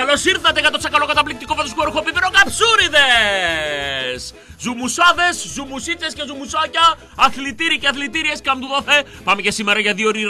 Καλώς ήρθατε για το τσακαλό καταπληκτικό φωτοσκόρο πίπερο καψούριδες! Ζουμουσάδες, ζουμουσίτσες και ζουμουσάκια, αθλητήροι και αθλητήριες καμπτουδόθε. Πάμε και σήμερα για 2 ώρες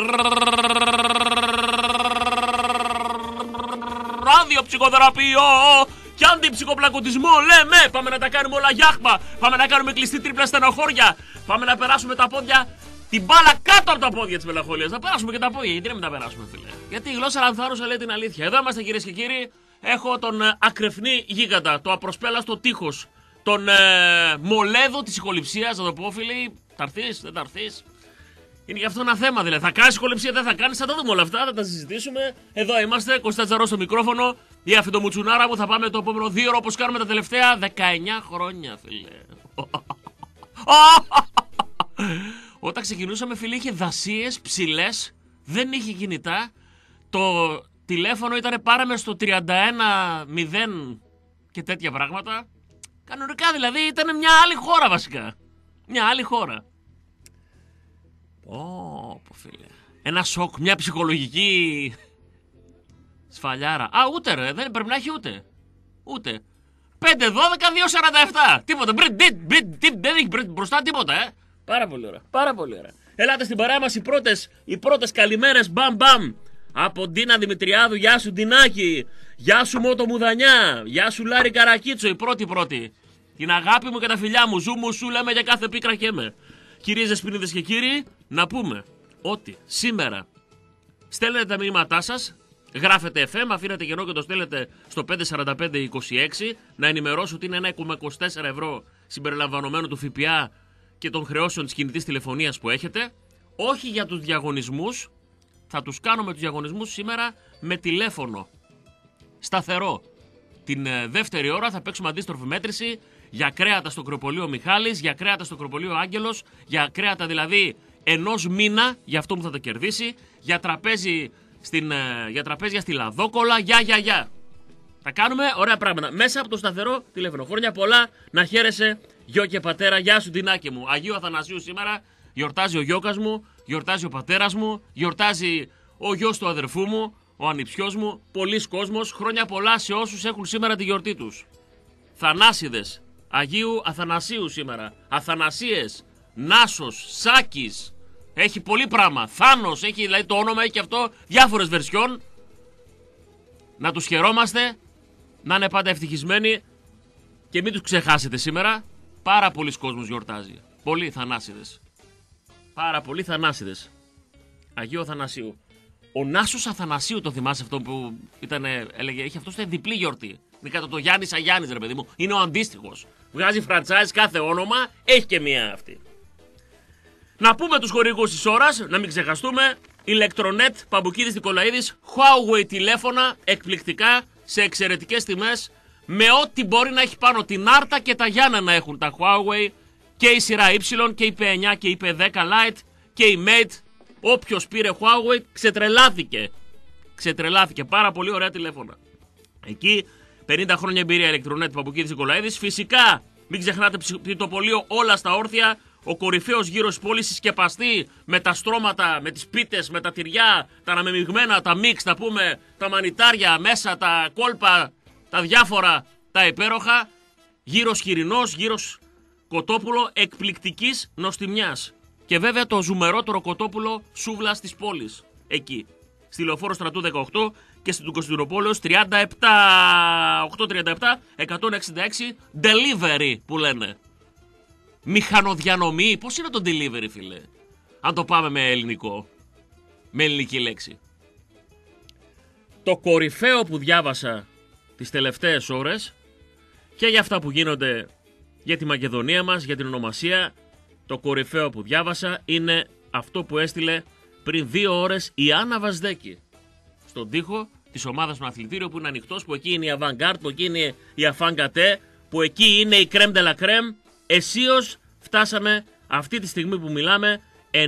ραδιοψυχοθεραπείο και αντιψυχοπλακωτισμό. Λέμε, πάμε να τα κάνουμε όλα γιάχμα. Πάμε να κάνουμε κλειστή τρίπλα στενοχώρια. Πάμε να περάσουμε τα πόδια, την μπάλα κάτω από τα πόδια της μελαγχολίας. Να περάσουμε και τα πόδια, γιατί να μην τα περάσουμε, φίλε? Γιατί η γλώσσα λανθάρωσα λέει την αλήθεια. Εδώ είμαστε, κυρίες και κύριοι. Έχω τον ακρεφνή γίγαντα, το απροσπέλαστο τείχος, τον μολέδο της ηχοληψίας, να το πω, φίλε. Θα έρθεις, δεν θα έρθεις? Είναι γι' αυτό ένα θέμα, δηλαδή. Θα κάνεις ηχοληψία, δεν θα κάνεις? Θα τα δούμε όλα αυτά, θα τα συζητήσουμε. Εδώ είμαστε, Κωστά Τζαρό στο μικρόφωνο. Η αφιτομουτσουνάρα μου θα πάμε το επόμενο 2 ώρο όπως κάνουμε τα τελευταία 19 χρόνια, φίλε. Όταν ξεκινούσαμε, φίλε, είχε δασίες ψηλές, δεν είχε κινητά. Το τηλέφωνο ήταν πάραμε στο 31-0 και τέτοια πράγματα. Κανονικά δηλαδή ήταν μια άλλη χώρα βασικά. Μια άλλη χώρα. Φίλε. Ένα σοκ, μια ψυχολογική σφαλιάρα. Α, ούτε ρε, δεν πρέπει να έχει ούτε. Ούτε. 5-12-2-47. Τίποτα. Δεν έχει μπροστά τίποτα, Πάρα πολύ ωραία. Πάρα πολύ ωραία. Ελάτε στην παρέα μας οι πρώτες καλημέρες. Μπαμ μπαμ. Από Ντίνα Δημητριάδου. Γεια σου Ντινάκη. Γεια σου Μότο Μουδανιά. Γεια σου Λάρη Καρακίτσο. Η πρώτη. Την αγάπη μου και τα φιλιά μου. Ζου μου σου λέμε για κάθε πίκρα και με. Κυρίες Δεσποινίδες και κύριοι, να πούμε ότι σήμερα στέλνετε τα μηνύματά σας. Γράφετε FM, αφήνετε κενό και το στέλνετε στο 54526. Να ενημερώσω ότι είναι 1,24 ευρώ συμπεριλαμβανομένου του ΦΠΑ και των χρεώσεων της κινητής τηλεφωνίας που έχετε. Όχι για τους διαγωνισμούς. Θα τους κάνουμε τους διαγωνισμούς σήμερα με τηλέφωνο σταθερό. Την δεύτερη ώρα θα παίξουμε αντίστροφη μέτρηση για κρέατα στο κρεοπολείο Μιχάλης, για κρέατα στο κρεοπολείο Άγγελος, για κρέατα δηλαδή ενός μήνα για αυτό που θα τα κερδίσει, για τραπέζια στη Λαδόκολα, για. Θα κάνουμε ωραία πράγματα μέσα από το σταθερό τηλέφωνο. Χρόνια πολλά, να χαίρεσαι γιο και πατέρα. Γεια σου Ντινάκη μου. Αγίου Αθανασίου σήμερα. Γιορτάζει ο γιώκας μου, γιορτάζει ο πατέρας μου, γιορτάζει ο γιος του αδερφού μου, ο ανιψιός μου. Πολλοί κόσμος. Χρόνια πολλά σε όσους έχουν σήμερα τη γιορτή τους. Θανάσιδες Αγίου Αθανασίου σήμερα. Αθανασίες, Νάσος, Σάκης. Έχει πολύ πράγμα. Θάνος, έχει δηλαδή το όνομα, έχει και αυτό διάφορες βερσιόν. Να τους χαιρόμαστε, να είναι πάντα ευτυχισμένοι και μην τους ξεχάσετε σήμερα. Πάρα πολλοί κόσμος γιορτάζει. Πολλοί Θανάσιδες. Πάρα πολλοί Θανάσιδες. Αγίου Αθανασίου. Ο Νάσος Αθανασίου, το θυμάσαι αυτό που έλεγε, είχε αυτό στην διπλή γιορτή. Είναι κατά το Γιάννης Αγιάννης, ρε παιδί μου. Είναι ο αντίστοιχος. Βγάζει franchise κάθε όνομα, έχει και μία αυτή. Να πούμε τους χορηγούς της ώρας, να μην ξεχαστούμε. Electronet, Παμπουκίδης Νικολαίδης, Huawei τηλέφωνα, εκπληκτικά, σε εξαιρετικές τιμές, με ό,τι μπορεί να έχει πάνω. Την Άρτα και τα Γιάννα να έχουν τα Huawei, και η σειρά Y, και η P9 και η P10 Lite, και η Mate. Όποιος πήρε Huawei ξετρελάθηκε. Πάρα πολύ ωραία τηλέφωνα. Εκεί 50 χρόνια εμπειρία Electronet, Παμπουκίδης Νικολαίδης. Φυσικά μην ξεχνάτε ψητοπολείο όλα στα όρθια. Ο κορυφαίος γύρος της πόλης, συσκεπαστή με τα στρώματα, με τις πίτες, με τα τυριά, τα αναμειγμένα, τα μίξ, τα πούμε, τα μανιτάρια μέσα, τα κόλπα, τα διάφορα, τα υπέροχα. Γύρος χοιρινός, γύρος κοτόπουλο εκπληκτικής νοστιμιάς. Και βέβαια το ζουμερότερο κοτόπουλο σούβλας της πόλης. Εκεί. Στη Λεωφόρο Στρατού 18 και στην Κωνσταντινούπολεως 837 166 delivery που λένε. Μηχανοδιανομή. Πώς είναι το delivery, φίλε? Αν το πάμε με ελληνικό. Με ελληνική λέξη. Το κορυφαίο που διάβασα τις τελευταίες ώρες και για αυτά που γίνονται για τη Μακεδονία μας, για την ονομασία, το κορυφαίο που διάβασα είναι αυτό που έστειλε πριν 2 ώρες η Άννα Βαζδέκη στον τοίχο της ομάδας του αθλητήριο που είναι ανοιχτός, που εκεί είναι η Avant-Garde, που εκεί είναι η Afangate, που εκεί είναι η Crème de la Crème. Εσείως φτάσαμε αυτή τη στιγμή που μιλάμε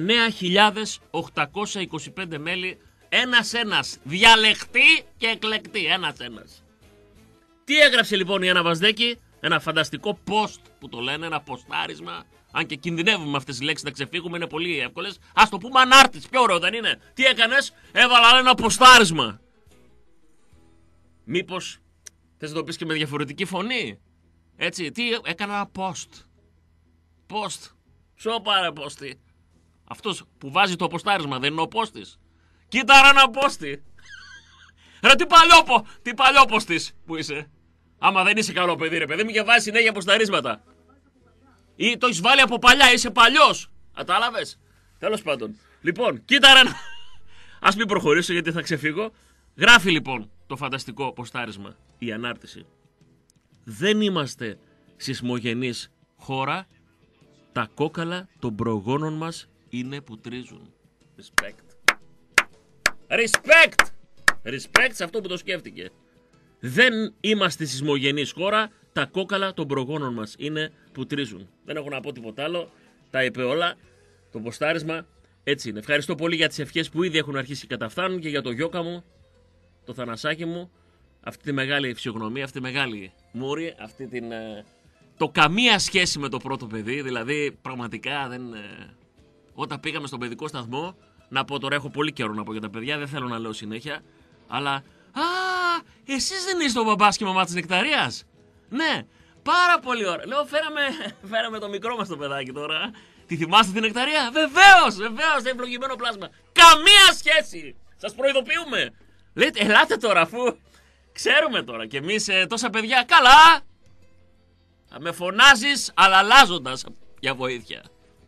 9.825 μέλη, ένας διαλεκτή και εκλεκτή, ένας. Τι έγραψε λοιπόν η Άννα Βαζδέκη? Ένα φανταστικό post που το λένε, ένα ποστάρισμα. Αν και κινδυνεύουμε με αυτές τις λέξεις να ξεφύγουμε, είναι πολύ εύκολες. Ας το πούμε ανάρτης, πιο ωραίο δεν είναι? Τι έκανες? Έβαλα ένα ποστάρισμα. Μήπως θες να το πεις και με διαφορετική φωνή? Έτσι, τι έκανα ένα post. Post. Σοπα ρε πόστη. Αυτός που βάζει το ποστάρισμα δεν είναι ο πόστης? Κοίτα ρε ένα πόστη. Ρε τι παλιόπωστης που είσαι. Άμα δεν είσαι καλό παιδί ρε παιδί μου και βάζει συνέχεια ποσταρίσματα. Ή το έχεις βάλει από παλιά, είσαι παλιός. Κατάλαβες? Τέλος πάντων. Λοιπόν, κοίτα ρε. Ας μην προχωρήσω γιατί θα ξεφύγω. Γράφει λοιπόν το φανταστικό ποστάρισμα η ανάρτηση. Δεν είμαστε σεισμογενής χώρα. Τα κόκαλα των προγόνων μας είναι που τρίζουν. Respect. Respect. Respect σε αυτό που το σκέφτηκε. Δεν είμαστε σεισμογενής χώρα. Τα κόκαλα των προγόνων μας είναι που τρίζουν. Δεν έχω να πω τίποτα άλλο. Τα είπε όλα. Το ποστάρισμα έτσι είναι. Ευχαριστώ πολύ για τις ευχές που ήδη έχουν αρχίσει και καταφτάνουν και για το γιώκα μου, το Θανασάκι μου. Αυτή τη μεγάλη φυσιογνωμία, αυτή τη μεγάλη μούρη, αυτή την... Το καμία σχέση με το πρώτο παιδί. Δηλαδή πραγματικά δεν... Όταν πήγαμε στον παιδικό σταθμό, να πω τώρα, έχω πολύ καιρό να πω για τα παιδιά, δεν θέλω να λέω συνέχεια, αλλά... Α, εσείς δεν είστε ο μπαμπάς και η μαμά της Νεκταρίας? Ναι, πάρα πολύ ωραία. Λέω, φέραμε το μικρό μας το παιδάκι τώρα. Τη θυμάστε την Νεκταρία? Βεβαίως, βεβαίως, ευλογημένο πλάσμα. Καμία σχέση. Σας προειδοποιούμε. Λέτε, ελάτε τώρα, αφού ξέρουμε τώρα κι εμείς τόσα παιδιά. Καλά. Θα με φωνάζεις αλλάζοντας για βοήθεια.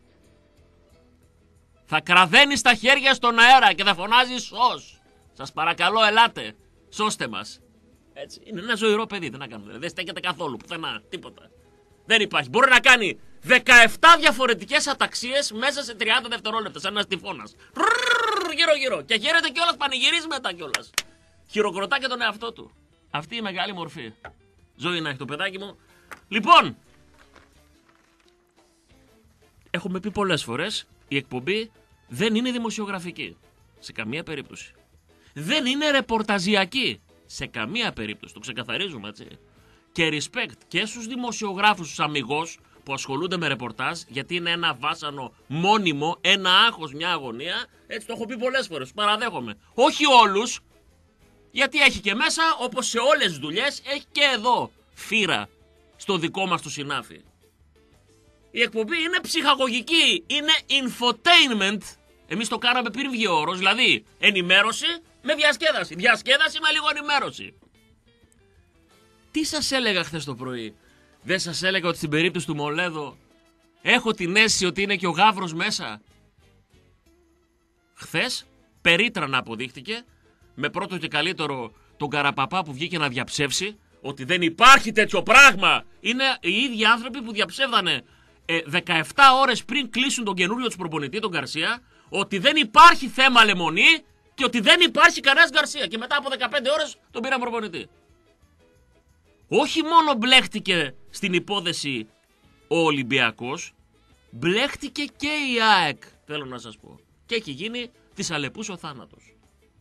Θα κραδένεις τα χέρια στον αέρα και θα φωνάζεις σως. Σας παρακαλώ, ελάτε. Σώστε μας. Έτσι. Είναι ένα ζωηρό παιδί. Τι να κάνουμε. Δεν στέκεται καθόλου. Πουθενά. Τίποτα. Δεν υπάρχει. Μπορεί να κάνει 17 διαφορετικές αταξίες μέσα σε 30 δευτερόλεπτα. Σαν ένας τυφώνας. Γύρω-γύρω. Και χαίρεται κιόλας. Πανηγυρίζει μετά κιόλας. Χειροκροτά και τον εαυτό του. Αυτή η μεγάλη μορφή. Ζωή να έχει το παιδάκι μου. Λοιπόν. Έχουμε πει πολλές φορές. Η εκπομπή δεν είναι δημοσιογραφική. Σε καμία περίπτωση. Δεν είναι ρεπορταζιακή. Σε καμία περίπτωση. Το ξεκαθαρίζουμε, έτσι. Και respect και στους δημοσιογράφους, τους αμιγώς που ασχολούνται με ρεπορτάζ, γιατί είναι ένα βάσανο μόνιμο, ένα άγχος, μια αγωνία. Έτσι το έχω πει πολλές φορές. Παραδέχομαι. Όχι όλους, γιατί έχει και μέσα, όπως σε όλες τις δουλειές, έχει και εδώ φύρα στο δικό μας το συνάφι. Η εκπομπή είναι ψυχαγωγική. Είναι infotainment. Εμείς το κάναμε πριν βγει ο όρος, δηλαδή ενημέρωση με διασκέδαση. Διασκέδαση με λίγο ενημέρωση. Τι σας έλεγα χθες το πρωί? Δεν σας έλεγα ότι στην περίπτωση του Μολέδο έχω την αίσθηση ότι είναι και ο γάβρος μέσα? Χθες περίτρανα αποδείχτηκε, με πρώτο και καλύτερο τον Καραπαπά που βγήκε να διαψεύσει ότι δεν υπάρχει τέτοιο πράγμα. Είναι οι ίδιοι άνθρωποι που διαψεύδανε 17 ώρες πριν κλείσουν τον καινούριο τους προπονητή, τον Γκαρσία, ότι δεν υπάρχει θέμα Λεμονή και ότι δεν υπάρχει κανένας Γκαρσία. Και μετά από 15 ώρες τον πήραν προπονητή. Όχι μόνο μπλέχτηκε στην υπόθεση ο Ολυμπιακός, μπλέχτηκε και η ΑΕΚ, θέλω να σας πω. Και έχει γίνει της Αλεπούς ο θάνατος.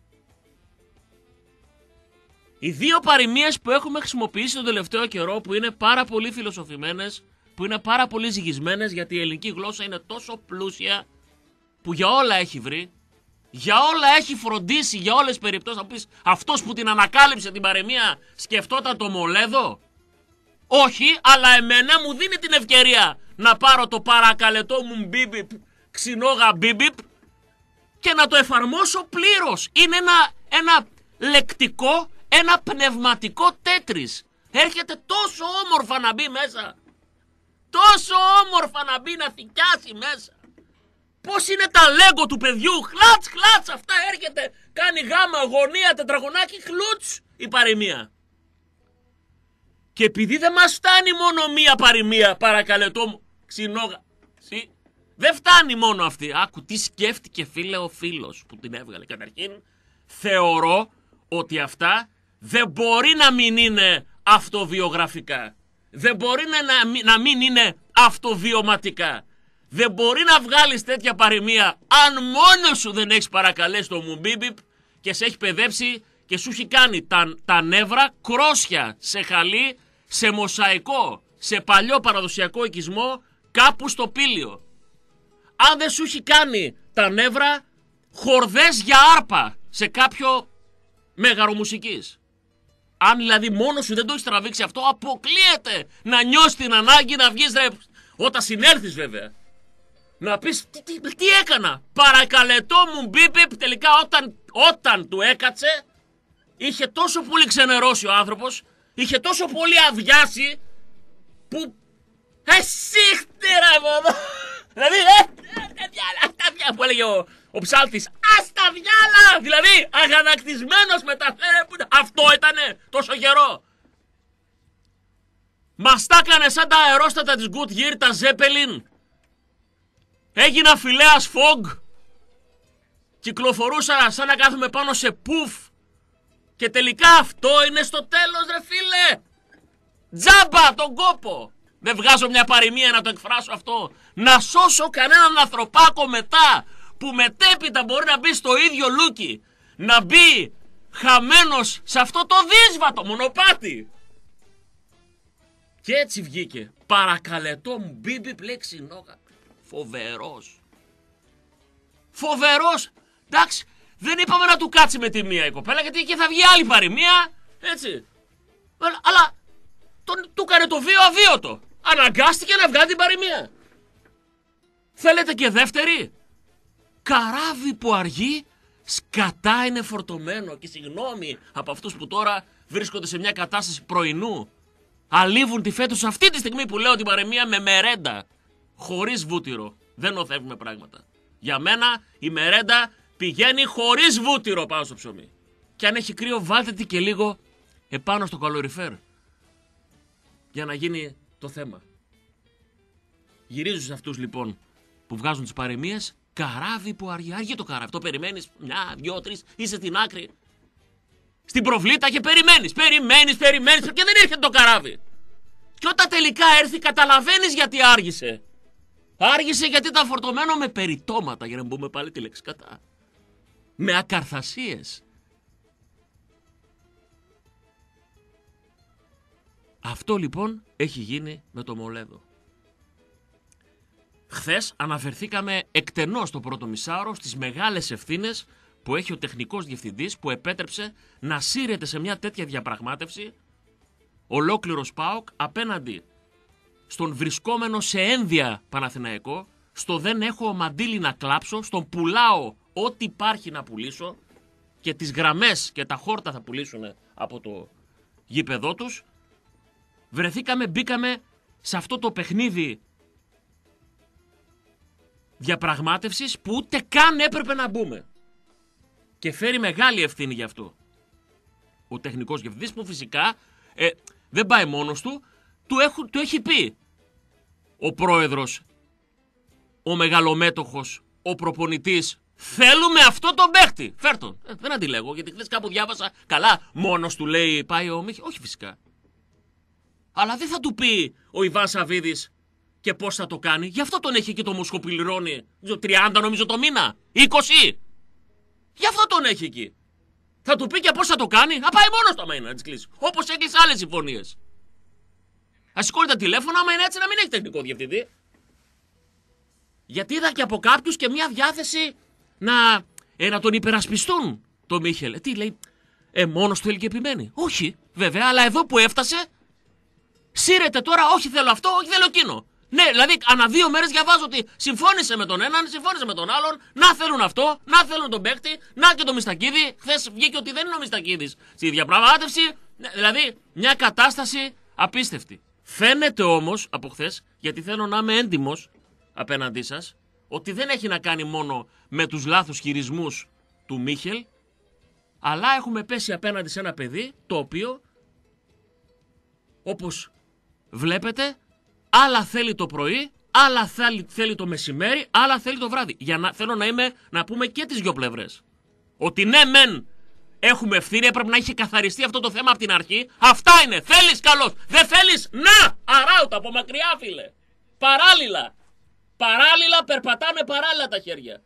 Οι δύο παροιμίες που έχουμε χρησιμοποιήσει τον τελευταίο καιρό, που είναι πάρα πολύ φιλοσοφημένες, που είναι πάρα πολύ ζυγισμένες, γιατί η ελληνική γλώσσα είναι τόσο πλούσια, που για όλα έχει βρει, για όλα έχει φροντίσει, για όλες τις περιπτώσεις. Θα πεις, αυτός που την ανακάλυψε την παροιμία σκεφτόταν το Μολέδο? Όχι, αλλά εμένα μου δίνει την ευκαιρία να πάρω το παρακαλετό μου μπίμπιπ, ξινόγα μπίμπιπ, και να το εφαρμόσω πλήρως. Είναι ένα λεκτικό, ένα πνευματικό τέτρις. Έρχεται τόσο όμορφα να μπει μέσα. Τόσο όμορφα να μπει, να θικιάσει μέσα. Πώς είναι τα λέγκο του παιδιού. Χλάτς, χλάτς, αυτά έρχεται. Κάνει γάμα, γωνία, τετραγωνάκι, χλούτς η παροιμία. Και επειδή δεν μας φτάνει μόνο μία παροιμία, παρακαλετό μου, ξινόγα. Δεν φτάνει μόνο αυτή. Άκου τι σκέφτηκε, φίλε, ο φίλος που την έβγαλε. Καταρχήν, θεωρώ ότι αυτά δεν μπορεί να μην είναι αυτοβιογραφικά. Δεν μπορεί να μην είναι αυτοβιωματικά. Δεν μπορεί να βγάλεις τέτοια παροιμία αν μόνος σου δεν έχεις παρακαλέσει το μουμπίμπιπ και σε έχει παιδέψει και σου έχει κάνει τα νεύρα κρόσια σε χαλί, σε μοσαϊκό, σε παλιό παραδοσιακό οικισμό κάπου στο Πήλιο. Αν δεν σου έχει κάνει τα νεύρα χορδές για άρπα σε κάποιο μέγαρο μουσικής. Αν δηλαδή μόνος σου δεν το έχεις τραβήξει αυτό, αποκλείεται να νιώσεις την ανάγκη να βγεις, ρε, όταν συνέλθεις βέβαια. Να πεις τι έκανα. Παρακαλετό μου μπίπιπ. Τελικά όταν του έκατσε, είχε τόσο πολύ ξενερώσει ο άνθρωπος, είχε τόσο πολύ αδειάσει, που εσύ χτέρα εδώ. Δηλαδή αυτά που έλεγε ο ψάλτης, ας τα διάλα. Δηλαδή αγανακτισμένος μεταφέρε. Αυτό ήτανε τόσο καιρό. Μας τα έκανε σαν τα αερόστατα της Goodyear, τα Zeppelin. Έγινα Φιλέας Φογκ. Κυκλοφορούσα σαν να κάθομαι πάνω σε πουφ. Και τελικά αυτό είναι στο τέλος, ρε φίλε. Τζάμπα τον κόπο. Δεν βγάζω μια παροιμία να το εκφράσω αυτό. Να σώσω κανέναν ανθρωπάκο μετά, που μετέπειτα μπορεί να μπει στο ίδιο λούκι, να μπει χαμένος σε αυτό το δύσβατο μονοπάτι. Και έτσι βγήκε. Παρακαλετό μου μπίμπι πλέξινόγα. Φοβερός. Φοβερός. Εντάξει, δεν είπαμε να του κάτσει με τη μία η κοπέλα, γιατί και θα βγει άλλη παροιμία. Έτσι. Αλλά του έκανε το βίο αβίωτο. Αναγκάστηκε να βγάλει την παροιμία. Θέλετε και δεύτερη? Καράβι που αργεί, σκατά είναι φορτωμένο. Και συγγνώμη από αυτούς που τώρα βρίσκονται σε μια κατάσταση πρωινού. Αλείβουν τη φέτος αυτή τη στιγμή που λέω την παροιμία με μερέντα. Χωρίς βούτυρο. Δεν νοθεύουμε πράγματα. Για μένα η μερέντα πηγαίνει χωρίς βούτυρο πάνω στο ψωμί. Και αν έχει κρύο, βάλτε τη και λίγο επάνω στο καλοριφέρ. Για να γίνει το θέμα. Γυρίζω σε αυτούς λοιπόν που βγάζουν τις παροιμίες. Καράβι που αργεί. Αργεί το καράβι. Το περιμένεις. Μια, δυο, τρεις. Είσαι στην άκρη. Στην προβλήτα και περιμένεις. Περιμένεις. Και δεν έρχεται το καράβι. Και όταν τελικά έρθει, καταλαβαίνεις γιατί άργησε. Άργησε γιατί ήταν φορτωμένο με περιτώματα. Για να μπούμε πάλι τη λέξη κατά. Με ακαρθασίες. Αυτό λοιπόν έχει γίνει με το Μολέδο. Χθες αναφερθήκαμε εκτενώς στο πρώτο μισάωρο στις μεγάλες ευθύνες που έχει ο τεχνικός διευθυντής, που επέτρεψε να σύρεται σε μια τέτοια διαπραγμάτευση ολόκληρος ΠΑΟΚ απέναντι στον βρισκόμενο σε ένδια Παναθηναϊκό, στο δεν έχω μαντίλι να κλάψω, στον πουλάω ό,τι υπάρχει να πουλήσω και τις γραμμές και τα χόρτα θα πουλήσουν από το γήπεδό τους. Μπήκαμε σε αυτό το παιχνίδι διαπραγμάτευσης που ούτε καν έπρεπε να μπούμε. Και φέρει μεγάλη ευθύνη γι' αυτό ο τεχνικός διευθυντής, που φυσικά δεν πάει μόνος του, του έχει πει ο πρόεδρος, ο μεγαλομέτωχος, ο προπονητής, θέλουμε αυτό τον παίχτη. Φέρ' τον. Δεν αντιλέγω, γιατί χθες κάπου διάβασα, καλά, μόνος του λέει πάει ο Μίχη. Όχι φυσικά. Αλλά δεν θα του πει ο Ιβάν Σαββίδης και πώς θα το κάνει. Γι' αυτό τον έχει και το μουσχοπληρώνει 30 νομίζω το μήνα. 20. Γι' αυτό τον έχει εκεί. Θα του πει και πώς θα το κάνει. Θα πάει μόνος του άμα είναι να τις κλείσει. Όπως έκλεισε άλλες συμφωνίες. Ας σηκώνει τα τηλέφωνα, άμα είναι έτσι να μην έχει τεχνικό διευθυντή. Γιατί είδα και από κάποιους και μια διάθεση να τον υπερασπιστούν το Μίχελ. Τι λέει, μόνος του θέλει και επιμένει. Όχι, βέβαια, αλλά εδώ που έφτασε, σύρεται τώρα, όχι θέλω αυτό, όχι θέλω εκείνο. Ναι, δηλαδή ανά 2 μέρες διαβάζω ότι συμφώνησε με τον έναν, συμφώνησε με τον άλλον, να θέλουν αυτό, να θέλουν τον παίκτη, να και τον Μιστακίδη. Χθες βγήκε ότι δεν είναι ο Μιστακίδης στη διαπραγμάτευση. Δηλαδή μια κατάσταση απίστευτη. Φαίνεται όμως από χθες, γιατί θέλω να είμαι έντιμος απέναντί σας, ότι δεν έχει να κάνει μόνο με τους λάθος χειρισμούς του Μίχελ, αλλά έχουμε πέσει απέναντι σε ένα παιδί το οποίο, όπως βλέπετε, άλλα θέλει το πρωί, άλλα θέλει το μεσημέρι, άλλα θέλει το βράδυ. Θέλω να πούμε και τις δυο πλευρές. Ότι ναι μεν έχουμε ευθύνη, έπρεπε να είχε καθαριστεί αυτό το θέμα από την αρχή. Αυτά είναι. Θέλεις καλώς. Δεν θέλεις, να! Αράουτα από μακριά, φίλε. Παράλληλα. Παράλληλα, περπατάμε παράλληλα τα χέρια.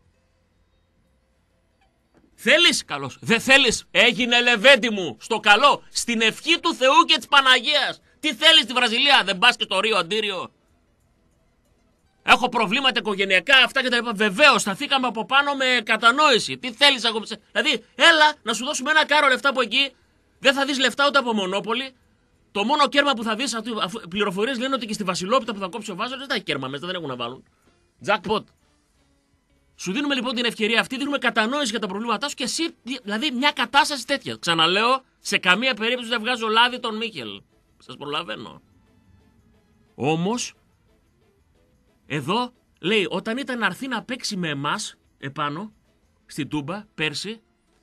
Θέλεις, καλώς. Δεν θέλεις, έγινε λεβέντι μου. Στο καλό. Στην ευχή του Θεού και της Παναγίας. Τι θέλεις στη Βραζιλία, δεν πας και στο Ρίο Αντίριο. Έχω προβλήματα οικογενειακά, αυτά και τα λοιπά. Βεβαίως, σταθήκαμε από πάνω με κατανόηση. Τι θέλεις ακόμα. Δηλαδή, έλα να σου δώσουμε ένα κάρο λεφτά από εκεί, Δεν θα δεις λεφτά ούτε από Μονόπολη. Το μόνο κέρμα που θα δεις, αφού πληροφορίες λένε ότι και στη Βασιλόπιτα που θα κόψει ο Βάζελος δεν θα έχει κέρμα μέσα, δεν έχουν να βάλουν. Jackpot. Σου δίνουμε λοιπόν την ευκαιρία αυτή, δίνουμε κατανόηση για τα προβλήματά σου και εσύ, δηλαδή μια κατάσταση τέτοια. Ξαναλέω, σε καμία περίπτωση δεν βγάζω λάδι τον Μίχελ. Σας προλαβαίνω. Όμως, εδώ λέει, όταν ήταν να έρθει να παίξει με εμάς επάνω, στην Τούμπα, πέρσι,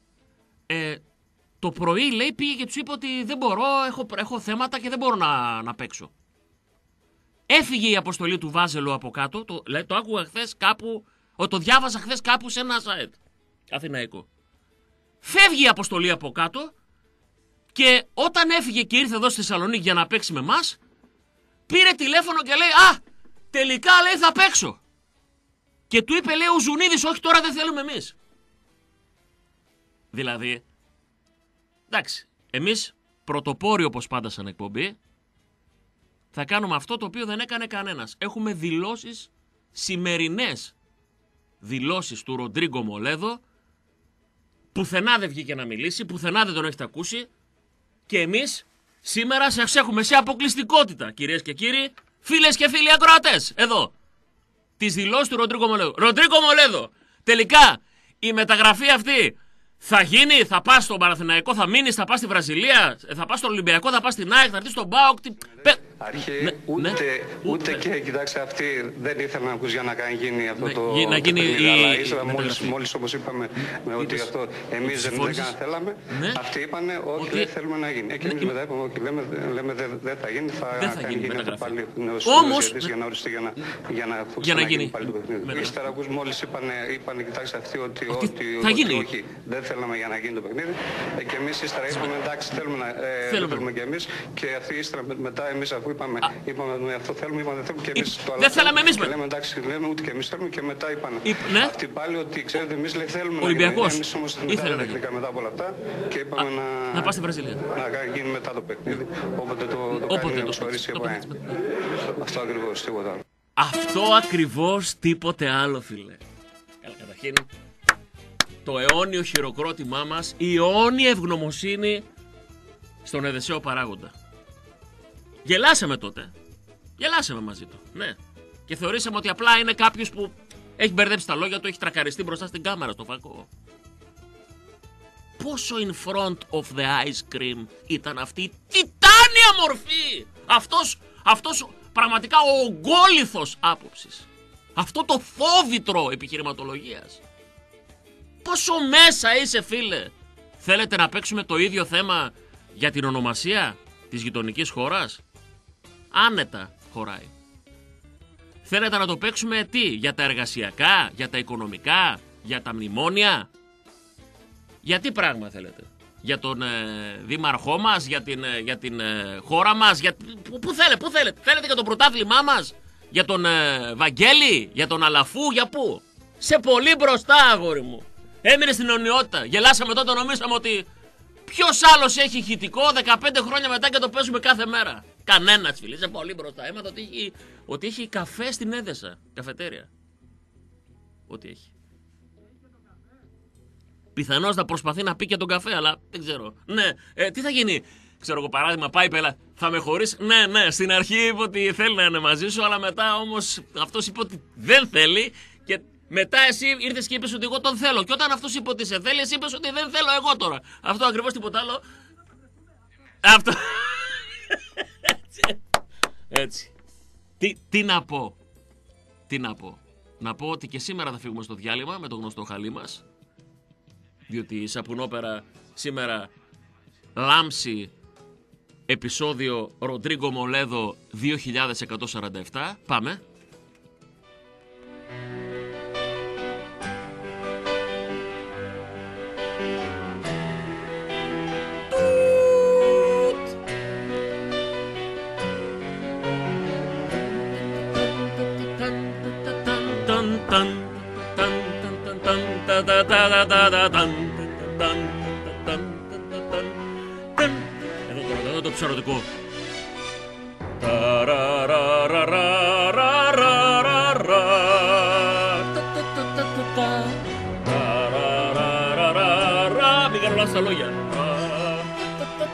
το πρωί λέει πήγε και τους είπε ότι δεν μπορώ, έχω θέματα και δεν μπορώ να παίξω. Έφυγε η αποστολή του Βάζελου από κάτω, το άκουγα χθες κάπου, το διάβαζα χθες κάπου σε ένα site αθηναϊκό. Φεύγει η αποστολή από κάτω και όταν έφυγε και ήρθε εδώ στη Θεσσαλονίκη για να παίξει με εμάς, πήρε τηλέφωνο και λέει «Α, τελικά λέει θα παίξω». Και του είπε λέει ο Ζουνίδης «Όχι, τώρα δεν θέλουμε εμείς». Δηλαδή, εντάξει, εμείς πρωτοπόροι όπως πάντα σαν εκπομπή θα κάνουμε αυτό το οποίο δεν έκανε κανένας. Έχουμε δηλώσεις, σημερινές δηλώσεις του Ροντρίγκο Μολέδο, πουθενά δεν βγήκε να μιλήσει, πουθενά δεν τον έχετε ακούσει και εμείς σήμερα σας έχουμε σε αποκλειστικότητα, κυρίες και κύριοι, φίλες και φίλοι ακροατές, εδώ, τις δηλώσεις του Ροντρίγκο Μολέδο. Ροντρίγκο Μολέδο, τελικά η μεταγραφή αυτή θα γίνει, θα πας στον Παναθηναϊκό, θα μείνεις, θα πας στη Βραζιλία, θα πας στον Ολυμπιακό, θα πας στην ΑΕΚ, θα έρθεις στον ΠΑΟΚ. Αρχή, ούτε και κοιτάξτε, αυτοί δεν ήθελαν να ακούς για να γίνει αυτό το παιχνίδι, αλλά ύστερα μόλις όπως είπαμε ότι αυτό εμείς δεν θέλαμε, αυτοί είπανε όχι, δεν θέλουμε να γίνει. Και εμείς μετά είπαμε όχι, λέμε δεν θα γίνει, θα γίνει πάλι νέος για να οριστεί για να γίνει πάλι το παιχνίδι. Ύστερα ακούς μόλις είπανε κοιτάξτε αυτοί ότι όχι, δεν θέλαμε για να γίνει το παιχνίδι και εμείς ύστερα είπαμε εντάξει θέλουμε και εμείς και αυτοί ύστερα μετά εμείς αφού είπαμε αυτό θέλουμε, είπαμε δεν θέλουμε και εμείς το άλλο. Δεν θέλαμε εμείς. Λέμε εντάξει, λέμε ούτε και εμείς θέλουμε και μετά είπαν. Αυτοί πάλι ότι ξέρετε εμείς λέει θέλουμε Ολυμπιακός. να γίνει. Εμείς όμως μετά τεχνικά μετά από όλα αυτά και είπαμε να πάει στη Βραζιλία. Να γίνει μετά το παιχνίδι. Όποτε το κάνει να προσχωρήσει η ΕΠΑΕ. Αυτό ακριβώς, τίποτα άλλο. Αυτό ακριβώς, τίποτε άλλο φίλε. Καταρχήν, το αιώνιο χειροκρότημά μας, η αιώνια ευγνωμοσύνη στον Εδεσαίο παράγοντα. Γελάσαμε τότε. Γελάσαμε μαζί του. Ναι. Και θεωρήσαμε ότι απλά είναι κάποιος που έχει μπερδέψει τα λόγια του, έχει τρακαριστεί μπροστά στην κάμερα στο φακό. Πόσο in front of the ice cream ήταν αυτή η τιτάνια μορφή. Αυτός πραγματικά ο ογκόληθος άποψης. Αυτό το φόβητρο επιχειρηματολογίας. Πόσο μέσα είσαι φίλε. Θέλετε να παίξουμε το ίδιο θέμα για την ονομασία της γειτονικής χώρας? Άνετα χωράει. Θέλετε να το παίξουμε για τα εργασιακά, για τα οικονομικά, για τα μνημόνια? Για τι πράγμα θέλετε? Για τον δήμαρχό μας, για την χώρα μας, πού θέλετε? Θέλετε για το πρωτάθλημά μας, για τον Βαγγέλη, για τον Αλαφού, για πού? Σε πολύ μπροστά αγόρι μου. Έμεινε στην αιωνιότητα. Γελάσαμε τότε, νομίσαμε ότι ποιος άλλος έχει ηχητικό 15 χρόνια μετά και το παίζουμε κάθε μέρα? Κανένας φίλε, είσαι πολύ μπροστά. Έμαθα ότι έχει καφέ στην Έδεσα, καφετέρια. Ό,τι έχει. Πιθανώς να προσπαθεί να πει και τον καφέ, αλλά δεν ξέρω. Ναι, τι θα γίνει? Ξέρω εγώ παράδειγμα, πάει πέλα, θα με χωρίσει? Ναι, στην αρχή είπε ότι θέλει να είναι μαζί σου, αλλά μετά όμως αυτός είπε ότι δεν θέλει και μετά εσύ ήρθες και είπες ότι εγώ τον θέλω. Και όταν αυτός είπε ότι σε θέλει, εσύ είπες ότι δεν θέλω εγώ τώρα. Αυτό ακριβώς, τίποτα άλλο. Αυτό. Έτσι. Τι να πω. Να πω ότι και σήμερα θα φύγουμε στο διάλειμμα με το γνωστό χαλί μας. Διότι η Σαπουνόπερα σήμερα λάμψη επεισόδιο Ροντρίγκο Μολέδο 2147. Πάμε. Εδώ το ψαρωτικό. Μην κάνω λάθος τα λόγια.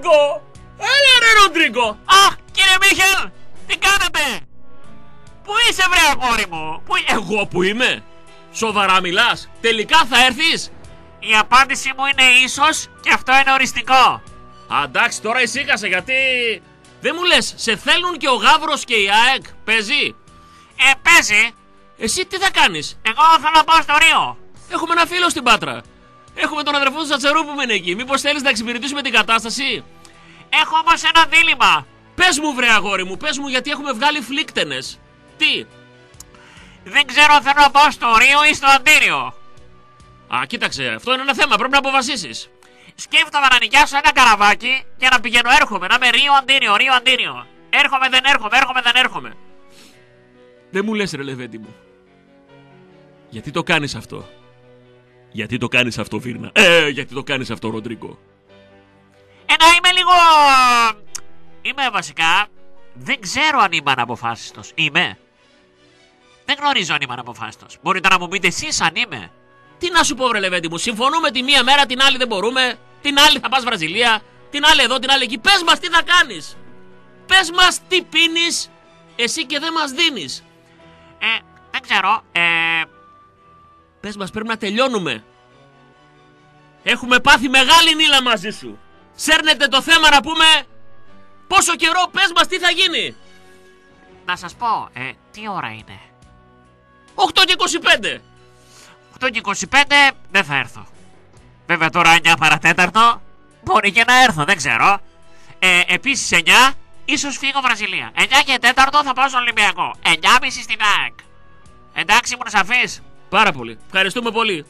Έλα ρε Ροντρίγκο! Αχ, κύριε Μίχελ! Τι κάνετε! Πού είσαι βρε αγόρι μου! Εγώ που είμαι! Σοβαρά μιλάς! Τελικά θα έρθεις! Η απάντηση μου είναι ίσως και αυτό είναι οριστικό. Εντάξει, τώρα ησύχασε γιατί... Δεν μου λες, σε θέλουν και ο Γαύρος και η ΑΕΚ, παίζει? Παίζει. Εσύ τι θα κάνεις? Εγώ θέλω να πάω στο Ρίο. Έχουμε ένα φίλο στην Πάτρα. Έχουμε τον αδερφό του Σατσερού που είναι εκεί. Μήπως θέλεις να εξυπηρετήσουμε την κατάσταση? Έχω όμως ένα δίλημμα. Πες μου βρε αγόρι μου, πες μου γιατί έχουμε βγάλει φλίκτενες. Τι? Δεν ξέρω αν θέλω να πάω στο Ρίο ή στο Αντίριο. Α, κοίταξε, αυτό είναι ένα θέμα, πρέπει να αποφασίσεις. Σκέφτομαι να νοικιάσω ένα καραβάκι και να πηγαίνω έρχομαι, να είμαι Ρίο Αντίριο, Ρίο Αντίριο. Έρχομαι δεν έρχομαι, έρχομαι δεν έρχομαι. Δεν μου λες ρε Λεβέντη μου. Γιατί το κάνεις αυτό? Γιατί το κάνεις αυτό Βίρνα? Γιατί το κάνεις αυτό Ροντρίγκο? Να είμαι λίγο... Είμαι βασικά... Δεν ξέρω αν είμαι αναποφάσιστος. Είμαι. Δεν γνωρίζω αν είμαι αναποφάσιστος. Μπορείτε να μου πείτε εσείς αν είμαι. Τι να σου πω βρε Λεβέντη μου, συμφωνούμε τη μία μέρα, την άλλη δεν μπορούμε. Την άλλη θα πας Βραζιλία, την άλλη εδώ, την άλλη εκεί. Πες μας τι θα κάνεις. Πες μας τι πίνεις, εσύ και δεν μας δίνεις. Δεν ξέρω. Πες μας, πρέπει να τελειώνουμε. Έχουμε πάθει μεγάλη νύλα μαζί σου. Σέρνετε το θέμα να πούμε πόσο καιρό, πες μας τι θα γίνει. Να σας πω, τι ώρα είναι? 8 και 25. 8 και 25 δεν θα έρθω. Βέβαια τώρα 9 παρατέταρτο μπορεί και να έρθω, δεν ξέρω. Επίσης 9 ίσως φύγω Βραζιλία. 9 και 4 θα πάω στον Ολυμπιακό. 9.30 στην ΑΕΚ. Εντάξει, ήμουν σαφής? Πάρα πολύ. Ευχαριστούμε πολύ.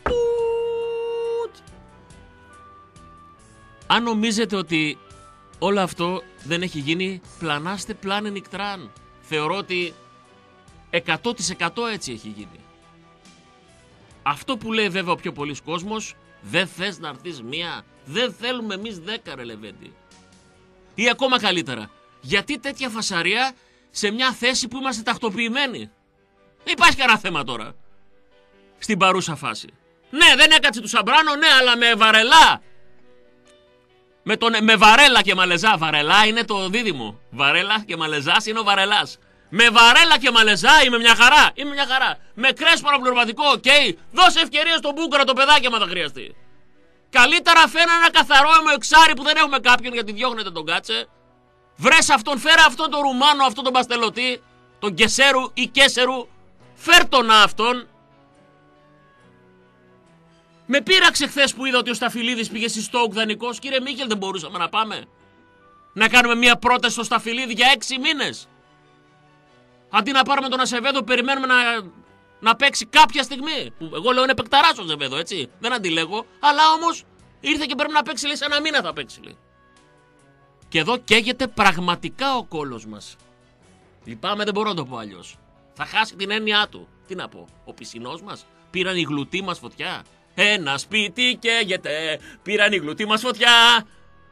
Αν νομίζετε ότι όλο αυτό δεν έχει γίνει, πλανάστε πλάνε νικτράν. Θεωρώ ότι 100% έτσι έχει γίνει. Αυτό που λέει βέβαια ο πιο πολλής κόσμος, δεν θες να έρθεις μία, δεν θέλουμε εμείς 10 ρε Λεβέντη. Ή ακόμα καλύτερα, γιατί τέτοια φασαρία σε μια θέση που είμαστε τακτοποιημένοι? Υπάρχει κανένα θέμα τώρα στην παρούσα φάση. Ναι, δεν έκατσε του Σαμπράνο, ναι, αλλά με Βαρελά. Με Βαρέλα και Μαλεζά. Βαρελά είναι το δίδυμο. Βαρέλα και Μαλεζάς είναι ο Βαρελάς. Με Βαρέλα και Μαλεζά είμαι μια χαρά. Είμαι μια χαρά. Με Κρέσπο αναπληρωματικό, οκ. Δώσε ευκαιρία στον Μπούκαρα το παιδάκι άμα θα χρειαστεί. Καλύτερα φέρε ένα καθαρό εξάρι που δεν έχουμε κάποιον γιατί διώχνετε τον κάτσε. Βρες αυτόν, φέρε αυτόν τον Ρουμάνο, αυτόν τον Παστελωτή, τον Κεσέρου ή Κέσερου. Φέρ τον αυτόν. Με πείραξε χθες που είδα ότι ο Σταφυλίδης πήγε στη Στόουκ δανεικός. Κύριε Μίχελ, δεν μπορούσαμε να πάμε? Να κάνουμε μια πρόταση στο Σταφυλίδη για 6 μήνες. Αντί να πάρουμε τον Ασεβέδο, περιμένουμε να παίξει κάποια στιγμή. Που εγώ λέω είναι παικταράς ο Ασεβέδο, έτσι. Δεν αντιλέγω. Αλλά όμως ήρθε και πρέπει να παίξει, λέει, σε ένα μήνα θα παίξει, λέει. Και εδώ καίγεται πραγματικά ο κόλος μας. Λυπάμαι, δεν μπορώ να το πω αλλιώς. Θα χάσει την έννοιά του. Τι να πω, ο πισινός μας? Πήραν οι γλουτοί μας φωτιά. Ένα σπίτι καίγεται, πήραν οι γλουτοί μας φωτιά.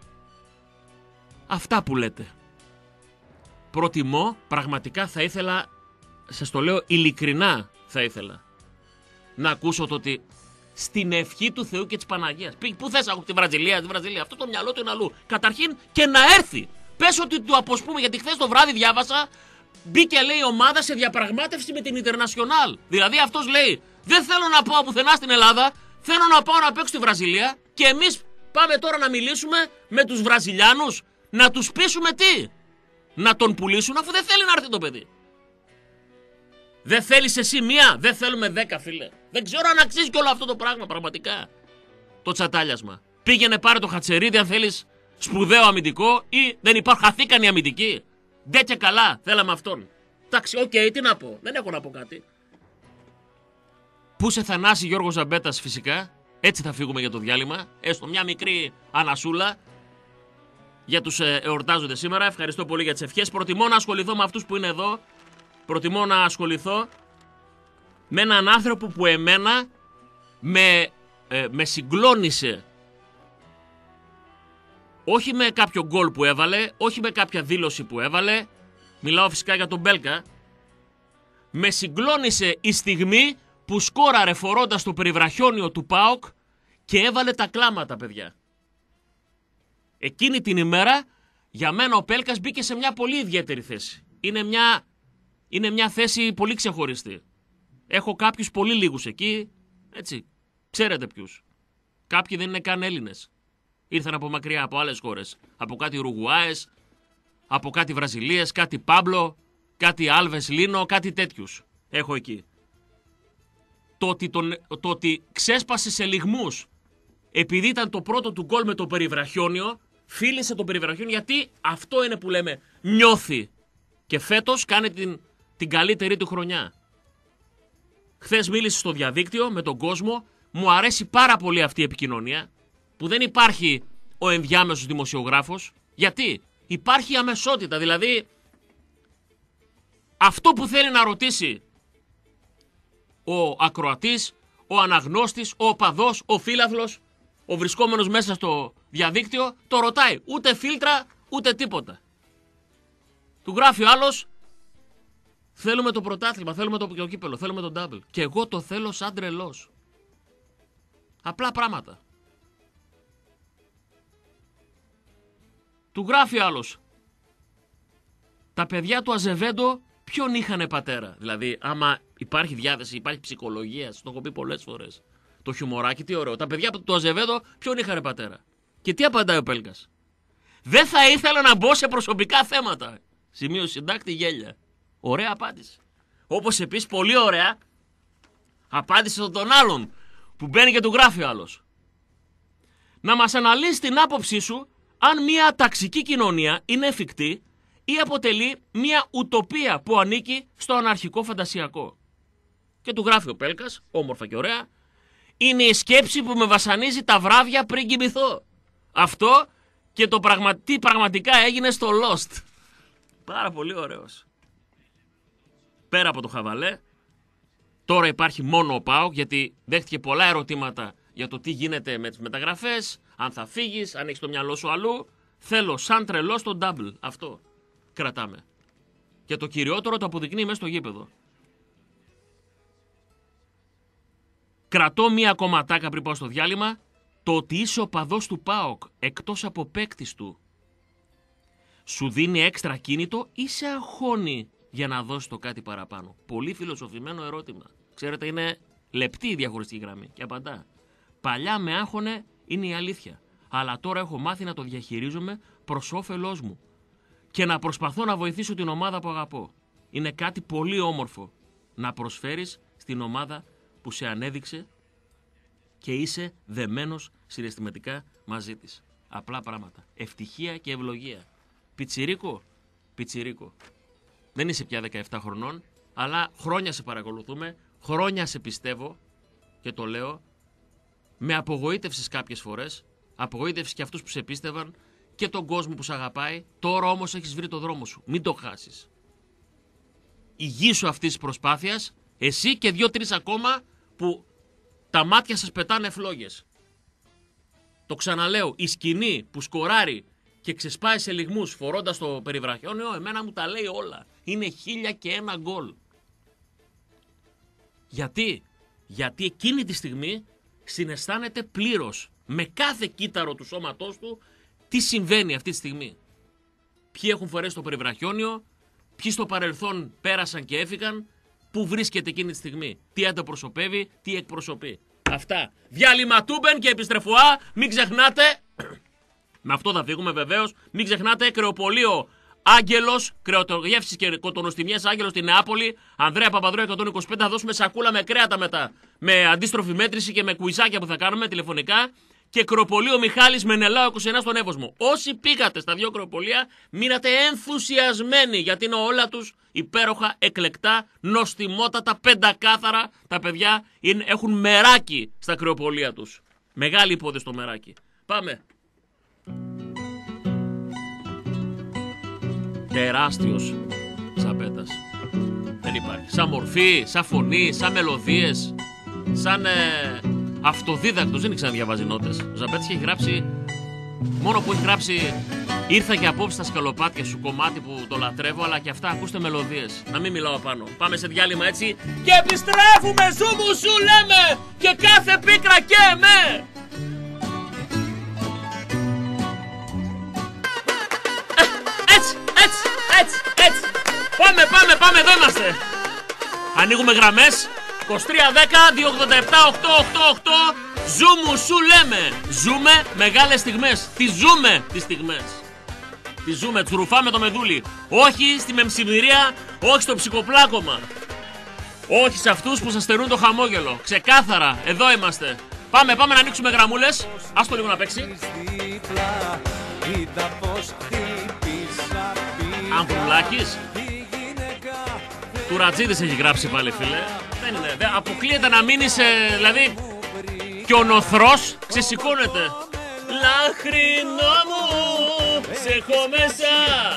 Αυτά που λέτε. Προτιμώ, πραγματικά θα ήθελα, σας το λέω ειλικρινά θα ήθελα, να ακούσω το ότι στην ευχή του Θεού και της Παναγίας. Πού θες από τη Βραζιλία, αυτό το μυαλό του είναι αλλού. Καταρχήν και να έρθει. Πες ότι του αποσπούμε, γιατί χθες το βράδυ διάβασα, μπήκε λέει ομάδα σε διαπραγμάτευση με την Ιντερνασιονάλ. Δηλαδή αυτός λέει, δεν θέλω να πάω πουθενά στην Ελλάδα, θέλω να πάω να παίξω στη Βραζιλία και εμείς πάμε τώρα να μιλήσουμε με τους Βραζιλιάνους, να τους πείσουμε τι? Να τον πουλήσουν αφού δεν θέλει να έρθει το παιδί. Δεν θέλεις εσύ μία, δεν θέλουμε 10 φίλε. Δεν ξέρω αν αξίζει και όλο αυτό το πράγμα πραγματικά. Το τσατάλιασμα. Πήγαινε πάρε το Χατσερίδη αν θέλεις σπουδαίο αμυντικό ή δεν υπάρχουν, χαθήκαν οι αμυντικοί. Ντε και καλά, θέλαμε αυτόν. Εντάξει, οκ, τι να πω, δεν έχω να πω κάτι. Πού σε Θανάση Γιώργος Ζαμπέτας φυσικά, έτσι θα φύγουμε για το διάλειμμα. Έστω μια μικρή ανασούλα για τους εορτάζοντες σήμερα. Ευχαριστώ πολύ για τις ευχές. Προτιμώ να ασχοληθώ με αυτούς που είναι εδώ. Προτιμώ να ασχοληθώ με έναν άνθρωπο που εμένα με συγκλώνησε. Όχι με κάποιο γκολ που έβαλε, όχι με κάποια δήλωση που έβαλε. Μιλάω φυσικά για τον Μπέλκα. Με συγκλώνησε η στιγμή που σκόραρε φορώντας το περιβραχιόνιο του ΠΑΟΚ και έβαλε τα κλάματα, παιδιά. Εκείνη την ημέρα, για μένα ο Πέλκας μπήκε σε μια πολύ ιδιαίτερη θέση. Είναι μια θέση πολύ ξεχωριστή. Έχω κάποιους πολύ λίγους εκεί, έτσι, ξέρετε ποιους. Κάποιοι δεν είναι καν Έλληνες. Ήρθαν από μακριά, από άλλες χώρες. Από κάτι Ουρουγουάες, από κάτι Βραζιλίες, κάτι Πάμπλο, κάτι Άλβες Λίνο, κάτι τέτοιους. Έχω εκεί. Το ότι ξέσπασε σε λιγμούς επειδή ήταν το πρώτο του γκολ με το Περιβραχιόνιο, φίλησε το Περιβραχιόνιο γιατί αυτό είναι που λέμε νιώθει. Και φέτος κάνει την καλύτερη του χρονιά. Χθες μίλησε στο διαδίκτυο με τον κόσμο. Μου αρέσει πάρα πολύ αυτή η επικοινωνία που δεν υπάρχει ο ενδιάμεσος δημοσιογράφος. Γιατί υπάρχει αμεσότητα. Δηλαδή αυτό που θέλει να ρωτήσει ο ακροατής, ο αναγνώστης, ο οπαδός, ο φίλαθλος, ο βρισκόμενος μέσα στο διαδίκτυο, το ρωτάει. Ούτε φίλτρα, ούτε τίποτα. Του γράφει ο άλλος, θέλουμε το πρωτάθλημα, θέλουμε το κύπελο, θέλουμε το double. Και εγώ το θέλω σαν τρελός. Απλά πράγματα. Του γράφει άλλος. Τα παιδιά του Αζεβέντο ποιον είχανε πατέρα. Δηλαδή, άμα υπάρχει διάθεση, υπάρχει ψυχολογία, το έχω πει πολλές φορές. Το χιουμοράκι, τι ωραίο. Τα παιδιά του Αζεβέντο ποιον είχανε πατέρα. Και τι απαντάει ο Πέλκας. Δεν θα ήθελα να μπω σε προσωπικά θέματα. Σημείο συντάκτη γέλια. Ωραία απάντηση. Όπως επίσης πολύ ωραία απάντησε τον άλλον που μπαίνει και του γράφει ο άλλος. Να μας αναλύσει την άποψή σου αν μια ταξική κοινωνία είναι εφικτή ή αποτελεί μια ουτοπία που ανήκει στο αναρχικό φαντασιακό. Και του γράφει ο Πέλκας, όμορφα και ωραία, είναι η σκέψη που με βασανίζει τα βράδια πριν κοιμηθώ. Αυτό και το τι πραγματικά έγινε στο Lost. Πάρα πολύ ωραίος. Πέρα από το χαβαλέ, τώρα υπάρχει μόνο ο ΠΑΟΚ, γιατί δέχτηκε πολλά ερωτήματα για το τι γίνεται με τις μεταγραφές, αν θα φύγεις, αν έχεις το μυαλό σου αλλού. Θέλω σαν τρελό στο double. Αυτό κρατάμε. Και το κυριότερο το αποδεικνύει μέσα στο γήπεδο. Κρατώ μία ακόμα τάκα πριν πάω στο διάλειμμα. Το ότι είσαι οπαδός του ΠΑΟΚ εκτός από παίκτης του σου δίνει έξτρα κίνητο ή σε αγχώνει για να δώσει το κάτι παραπάνω. Πολύ φιλοσοφημένο ερώτημα. Ξέρετε, είναι λεπτή η διαχωριστική γραμμή και απαντά. Παλιά με άγχωνε, είναι η αλήθεια. Αλλά τώρα έχω μάθει να το διαχειρίζομαι προς όφελός μου και να προσπαθώ να βοηθήσω την ομάδα που αγαπώ. Είναι κάτι πολύ όμορφο να προσφέρεις στην ομάδα που σε ανέδειξε και είσαι δεμένος συναισθηματικά μαζί της. Απλά πράγματα. Ευτυχία και ευλογία. Πιτσιρίκο, πιτσιρίκο. Δεν είσαι πια 17 χρονών, αλλά χρόνια σε παρακολουθούμε, χρόνια σε πιστεύω και το λέω. Με απογοήτευσες κάποιες φορές, απογοήτευσες και αυτούς που σε πίστευαν και τον κόσμο που σε αγαπάει. Τώρα όμως έχεις βρει το δρόμο σου. Μην το χάσεις. Ηγήσου αυτής της προσπάθειας, εσύ και 2-3 ακόμα που τα μάτια σας πετάνε φλόγες. Το ξαναλέω, η σκηνή που σκοράρει και ξεσπάει σε λιγμούς φορώντας το Περιβραχιόνιο, εμένα μου τα λέει όλα. Είναι 1001 γκολ. Γιατί εκείνη τη στιγμή συναισθάνεται πλήρως με κάθε κύτταρο του σώματός του τι συμβαίνει αυτή τη στιγμή. Ποιοι έχουν φορέσει το Περιβραχιόνιο, ποιοι στο παρελθόν πέρασαν και έφυγαν, πού βρίσκεται εκείνη τη στιγμή, τι αντιπροσωπεύει, τι εκπροσωπεί. Αυτά. Διάλειμμα Τούμπεν και επιστρεφουά. Μην ξεχνάτε. Με αυτό θα φύγουμε βεβαίως. Μην ξεχνάτε κρεοπολείο Άγγελος, κρεατογεύσεις και κοτονοστιμιές Άγγελος στη Νεάπολη. Ανδρέα Παπαδρέου 125. Θα δώσουμε σακούλα με κρέατα μετά. Με αντίστροφη μέτρηση και με κουιζάκια που θα κάνουμε τηλεφωνικά. Και κρεοπολείο Μιχάλης Μενελάου 29 στον Εύωσμο. Όσοι πήγατε στα δύο κρεοπολεία, μείνατε ενθουσιασμένοι γιατί είναι όλα τους υπέροχα, εκλεκτά, νοστιμότατα, πεντακάθαρα. Τα παιδιά έχουν μεράκι στα κρεοπολεία τους. Μεγάλη υπόδεση στο μεράκι. Πάμε. Τεράστιος Ζαπέτας. Δεν υπάρχει. Σαν μορφή, σαν φωνή, σαν μελωδίες, σαν αυτοδίδακτος. Δεν ήξερα να διαβάζει νότες. Ο Ζαπέτας έχει γράψει, μόνο που έχει γράψει ήρθα και απόψε στα σκαλοπάτια σου, κομμάτι που το λατρεύω, αλλά και αυτά ακούστε μελωδίες. Να μην μιλάω πάνω. Πάμε σε διάλειμμα έτσι και επιστρέφουμε. Ζου μου σου λέμε και κάθε πίκρα και με. πάμε, εδώ είμαστε. Ανοίγουμε γραμμές. 2310-287-888. Ζούμου σου λέμε. Ζούμε μεγάλες στιγμές. Τι ζούμε τις στιγμές. Τι ζούμε, τσουρουφάμε το μεδούλι. Όχι στη μεμψημυρία, όχι στο ψυχοπλάκωμα. Όχι σε αυτούς που σας στερούν το χαμόγελο. Ξεκάθαρα, εδώ είμαστε. Πάμε να ανοίξουμε γραμμούλες. Ας το λίγο να παίξει. Ανδρουλάκης. Τουρατζίδης έχει γράψει πάλι, φίλε. Δεν είναι, αποκλείεται να μείνει σε, δηλαδή, κι ο νοθρός ξεσηκώνεται. Λαχρινό μου, σε έχω μέσα.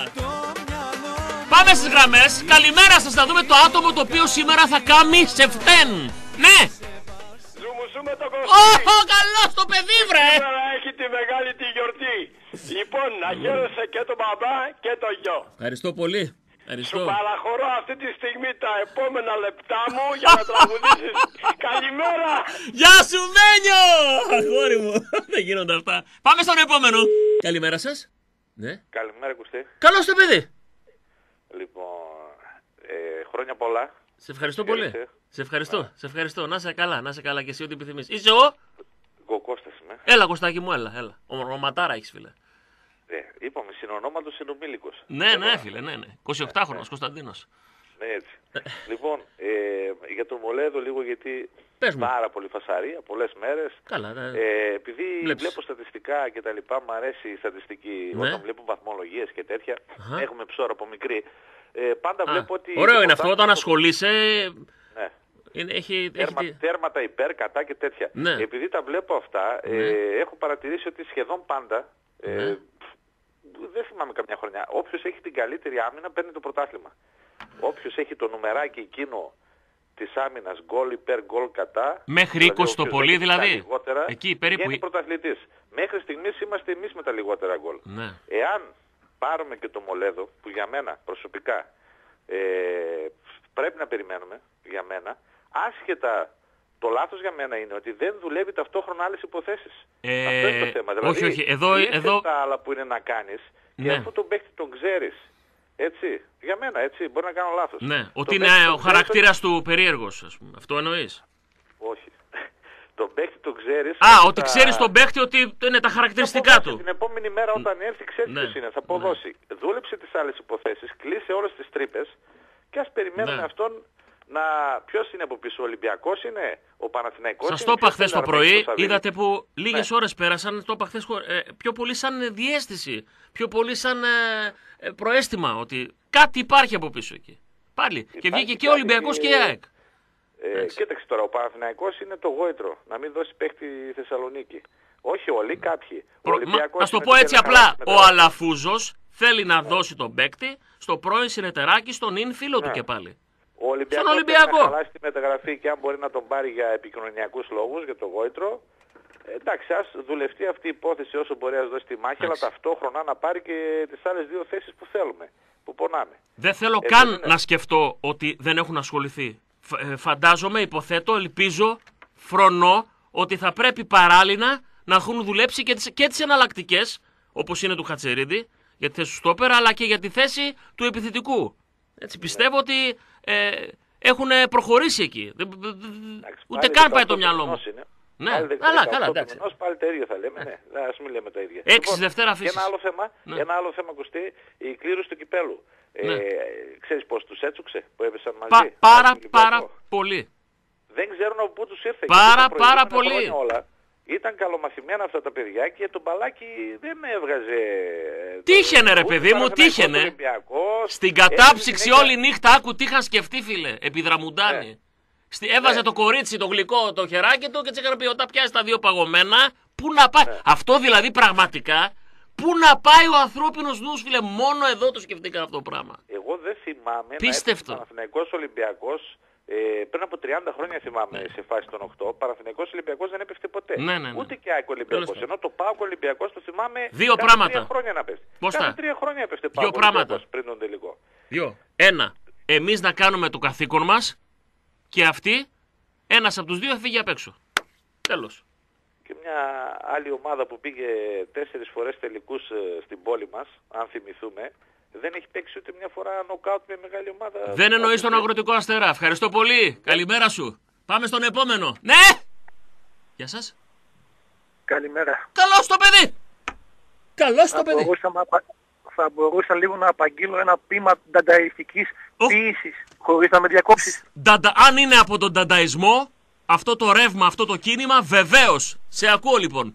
Πάμε στις γραμμές. Καλημέρα σας, να δούμε το άτομο το οποίο σήμερα θα κάνει σε φτέν. Ναι. Ζουμουσούμε το Κωστή. Ω, καλώς το παιδί, βρε. Σήμερα έχει τη μεγάλη τη γιορτή. Λοιπόν, να χαίρεσαι και τον μπαμπά και το γιο. Ευχαριστώ πολύ. Σου παραχωρώ αυτή τη στιγμή τα επόμενα λεπτά μου για να τραγουδήσεις. Καλημέρα. Γεια σου, Μένιο. Αγόρι μου. Δεν γίνονται αυτά. Πάμε στον επόμενο. Καλημέρα σας. Ναι. Καλημέρα, Κωστή. Καλώς το παιδί. Λοιπόν, χρόνια πολλά. Σε ευχαριστώ πολύ. Σε ευχαριστώ. Να είσαι καλά και εσύ ό,τι επιθυμείς. Είσαι ο Κώστας είμαι. Έλα, Κωστάκι μου, έλα. Ονοματάρα έχεις, φίλε. Είπαμε συνονόματος συνομήλικος. Ναι, φίλε, ναι. 28χρονος Κωνσταντίνος. Ναι, έτσι. Λοιπόν, για τον Μολέδο λίγο, γιατί πάρα πολύ φασαρία, πολλές μέρες. Καλά, επειδή βλέπω στατιστικά και τα λοιπά, μου αρέσει η στατιστική, όταν βλέπω βαθμολογίες και τέτοια, έχουμε ψώρα από μικρή. Πάντα βλέπω ότι... Ωραίο είναι αυτό, όταν ασχολείσαι... Ναι. Έχει τέρματα υπέρ, κατά και τέτοια. Ναι. Επειδή τα βλέπω αυτά, έχω παρατηρήσει ότι σχεδόν πάντα, δεν θυμάμαι καμιά χρονιά, όποιος έχει την καλύτερη άμυνα παίρνει το πρωτάθλημα. Όποιος έχει το νουμεράκι εκείνο της άμυνας, γκολ υπέρ, γκολ κατά, μέχρι 20 το πολύ δηλαδή, εκεί περίπου είναι πρωταθλητής. Μέχρι στιγμής είμαστε εμείς με τα λιγότερα γκολ. Ναι. Εάν πάρουμε και το Μολέδο, που για μένα προσωπικά πρέπει να περιμένουμε, για μένα, άσχετα, το λάθος για μένα είναι ότι δεν δουλεύει ταυτόχρονα άλλες υποθέσεις. Αυτό είναι το θέμα. Δηλαδή, όχι, εδώ... τα άλλα που είναι να κάνεις, και αφού τον παίκτη τον ξέρεις, έτσι, για μένα, έτσι, μπορεί να κάνω λάθος. Ναι, ότι είναι ο χαρακτήρας του περίεργος, ας πούμε. Αυτό εννοείς? Όχι. Τον παίκτη τον ξέρεις. Ότι ξέρεις τον παίκτη ότι είναι τα χαρακτηριστικά του. Την επόμενη μέρα όταν έρθει ξέρεις ποιος είναι, θα αποδώσει. Δούλεψε τις άλλες υποθέσεις, κλείσε όλες τις τρύπες και ας περιμένουμε αυτόν. Ποιος είναι από πίσω, ο Ολυμπιακός είναι, ο Παναθηναϊκός. Σας το είπα χθες το πρωί, είδατε που λίγες ώρες πέρασαν, το είπα χθες, πιο πολύ σαν διαίσθηση, πιο πολύ σαν προαίσθημα ότι κάτι υπάρχει από πίσω εκεί. Πάλι. Και βγήκε και ο Ολυμπιακός και η ΑΕΚ. Κοίταξε τώρα, ο Παναθηναϊκός είναι το γόητρο, να μην δώσει παίκτη Θεσσαλονίκη. Όχι όλοι, κάποιοι. Να το πω έτσι απλά, ο Αλαφούζος θέλει να δώσει τον παίκτη στο πρώην συνεταιράκι, στον ίν φίλο του και πάλι. Ο Ολυμπιακός θέλει να χαλάσει τη μεταγραφή και αν μπορεί να τον πάρει για επικοινωνιακούς λόγους, για το γόητρο. Εντάξει, ας δουλευτεί αυτή η υπόθεση όσο μπορεί να δώσει τη μάχη, αλλά ταυτόχρονα να πάρει και τις άλλες δύο θέσεις που θέλουμε, που πονάμε. Δεν θέλω καν να σκεφτώ ότι δεν έχουν ασχοληθεί. Φαντάζομαι, υποθέτω, ελπίζω, φρονώ ότι θα πρέπει παράλληλα να έχουν δουλέψει και τις εναλλακτικές, όπως είναι του Χατσερίδη, για τη θέση του στόπερα, αλλά και για τη θέση του επιθετικού. Έτσι, πιστεύω ότι έχουν προχωρήσει εκεί. Ούτε καν πάει το μυαλό μου. Ναι, καλά, εντάξει. Πάλι τα ίδια θα λέμε, ναι. Ας μην λέμε τα ίδια. 6 Δευτέρα φύσης. Ένα άλλο θέμα, Κωστή, η κλήρωση του κυπέλου. Ξέρεις πώς τους έτσουξε που έπεσαν μαζί? Πάρα πολύ. Δεν ξέρουν από πού τους ήρθε. Πάρα πολύ. Ήταν καλομαθημένα αυτά τα παιδιά και το μπαλάκι δεν έβγαζε... Τύχαινε ρε παιδί μου, τύχαινε. Στην κατάψυξη όλη νύχτα άκου τι είχαν σκεφτεί, φίλε, επί Δραμουντάνη. Έβαζε το κορίτσι το γλυκό το χεράκι του και τσέκανε πει όταν πιάσει τα δύο παγωμένα, πού να πάει. Αυτό δηλαδή πραγματικά, πού να πάει ο ανθρώπινος νους, φίλε, μόνο εδώ το σκεφτήκαν αυτό το πράγμα. Εγώ δεν θυμάμαι πίστευτο. Να έρθει Παναθηναϊκός Ολυμπιακός. Πριν από 30 χρόνια θυμάμαι σε φάση των 8, Παναθηναϊκός Ολυμπιακός δεν έπεφτε ποτέ. Ούτε και ΑΕΚ Ολυμπιακός. Ενώ το ΠΑΟΚ Ολυμπιακός το θυμάμαι δύο πράγματα. 3 χρόνια να πέφτει. Κάθε 3 χρόνια έπεφτε ΠΑΟΚ Ολυμπιακός πριν τον τελικό. Ένα, εμείς να κάνουμε το καθήκον μας και αυτοί, ένας από τους δύο θα φύγει απ' έξω. Τέλος. Και μια άλλη ομάδα που πήγε 4 φορές τελικούς στην πόλη μας, αν θυμηθούμε, Δεν έχει παίξει ούτε μια φορά νοκάουτ με μεγάλη ομάδα. Δεν εννοείς τον Αγροτικό Αστέρα. Ευχαριστώ πολύ. Καλημέρα σου. Πάμε στον επόμενο. Ναι! Γεια σας. Καλημέρα. Καλώς το παιδί! Καλώς το παιδί! Θα μπορούσα λίγο να απαγγείλω ένα ποίημα ντανταϊστικής ποίησης, χωρίς να με διακόψεις. Αν είναι από τον ντανταϊσμό, αυτό το ρεύμα, αυτό το κίνημα, βεβαίως. Σε ακούω λοιπόν.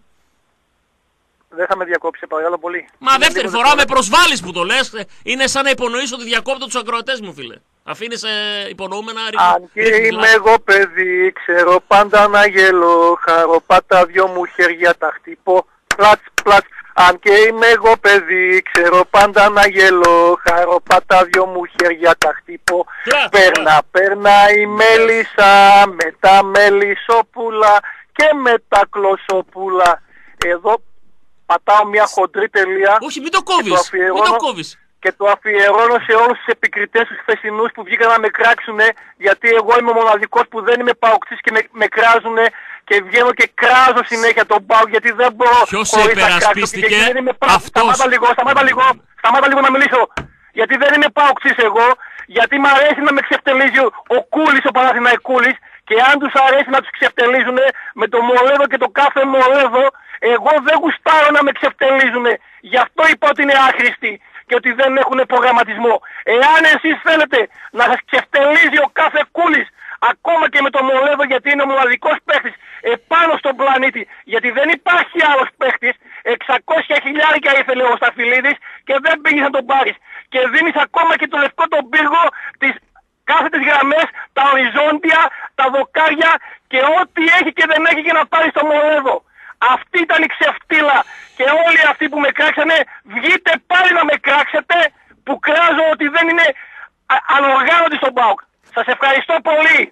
Δεν θα με διακόψει, παρακαλώ πολύ. Μα δεύτερη φορά με προσβάλλεις που το λες. Είναι σαν να υπονοείς ότι διακόπτω τους ακροατές μου, φίλε. Αφήνεις υπονοούμενα Αν και είμαι εγώ παιδί, ξέρω πάντα να γελώ. Χαροπά τα δυο μου χέρια τα χτυπώ. Πλατς, πλατς. Αν και είμαι εγώ παιδί, ξέρω πάντα να γελώ. Χαροπά τα δυο μου χέρια τα χτυπώ. Περνά η μέλισσα με τα μελισσόπουλα και με τα κλωσόπουλα. Εδώ πατάω μια χοντρή τελεία. Όχι, μην το κόβεις. Μην το κόβεις. Και το αφιερώνω σε όλους τους επικριτές τους χθεσινούς που βγήκαν να με κράξουνε, γιατί εγώ είμαι ο μοναδικός που δεν είμαι παοκτής και με κράζουνε και βγαίνω και κράζω συνέχεια τον ΠΑΟΚ, γιατί δεν μπορώ. Ποιος σε υπερασπίστηκε? Αυτός. Σταμάτα λίγο να μιλήσω. Γιατί δεν είμαι παοκτής εγώ, γιατί μου αρέσει να με ξεφτελίζει ο Κούλης, ο Παναθηναϊκούλης, και αν τους αρέσει να τους ξεφτελίζουνε με το μολέδο και το κάθε μολέδο, εγώ δεν γουστάρω να με ξεφτελίζουνε. Γι' αυτό είπα ότι είναι άχρηστοι και ότι δεν έχουν προγραμματισμό. Εάν εσείς θέλετε να σας ξεφτελίζει ο κάθε Κούλης, ακόμα και με το μολέδο, γιατί είναι ο μοναδικός παίχτης επάνω στον πλανήτη, γιατί δεν υπάρχει άλλος παίχτης, 600.000 ήθελε ο Σταφυλίδης και δεν πήγες να τον πάρεις. Και δίνεις ακόμα και το λευκό τον πύργο, τις κάθετες γραμμές, τα οριζόντια, τα δοκάρια και ό,τι έχει και δεν έχει για να πάρεις το μολέδο. Αυτή ήταν η ξεφτύλα και όλοι αυτοί που με κράξανε, βγείτε πάλι να με κράξετε, που κράζω ότι δεν είναι ανοργάνωτοι στον ΠΑΟΚ. Σας ευχαριστώ πολύ.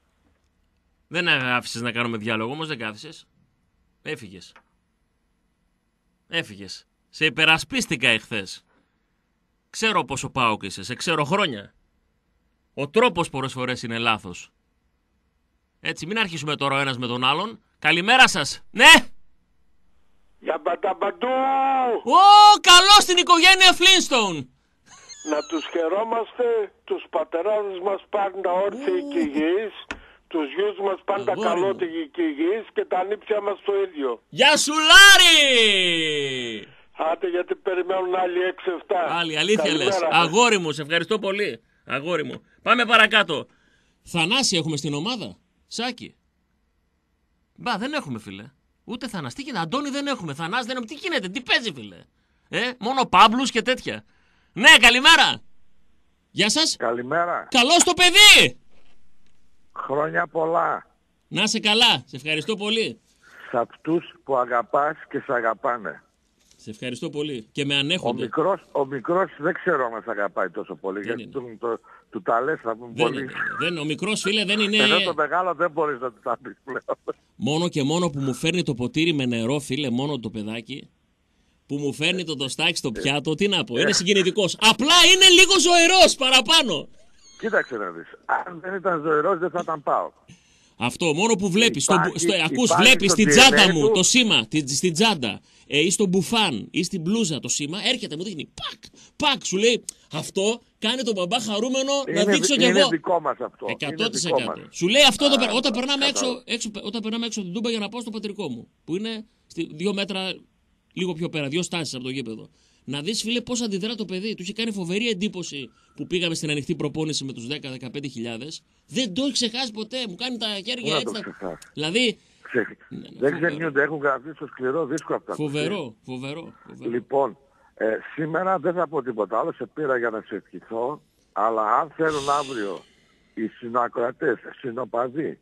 Δεν άφησες να κάνουμε διάλογο, όμως δεν κάθισες. Έφυγες. Σε υπερασπίστηκα εχθές. Ξέρω πόσο ΠΑΟΚ είσαι, σε ξέρω χρόνια. Ο τρόπος πολλές φορές είναι λάθος. Έτσι, μην αρχίσουμε τώρα ο ένας με τον άλλον. Καλημέρα σας. Ναι! Για μπαταμπαντού! Καλώς στην οικογένεια Flintstone! Να τους χαιρόμαστε, τους πατεράδες μας πάντα όρθιοι και υγιείς, τους γιους μας πάντα καλότικοι και υγιείς και τα νύψια μας το ίδιο. Γεια σου Λάρη! Άτε, γιατί περιμένουν άλλοι 6-7. Άλλη, αλήθεια λες. Αγόρι μου, σε ευχαριστώ πολύ. Αγόρι μου. Πάμε παρακάτω. Θανάση έχουμε στην ομάδα. Σάκη. Μπα, δεν έχουμε, φίλε. Ούτε Θανάση. Τι γίνεται, Αντώνη δεν έχουμε. Θανάση δεν έχουμε. Τι γίνεται, τι παίζει, φίλε. Μόνο Παύλους και τέτοια. Ναι, καλημέρα. Γεια σας. Καλημέρα. Καλώς το παιδί. Χρόνια πολλά. Να είσαι καλά. Σε ευχαριστώ πολύ. Σε αυτούς που αγαπάς και σε αγαπάνε. Σε ευχαριστώ πολύ. Και με ανέχονται. Ο μικρός δεν ξέρω αν μας αγαπάει τόσο πολύ. Γιατί του τα λες θα πούμε πολύ. Ο μικρός, φίλε, δεν είναι... Ενώ το μεγάλο δεν μπορείς να του τα πεις πλέον. Μόνο και μόνο που μου φέρνει το ποτήρι με νερό, φίλε, μόνο το παιδάκι, που μου φέρνει το τοστάκι στο πιάτο, τι να πω, είναι συγκινητικός. Απλά είναι λίγο ζωηρός παραπάνω. Κοίταξε να δεις. Αν δεν ήταν ζωηρός δεν θα ήταν ΠΑΟΚ. Αυτό, μόνο που βλέπεις, βλέπεις στην τσάντα μου το σήμα, στην τσάντα, ή στο μπουφάν, ή στην μπλούζα το σήμα, έρχεται, μου δείχνει, πακ, σου λέει, αυτό κάνει τον μπαμπά χαρούμενο να δείξω κι εγώ. Είναι δικό μας αυτό. 100%. Σου λέει αυτό όταν περνάμε έξω από την Τούμπα για να πάω στο πατρικό μου, που είναι 2 μέτρα λίγο πιο πέρα, 2 στάσεις από το γήπεδο. Να δεις, φίλε, πώς αντιδρά το παιδί. Του είχε κάνει φοβερή εντύπωση που πήγαμε στην ανοιχτή προπόνηση με τους 10-15 χιλιάδες. Δεν το έχει ξεχάσει ποτέ. Μου κάνει τα χέρια έτσι. Δηλαδή. Δεν ξεχνιούνται, έχουν γραφτεί στο σκληρό δίσκο αυτά. Φοβερό. Λοιπόν, σήμερα δεν θα πω τίποτα άλλο. Σε πήρα για να σε ευχηθώ. Αλλά αν θέλουν αύριο οι συνακροατές, συνοπαδοί,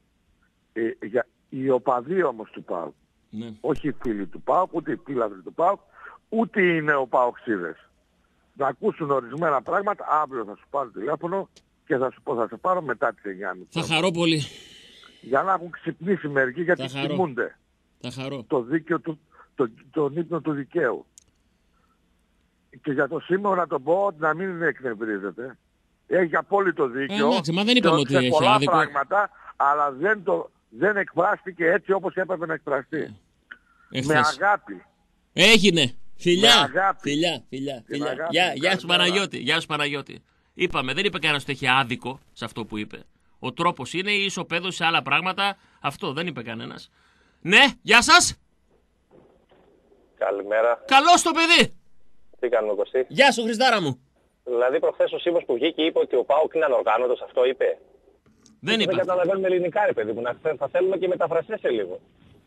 οι οπαδοί όμως του ΠΑΟΚ, όχι οι φίλοι του ΠΑΟΚ, ούτε οι φίλαδροι του ΠΑΟΚ, ούτε οι νεοπαοξίδες, να ακούσουν ορισμένα πράγματα, αύριο θα σου πάρω τηλέφωνο και θα σου πω, θα σε πάρω μετά τις 9.30. Θα χαρώ πολύ. Για να έχουν ξυπνήσει μερικοί, γιατί θυμούνται. Θα χαρώ. Το δίκαιο τον ύπνο του δικαίου. Και για το σήμερα να το πω, να μην εκνευρίζεται. Έχει απόλυτο δίκιο. Μα δεν είπαμε ότι έχει πολλά άδικο. πράγματα, αλλά δεν εκφράστηκε έτσι όπως έπρεπε να εκφραστεί. Με αγάπη. Έγινε. Φιλιά. Γεια σου Παναγιώτη. Είπαμε, δεν είπε κανένας ότι έχει άδικο σε αυτό που είπε. Ο τρόπος είναι η ισοπαίδωση σε άλλα πράγματα. Αυτό δεν είπε κανένας. Ναι, γεια σας. Καλημέρα. Καλώς το παιδί. Τι κάνουμε, Κωστή? Γεια σου, Χριστάρα μου. Δηλαδή προχθές ο Σίμος που βγήκε είπε ότι ο ΠΑΟΚ είναι ανοργάνωτος, αυτό είπε? Δεν είπε. Δεν καταλαβαίνουμε ελληνικά, ρε παιδί μου. Θα θέλουμε και μεταφραστές σε λίγο.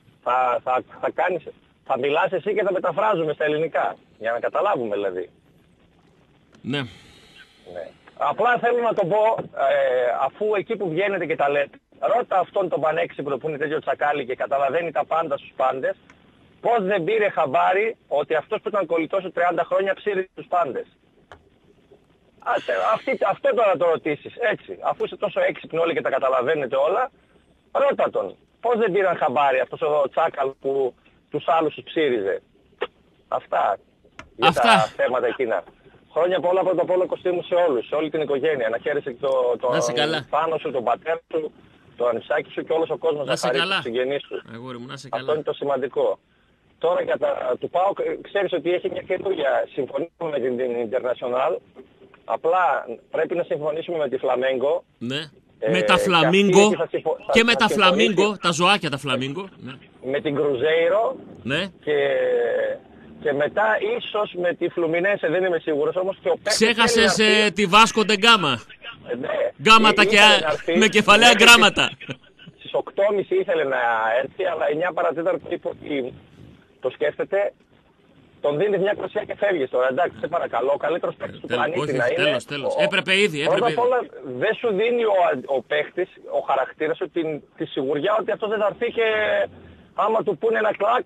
Θα μιλάς εσύ και θα μεταφράζουμε στα ελληνικά. Για να καταλάβουμε δηλαδή. Ναι. Απλά θέλω να το πω, αφού εκεί που βγαίνετε και τα λέτε, ρώτα αυτόν τον πανέξυπνο που είναι τέτοιο τσακάλι και καταλαβαίνει τα πάντα στους πάντες, πώς δεν πήρε χαμπάρι ότι αυτός που ήταν κολλητός 30 χρόνια ψήριζε τους πάντες. Αυτό τώρα το ρωτήσεις, έτσι. Αφού είσαι τόσο έξυπνοι όλοι και τα καταλαβαίνετε όλα, ρώτα τον. Πώς δεν πήραν χαμπάρι αυτός ο τσάκαλ που τους άλλους τους ψήριζε. Αυτά. Για τα θέματα εκείνα. Χρόνια πολλά πρώτα απ' όλα, Κωστή μου, σε όλους, σε όλη την οικογένεια. Να χαίρεσαι και τον πάνω σου, τον πατέρα σου, το ανιψάκι σου και όλος ο κόσμος να χαρίσει τους συγγενείς σου. Αυτό είναι το σημαντικό. Τώρα για του ΠΑΟΚ, ξέρεις ότι έχει μια καινούργια συμφωνία με την International. Απλά πρέπει να συμφωνήσουμε με τη Φλαμέγκο. Ναι. Με τα Φλαμίγκο και με τα Φλαμίγκο, τα ζωάκια τα Φλαμίγκο. Ναι. Με την Κρουζέιρο. Ναι. Και μετά ίσως με τη Φλουμινέσε, δεν είμαι σίγουρος όμως. Ξέχασες τη Βάσκο ντε Γκάμα. Ναι. Γκάματα και με κεφαλαία γράμματα. Στις 8.30 ήθελε να έρθει, αλλά 9 παρατέταρτο είπε ότι το σκέφτεται. Τον δίνει μια κροσιά και φεύγεις τώρα. Εντάξει, σε παρακαλώ, ο καλύτερος παίκτης του πλανήτη να είναι. Τέλος. Έπρεπε ήδη. Πρώτα απ' όλα δεν σου δίνει ο παίκτης, ο χαρακτήρας σου τη σιγουριά ότι αυτός δεν θα έρθει και άμα του πούνε ένα κλακ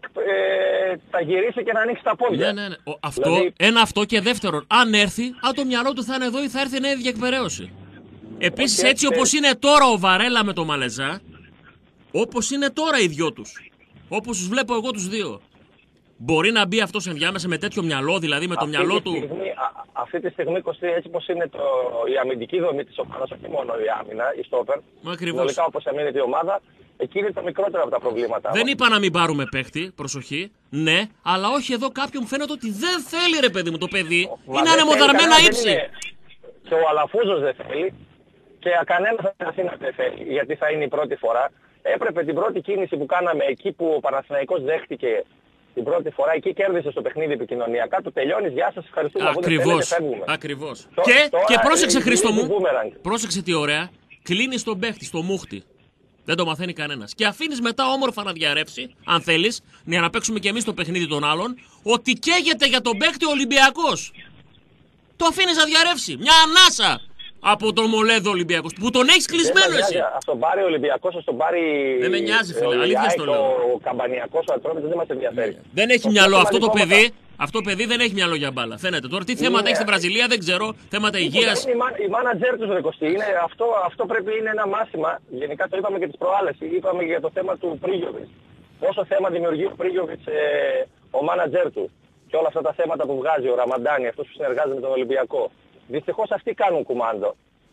θα γυρίσει και να ανοίξει τα πόδια. Ναι. Ένα αυτό και δεύτερον, αν έρθει, αν το μυαλό του θα είναι εδώ ή θα έρθει να είναι διεκπαιρέωση. Επίσης έτσι όπως είναι τώρα ο Βαρέλα με το Μαλεζά, όπως είναι τώρα οι δυο τους, όπως τους βλέπω εγώ τους δύο. Μπορεί να μπει αυτός ενδιάμεσα με τέτοιο μυαλό, δηλαδή με το μυαλό του. Αυτή τη στιγμή, Κωστή, έτσι πως είναι η αμυντική δομή της ομάδας, όχι μόνο η άμυνα, η στόπερ, συνολικά όπως αμήνεται η ομάδα, εκεί είναι το μικρότερο από τα προβλήματα. Δεν είπα να μην πάρουμε παίχτη, προσοχή, ναι, αλλά όχι εδώ κάποιον μου φαίνεται ότι δεν θέλει ρε παιδί μου το παιδί, είναι ανεμοδαρμένα ύψη. Και ο Αλαφούζος δεν θέλει και κανένας δεν θέλει, γιατί θα είναι η πρώτη φορά. Έπρεπε την πρώτη κίνηση που κάναμε εκεί που ο Παναθηναϊκός δέχτηκε την πρώτη φορά, εκεί κέρδισε στο παιχνίδι επικοινωνιακά, του τελειώνεις, γεια σας, ευχαριστούμε. Ακριβώς. Και πρόσεξε Χρήστο μου, πρόσεξε τι ωραία, κλείνεις τον παίχτη, στο μούχτη. Δεν το μαθαίνει κανένας. Και αφήνεις μετά όμορφα να διαρρεύσει, αν θέλεις, για να παίξουμε κι εμείς το παιχνίδι των άλλων, ότι καίγεται για τον παίχτη ο Ολυμπιακός. Το αφήνεις να διαρρεύσει. Μια ανάσα από τον Μολέδο Ολυμπιακός, που τον έχεις κλεισμένο εσύ. Ας τον πάρει ο Ολυμπιακός, ας τον πάρει. Δεν με νοιάζει, φίλε, αλήθεια στο λέω. Ο Καμπανιακός, ο Ατρόμητος δεν μας ενδιαφέρει. Δεν έχει μυαλό αυτό το παιδί. Αυτό παιδί δεν έχει μυαλό για μπάλα. Φαίνεται τώρα. Τι θέματα έχει στην Βραζιλία δεν ξέρω. Θέματα υγείας. Η μάνατζερ τους, ρε Κωστή. Αυτό πρέπει είναι ένα μάθημα. Γενικά το είπαμε και τις προάλλες. Είπαμε για το θέμα του Πρίγιοβιτς. Πόσο θέμα δημιουργεί ο Πρίγιοβιτς ο μάνατζερ του. Και όλα αυτά τα θέματα που βγάζει ο Ραμαντάνι, αυτός που συνεργάζεται με τον Ολυμπιακό. Δυστυχώς αυτοί κάνουν κουμάντο.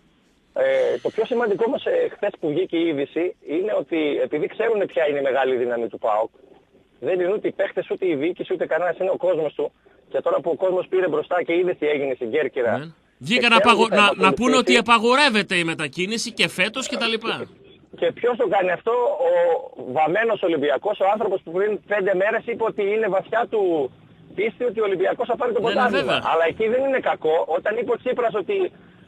Το πιο σημαντικό όμως χθες που βγήκε η είδηση είναι ότι επειδή ξέρουν ποια είναι η μεγάλη δύναμη του ΠΑΟΚ, δεν είναι ούτε οι παίχτες, ούτε η διοίκηση, ούτε κανένας, είναι ο κόσμος του. Και τώρα που ο κόσμος πήρε μπροστά και είδε τι έγινε στην Κέρκυρα. Ναι. Βγήκαν να πούνε ότι απαγορεύεται η μετακίνηση και φέτος και τα λοιπά. Και ποιος το κάνει αυτό? Ο βαμμένος Ολυμπιακός, ο άνθρωπος που πριν 5 μέρες είπε ότι είναι βαθιά του πίστη ότι ο Ολυμπιακός θα πάρει το πρωτάθλημα. Αλλά εκεί δεν είναι κακό. Όταν είπε ο Τσίπρας ότι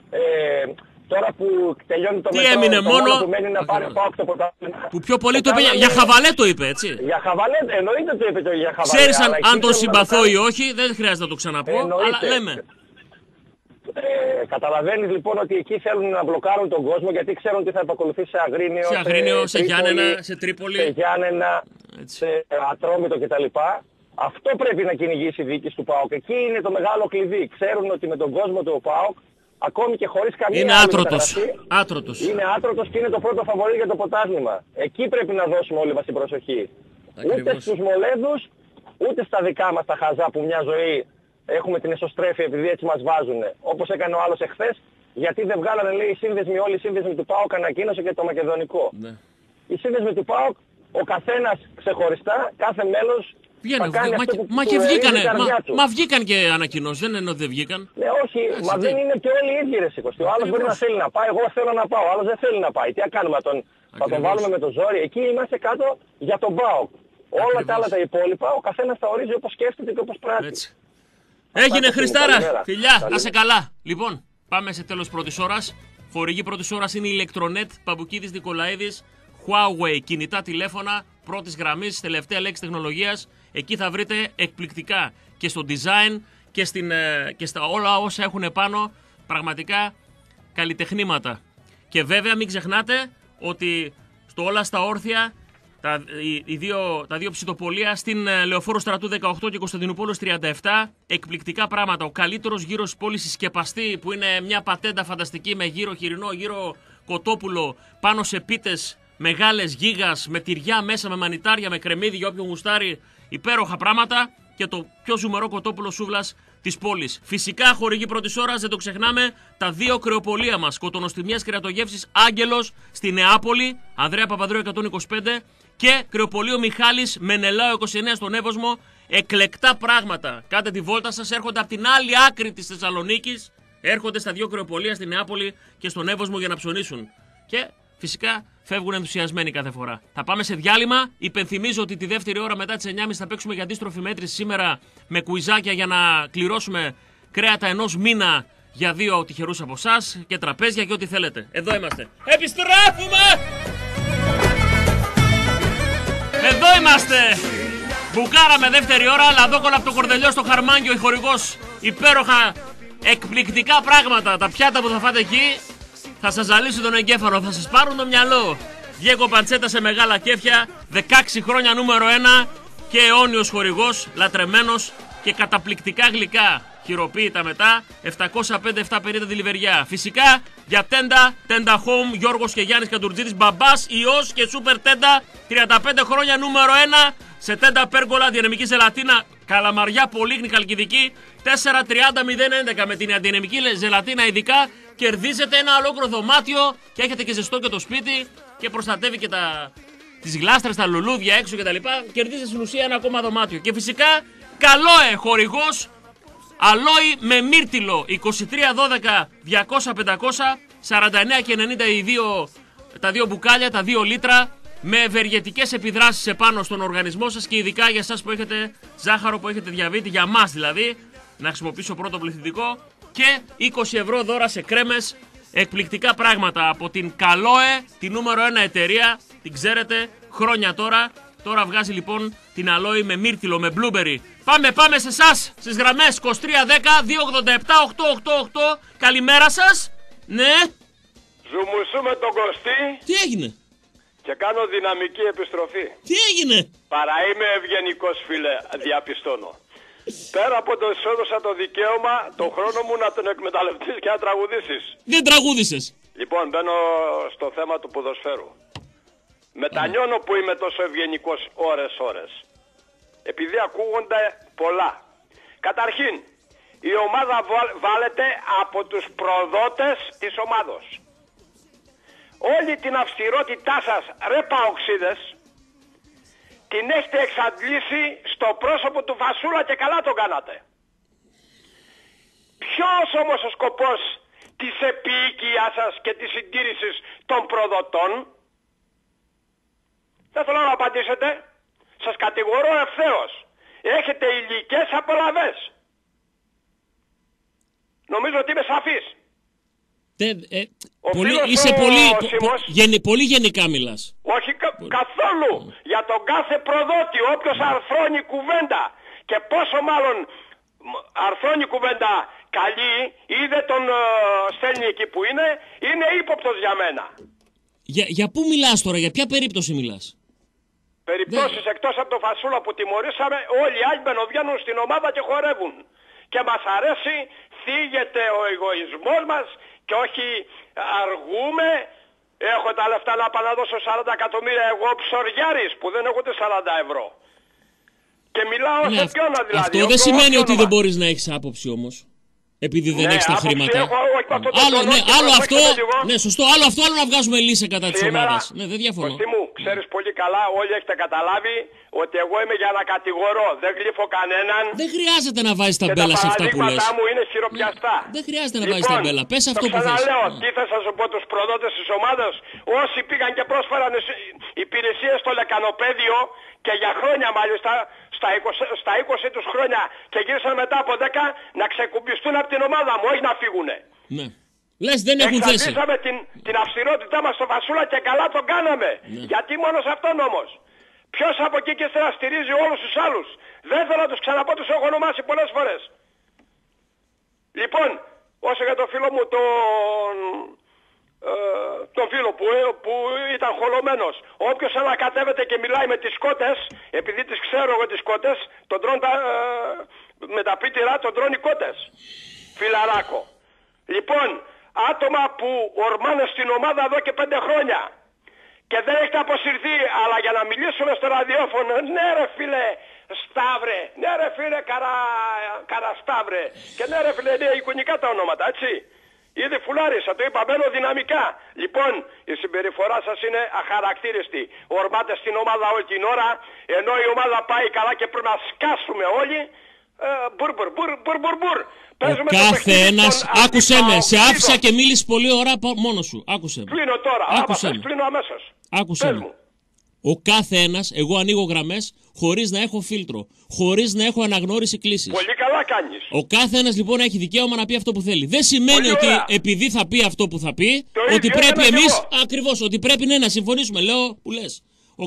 τώρα που τελειώνει το μετρό, έμεινε μόνο που μένει να πάρει ο ΠΑΟΚ το πρωτάθλημα. Που πιο πολύ το είπε για χαβαλέ το είπε, έτσι. Για χαβαλέ, εννοείται το είπε το για χαβαλέ. Ξέρεις αν τον συμπαθώ ή όχι, δεν χρειάζεται να το ξαναπώ, αλλά λέμε. Καταλαβαίνεις λοιπόν ότι εκεί θέλουν να μπλοκάρουν τον κόσμο γιατί ξέρουν ότι θα επακολουθεί σε Αγρίνιο, σε Γιάννενα, σε Τρίπολη, σε Γιάννενα, σε Ατρόμητο κτλ. Αυτό πρέπει να κυνηγήσει η διοίκηση του ΠΑΟΚ. Εκεί είναι το μεγάλο κλειδί. Ξέρουν ότι με τον κόσμο του ΠΑΟΚ, ακόμη και χωρίς καμία είναι άτρωτος. Είναι άτρωτος και είναι το πρώτο φαβορί για το πρωτάθλημα. Εκεί πρέπει να δώσουμε όλοι μας την προσοχή. Ακριβώς. Ούτε στους Μολέδους, ούτε στα δικά μας τα χαζά που μια ζωή έχουμε την εσωστρέφεια επειδή έτσι μας βάζουν. Όπως έκανε ο άλλος εχθές, γιατί δεν βγάλανε λέει όλοι οι σύνδεσμοι του ΠΑΟΚ ανακοίνωσε και το μακεδονικό. Ναι. Οι σύνδεσμοι του ΠΑΟΚ, ο καθένας ξεχωριστά, κάθε μέλος Μα και βγήκανε. Μα βγήκαν και ανακοινώσεις, δεν είναι ότι δεν βγήκαν. Ναι, όχι, μα δεν είναι και όλοι οι ίδιοι ρε Κωστή. Ο άλλος μπορεί να θέλει να πάει, εγώ θέλω να πάω, ο άλλος δεν θέλει να πάει. Τι θα κάνουμε, θα τον βάλουμε με το ζόρι. Εκεί είμαστε κάτω για τον ΠΑΟΚ. Όλα τα άλλα τα υπόλοιπα, ο καθένας τα ορίζει όπως σκέφτεται και όπως πράττει. Έγινε Χριστάρα, φιλιά, να σε καλά. Λοιπόν, πάμε σε τέλος πρώτης ώρας. Χορηγή πρώτης ώρας είναι η Electronet, Παπουκίδης Νικολαίδης, Huawei, κινητά τηλέφωνα, πρώτης γραμμής, τελευταία λέξη τεχνολογίας. Εκεί θα βρείτε εκπληκτικά και στο design και στα όλα όσα έχουν πάνω, πραγματικά καλλιτεχνήματα. Και βέβαια μην ξεχνάτε ότι στο όλα στα όρθια, τα δύο ψητοπολία στην Λεωφόρο Στρατού 18 και Κωνσταντινούπολος 37, εκπληκτικά πράγματα. Ο καλύτερος γύρος της πόλης, η Σκεπαστή, που είναι μια πατέντα φανταστική με γύρο χοιρινό, γύρο κοτόπουλο, πάνω σε πίτες μεγάλες γίγας, με τυριά μέσα, με μανιτάρια, με κρεμμύδι για όποιον γουστάρει, υπέροχα πράγματα, και το πιο ζουμερό κοτόπουλο σούβλας της πόλης. Φυσικά, χορηγή πρώτης ώρας, δεν το ξεχνάμε, τα δύο κρεοπολία μας, Κοτονοστιμίας και Κρεατογεύσης Άγγελος στη Νεάπολη, Ανδρέα Παπανδρέου 125, και κρεοπολείο Μιχάλης Μενελάου 29 στον Εύωσμο. Εκλεκτά πράγματα. Κάντε τη βόλτα σας, έρχονται από την άλλη άκρη της Θεσσαλονίκης, έρχονται στα δύο κρεοπολία στη Νεάπολη και στον Εύωσμο για να ψωνίσουν. Και φυσικά φεύγουν ενθουσιασμένοι κάθε φορά. Θα πάμε σε διάλειμμα. Υπενθυμίζω ότι τη δεύτερη ώρα μετά τις 9.30 θα παίξουμε για αντίστροφη μέτρηση σήμερα με κουιζάκια για να κληρώσουμε κρέατα ενός μήνα για δύο τυχερούς από εσάς και τραπέζια και ό,τι θέλετε. Εδώ είμαστε. Επιστρέφουμε! Εδώ είμαστε! Μπουκάρα με δεύτερη ώρα, λαδόκολα από το κορδελιό στο Χαρμάνγκιο, η χορηγός, υπέροχα, εκπληκτικά πράγματα. Τα πιάτα που θα φάτε εκεί θα σας ζαλίσουν τον εγκέφαλο, θα σας πάρουν το μυαλό. Διέγκο Παντσέτα σε μεγάλα κέφια, 16 χρόνια νούμερο 1 και αιώνιος χορηγός, λατρεμένος και καταπληκτικά γλυκά. Χειροποίητα μετά, 705-750 τη Λιβεριά. Φυσικά για τέντα, Tenda Home, Γιώργος και Γιάννης Καντουρτζίδης, μπαμπάς, ιός και σούπερ τέντα, 35 χρόνια νούμερο 1 σε τέντα πέργολα, διανεμική ζελατίνα, Καλαμαριά, Πολύχνη, Καλκιδική, 430-011 με την αντιανεμική ζελατίνα ειδικά. Κερδίζετε ένα ολόκληρο δωμάτιο και έχετε και ζεστό και το σπίτι και προστατεύει και τις γλάστρες, τα λουλούδια έξω κτλ. Κερδίζετε στην ουσία ένα ακόμα δωμάτιο. Και φυσικά Καλόε, χορηγός, αλόι με μύρτιλο, 2312-200-500, 49 και 90 τα δύο μπουκάλια, τα 2 λίτρα, με ευεργετικές επιδράσεις επάνω στον οργανισμό σας και ειδικά για εσάς που έχετε ζάχαρο, που έχετε διαβήτη, για μας δηλαδή, να χρησιμοποιήσω πρώτο πληθυντικό, και 20 ευρώ δώρα σε κρέμες, εκπληκτικά πράγματα από την Καλόε, τη νούμερο 1 εταιρεία, την ξέρετε, χρόνια τώρα. Τώρα βγάζει λοιπόν την αλόι με μύρτιλο, με blueberry. Πάμε σε εσάς, στις γραμμές 2310-287-888. Καλημέρα σας. Ναι. Ζουμουσού με τον Κωστή. Τι έγινε? Και κάνω δυναμική επιστροφή. Τι έγινε? Παρά είμαι ευγενικός, φίλε, διαπιστώνω. Πέρα από το εισόδωσα το δικαίωμα, τον χρόνο μου να τον εκμεταλλευτείς και να τραγουδήσεις. Δεν τραγούδησες. Λοιπόν, μπαίνω στο θέμα του ποδοσφαίρου. Μετανιώνω που είμαι τόσο ευγενικός ώρες. Επειδή ακούγονται πολλά. Καταρχήν, η ομάδα βάλετε από τους προδότες της ομάδος. Όλη την αυστηρότητά σας, ρε παοξίδες, την έχετε εξαντλήσει στο πρόσωπο του Φασούλα και καλά το κάνατε. Ποιος όμως ο σκοπός της επίοικιάς σας και της συντήρησης των προδοτών? Δεν θέλω να απαντήσετε. Σας κατηγορώ ευθέως. Έχετε υλικές απολαβές. Νομίζω ότι είμαι σαφής. Είσαι πολύ γενικά μιλάς. Όχι καθόλου. Για τον κάθε προδότη, όποιος αρθρώνει κουβέντα, και πόσο μάλλον αρθρώνει κουβέντα καλή, είδε τον στέλνει εκεί που είναι ύποπτος για μένα. Για πού μιλάς τώρα, για ποια περίπτωση μιλάς? Περιπτώσεις εκτός από το Φασούλα που τιμωρήσαμε, όλοι οι άλλοι μπαινοβγαίνουν στην ομάδα και χορεύουν. Και μας αρέσει, θίγεται ο εγωισμός μας και όχι αργούμε. Έχω τα λεφτά να πάω να δώσω 40 εκατομμύρια εγώ ψωριάρης που δεν έχω ούτε 40 ευρώ. Και μιλάω σε ποιον δηλαδή. Αυτό δεν σημαίνει ότι δεν μπορείς να έχεις άποψη όμως. Επειδή δεν έχεις τα χρήματα. Άλλο αυτό, ναι, σωστό. Άλλο αυτό, άλλο να βγάζουμε λύση κατά της ομάδας. Ναι, δεν διαφωνώ. Κωστή μου, ξέρεις πολύ καλά, όλοι έχετε καταλάβει ότι εγώ είμαι για να κατηγορώ. Δεν γλύφω κανέναν. Δεν χρειάζεται να βάζεις ταμπέλα σε αυτά που λες. Και τα παραδείγματά μου είναι χειροπιαστά. Δεν χρειάζεται να βάζεις ταμπέλα. Πες αυτό που θες. Ξαναλέω, τι θα σας πω τους προδότες της ομάδας, όσοι πήγαν και πρόσφεραν υπηρεσίες στο λεκανοπέδιο και για χρόνια μάλιστα, στα 20 τους χρόνια και γύρισαν μετά από 10 να ξεκουμπιστούν από την ομάδα μου, όχι να φύγουνε. Ναι. Λες δεν έχουν θέση. Εξαρτήσαμε την αυστηρότητά μας στο Φασούλα και καλά το κάναμε. Ναι. Γιατί μόνο σε αυτόν όμως. Ποιος από εκεί και ύστερα στηρίζει όλους τους άλλους. Δεν θέλω να τους ξαναπώ, τους έχω ονομάσει πολλές φορές. Λοιπόν, όσο για τον φίλο μου τον φίλο που ήταν χολωμένος. Όποιος ανακατεύεται και μιλάει με τις κότες, επειδή τις ξέρω εγώ τις κότες, τον τρώνε με τα πίτυρα τον τρώνε οι κότες. Φιλαράκο. Λοιπόν, άτομα που ορμάνε στην ομάδα εδώ και 5 χρόνια και δεν έχετε αποσυρθεί, αλλά για να μιλήσουμε στο ραδιόφωνο, ναι ρε φίλε Σταύρε, ναι ρε φίλε Καρασταύρε και ναι ρε φίλε, είναι εικονικά τα ονόματα, έτσι. Ήδη φουλάρισα, το είπα, μπαίνω δυναμικά. Λοιπόν, η συμπεριφορά σας είναι αχαρακτήριστη. Ορμάτε στην ομάδα όλη την ώρα, ενώ η ομάδα πάει καλά και πρέπει να σκάσουμε όλοι. Μπουρ. Ο κάθε ένας, άκουσέ με, σε άφησα και μίλησε πολλή ώρα μόνος σου. Άκουσέ με. Κλείνω τώρα, κλείνω αμέσως. Άκουσέ με. Ο κάθε ένας, εγώ ανοίγω γραμμές χωρίς να έχω φίλτρο, χωρίς να έχω αναγνώριση κλήσης. Πολύ καλά κάνεις. Ο κάθε ένας λοιπόν έχει δικαίωμα να πει αυτό που θέλει. Δεν σημαίνει ότι επειδή θα πει αυτό που θα πει, ότι πρέπει εμείς, ακριβώς, ότι πρέπει να συμφωνήσουμε. Λέω που λες.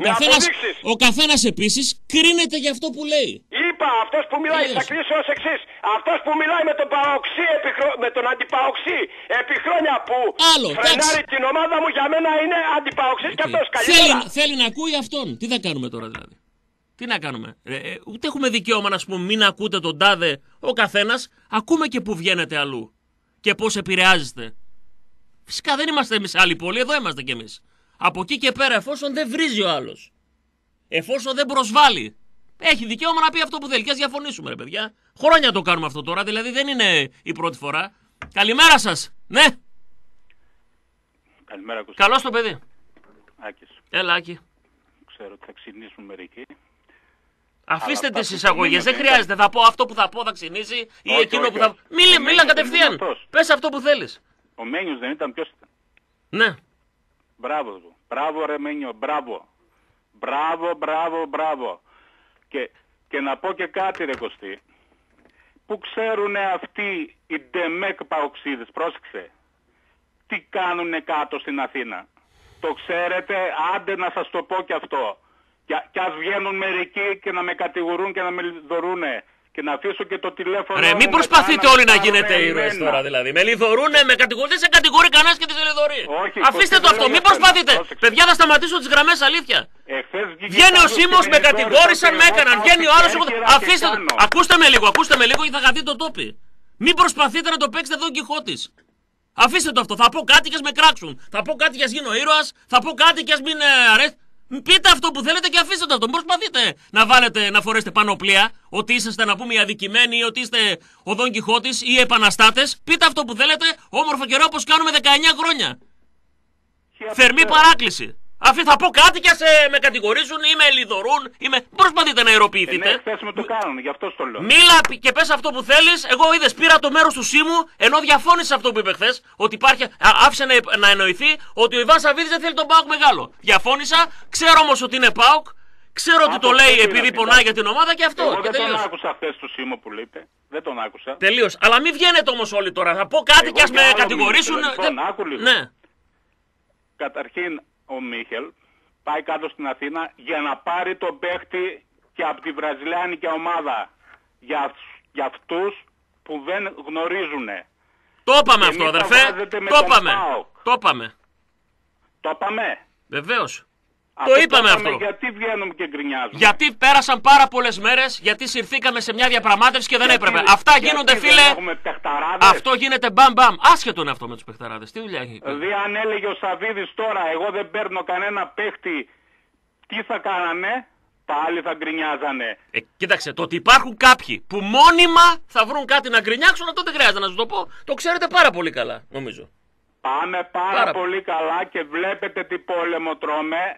Ο καθένας επίσης κρίνεται για αυτό που λέει. Είπα, αυτός που μιλάει, θα κλείσω ως εξής. Αυτός που μιλάει με τον Παοξή, με τον αντιπαοξή επί χρόνια που φρενάρει την ομάδα μου, για μένα είναι αντιπαοξής και αυτός καλύτερα. Θέλει να ακούει αυτόν. Τι θα κάνουμε τώρα δηλαδή? Τι να κάνουμε? Ούτε έχουμε δικαίωμα να πούμε μην ακούτε τον τάδε. Ο καθένας ακούμε και που βγαίνετε αλλού και πώς επηρεάζεστε. Φυσικά δεν είμαστε εμείς άλλοι πόλοι, εδώ είμαστε κι εμείς. Από εκεί και πέρα, εφόσον δεν βρίζει ο άλλος, εφόσον δεν προσβάλλει, έχει δικαίωμα να πει αυτό που θέλει. Και ας διαφωνήσουμε, ρε παιδιά. Χρόνια το κάνουμε αυτό τώρα, δηλαδή δεν είναι η πρώτη φορά. Καλημέρα σας. Ναι. Καλημέρα, Κωστή. Καλώς το παιδί. Άκης. Έλα, Άκη. Ξέρω ότι θα ξυνήσουν μερικοί. Αφήστε τις εισαγωγές, δεν χρειάζεται. Θα πω αυτό που θα πω, θα ξυνήσει ή εκείνο που θα. Μίλα κατευθείαν. Πες αυτό που θέλεις. Ο Μένιος δεν ήταν, ποιος ήταν? Ναι. Μπράβο του. Μπράβο ρε Μένιο, μπράβο. Μπράβο. Και να πω και κάτι ρε Κωστή. Πού ξέρουνε αυτοί οι ντεμεκ παοξίδες, πρόσεξε. Τι κάνουνε κάτω στην Αθήνα. Το ξέρετε, άντε να σας το πω και αυτό. Κι ας βγαίνουν μερικοί και να με κατηγορούν και να με λιδωρούνε. Και να αφήσω και το τηλέφωνο. Ρε, μην προσπαθείτε όλοι να γίνετε ήρωες τώρα δηλαδή. Με λιδωρούνε, με κατηγορούν. Δεν σε κατηγορεί κανένας και δεν σε λιδωρεί. Αφήστε το αυτό, μην προσπαθείτε. Παιδιά, θα σταματήσω τις γραμμές, αλήθεια. Βγαίνει ο Σίμος, με κατηγόρησαν, με έκαναν. Βγαίνει ο άλλος. Αφήστε το. Ακούστε με λίγο γιατί θα χαθεί το τόπι. Μην προσπαθείτε να το παίξετε Δον Κιχώτης. Αφήστε το αυτό. Θα πω κάτι και ας με κράξουν. Θα πω κάτι και ας γίνω ήρωας. Θα πω κάτι και ας μην αρέσει. Πείτε αυτό που θέλετε και αφήστε το αυτό. Μην προσπαθείτε να φορέσετε πανοπλία, ότι είσαστε να πούμε οι αδικημένοι ή ότι είστε ο Δον Κιχώτης ή οι επαναστάτες. Πείτε αυτό που θέλετε, όμορφο καιρό όπως κάνουμε 19 χρόνια. Θερμή παράκληση. Αφού θα πω κάτι και με κατηγορήσουν ή με λιδωρούν ή με. Προσπαθείτε να ιεροποιηθείτε. Ναι, χθες με το κάνουν, γι' αυτό το λέω. Μίλα και πες αυτό που θέλεις. Εγώ είδες, πήρα το μέρος του Σίμου, ενώ διαφώνησε αυτό που είπε χθες. Ότι υπάρχει. Άφησε να εννοηθεί ότι ο Ιβάν Σαββίδης δεν θέλει τον ΠΑΟΚ μεγάλο. Διαφώνησα. Ξέρω όμως ότι είναι ΠΑΟΚ. Ξέρω ότι το λέει επειδή πονάει για την ομάδα και αυτό. Εγώ δεν τον άκουσα χθες του Σίμου που λέει. Δεν τον άκουσα. Τελείως. Αλλά μην βγαίνετε όμως όλοι τώρα. Θα πω κάτι και ας με κατηγορήσουν. Ναι. Καταρχήν. Ο Μίχελ πάει κάτω στην Αθήνα για να πάρει τον παίχτη και από τη βραζιλιάνικη ομάδα για αυτούς που δεν γνωρίζουνε. Το είπαμε αυτό αδερφέ, το είπαμε. Βεβαίως. Το είπαμε αυτό. Γιατί βγαίνουμε και γκρινιάζουμε? Γιατί πέρασαν πάρα πολλές μέρες, γιατί συρθήκαμε σε μια διαπραγμάτευση και δεν έπρεπε. Αυτά γίνονται φίλε. Αυτό γίνεται μπαμ. Άσχετο είναι αυτό με τους παιχταράδες. Τι δουλειά έχει? Δηλαδή αν έλεγε ο Σαββίδης τώρα εγώ δεν παίρνω κανένα παίχτη, τι θα κάνανε? Πάλι θα γκρινιάζανε. Κοίταξε, το ότι υπάρχουν κάποιοι που μόνιμα θα βρουν κάτι να γκρινιάξουν, αυτό δεν χρειάζεται να σας το πω. Το ξέρετε πάρα πολύ καλά, νομίζω. Πάμε πάρα πολύ καλά και βλέπετε τι πόλεμο τρώμε.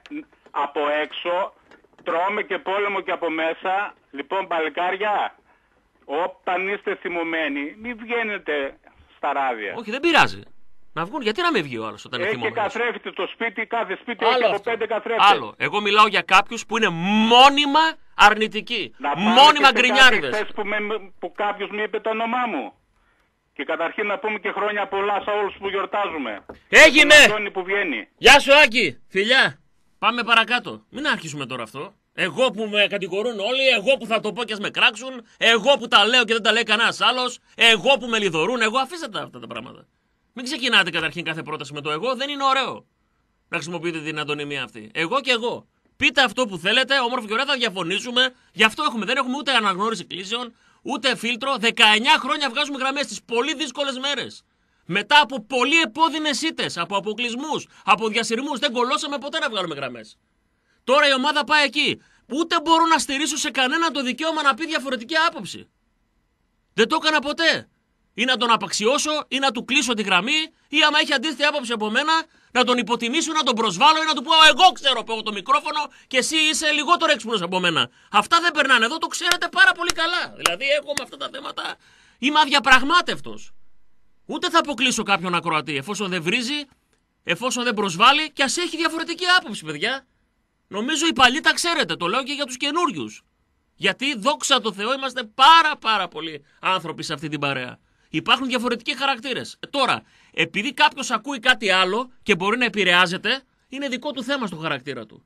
Από έξω τρώμε και πόλεμο και από μέσα. Λοιπόν, παλικάρια, όταν είστε θυμωμένοι, μην βγαίνετε στα ράδια. Όχι, δεν πειράζει. Να βγουν, γιατί να μην βγει ο άλλος όταν είναι θυμωμένος. Έχει καθρέφτη το σπίτι, κάθε σπίτι έχει από 5 καθρέφτες. Άλλο. Εγώ μιλάω για κάποιους που είναι μόνιμα αρνητικοί. Μόνιμα γκρινιάριδες. Που κάποιος μου είπε το όνομά μου. Και καταρχήν να πούμε και χρόνια πολλά σε όλους που γιορτάζουμε. Έγινε! Που βγαίνει. Γεια σου Άκη! Φιλιά! Πάμε παρακάτω. Μην αρχίσουμε τώρα αυτό. Εγώ που με κατηγορούν όλοι, εγώ που θα το πω και ας με κράξουν, εγώ που τα λέω και δεν τα λέει κανένας άλλος, εγώ που με λιδωρούν, εγώ αφήστε αυτά τα πράγματα. Μην ξεκινάτε καταρχήν κάθε πρόταση με το εγώ, δεν είναι ωραίο να χρησιμοποιείτε την αντωνυμία αυτή. Εγώ και εγώ. Πείτε αυτό που θέλετε, όμορφα και ωραία, θα διαφωνήσουμε. Γι' αυτό δεν έχουμε ούτε αναγνώριση κλήσεων, ούτε φίλτρο. 19 χρόνια βγάζουμε γραμμές στις πολύ δύσκολες μέρες. Μετά από πολύ επώδυνες ήττες, από αποκλεισμούς, από διασυρμούς, δεν κολώσαμε ποτέ να βγάλουμε γραμμές. Τώρα η ομάδα πάει εκεί. Ούτε μπορώ να στηρίσω σε κανένα το δικαίωμα να πει διαφορετική άποψη. Δεν το έκανα ποτέ. Ή να τον απαξιώσω, ή να του κλείσω τη γραμμή, ή άμα έχει αντίθετη άποψη από μένα, να τον υποτιμήσω, να τον προσβάλλω ή να του πω: εγώ ξέρω που έχω το μικρόφωνο και εσύ είσαι λιγότερο έξυπνος από μένα. Αυτά δεν περνάνε εδώ, το ξέρετε πάρα πολύ καλά. Δηλαδή, εγώ με αυτά τα θέματα είμαι αδιαπραγμάτευτος. Ούτε θα αποκλείσω κάποιον ακροατή εφόσον δεν βρίζει, εφόσον δεν προσβάλλει και ας έχει διαφορετική άποψη, παιδιά. Νομίζω οι παλιοί τα ξέρετε, το λέω και για τους καινούριους. Γιατί δόξα τω Θεώ είμαστε πάρα πολλοί άνθρωποι σε αυτή την παρέα. Υπάρχουν διαφορετικοί χαρακτήρες. Τώρα, επειδή κάποιος ακούει κάτι άλλο και μπορεί να επηρεάζεται, είναι δικό του θέμα στο χαρακτήρα του.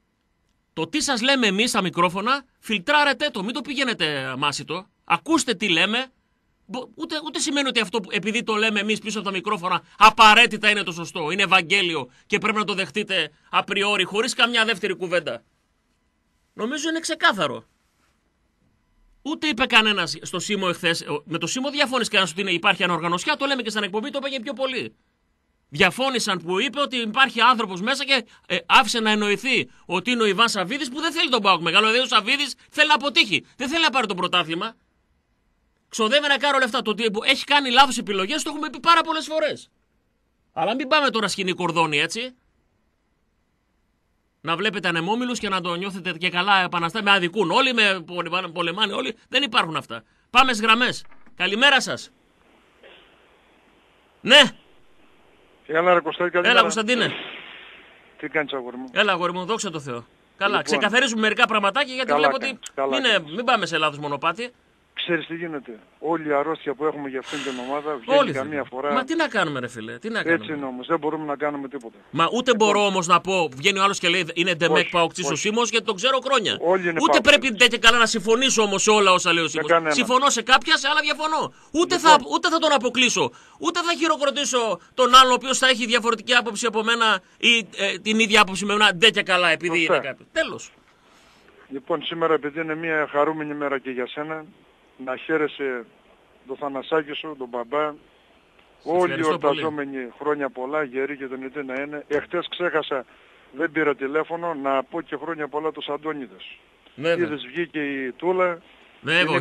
Το τι σας λέμε εμείς στα μικρόφωνα, φιλτράρετε το, μην το πηγαίνετε μάσιτο. Ακούστε τι λέμε. Ούτε σημαίνει ότι αυτό επειδή το λέμε εμείς πίσω από τα μικρόφωνα απαραίτητα είναι το σωστό. Είναι Ευαγγέλιο και πρέπει να το δεχτείτε απριόρι χωρίς καμιά δεύτερη κουβέντα. Νομίζω είναι ξεκάθαρο. Ούτε είπε κανένας στο ΣΥΜΟ εχθές, με το ΣΥΜΟ διαφώνησε κανένας ότι υπάρχει ανοργανωσιά, το λέμε και στην εκπομπή, το είπε πιο πολύ. Διαφώνησαν που είπε ότι υπάρχει άνθρωπος μέσα και άφησε να εννοηθεί ότι είναι ο Ιβάν Σαββίδης που δεν θέλει τον ΠΑΟΚ μεγάλο. Δηλαδή ο Σαββίδης θέλει να αποτύχει, δεν θέλει να πάρει το πρωτάθλημα. Ξοδεύει να κάνω λεφτά. Το ότι έχει κάνει λάθος επιλογές το έχουμε πει πάρα πολλές φορές. Αλλά μην πάμε τώρα σκηνή κορδόνι έτσι. Να βλέπετε ανεμόμυλους και να το νιώθετε και καλά επαναστά. Με αδικούν όλοι, με πολεμάνε όλοι. Δεν υπάρχουν αυτά. Πάμε στις γραμμές. Καλημέρα σας. Ναι. Έλα ρε Κωστάκη, καλημέρα. Έλα Κωνσταντίνε. Τι κάνεις αγόρι μου? Έλα αγόρι μου, δόξα τω Θεώ. Καλά, λοιπόν, ξεκαθαρίζουμε μερικά πραγματάκια γιατί βλέπω ότι μην πάμε σε λάθος μονοπάτι. Ξέρεις τι γίνεται? Όλη η αρρώστια που έχουμε για αυτήν την ομάδα βγαίνει καμία φορά. Μα τι να κάνουμε ρε φίλε, τι να κάνουμε. Έτσι είναι όμως, δεν μπορούμε να κάνουμε τίποτα. Μα ούτε μπορώ όμως να πω, βγαίνει ο άλλος και λέει είναι ντεμεκ παοξής ο Σίμος γιατί τον ξέρω χρόνια. Ούτε πρέπει και καλά να συμφωνήσω όμως σε όλα όσα λέει ο Σίμος. Συμφωνώ σε κάποια, σε άλλα διαφωνώ. Ούτε θα τον αποκλείσω. Ούτε θα χειροκροτήσω τον άλλο ο οποίος θα έχει διαφορετική άποψη από μένα ή την ίδια άποψη με μένα ντε και καλά επειδή είναι κάποιο. Τέλος. Λοιπόν, σήμερα επειδή είναι μια χαρούμενη μέρα και για σένα, να χαίρεσαι το Θανασάκι σου, τον μπαμπά, όλοι οι ορταζόμενοι χρόνια πολλά, γεροί και τον ητή να είναι. Εχθές ξέχασα, δεν πήρα τηλέφωνο, να πω και χρόνια πολλά τους Αντώνιδες. Είδες βγήκε η Τούλα, ο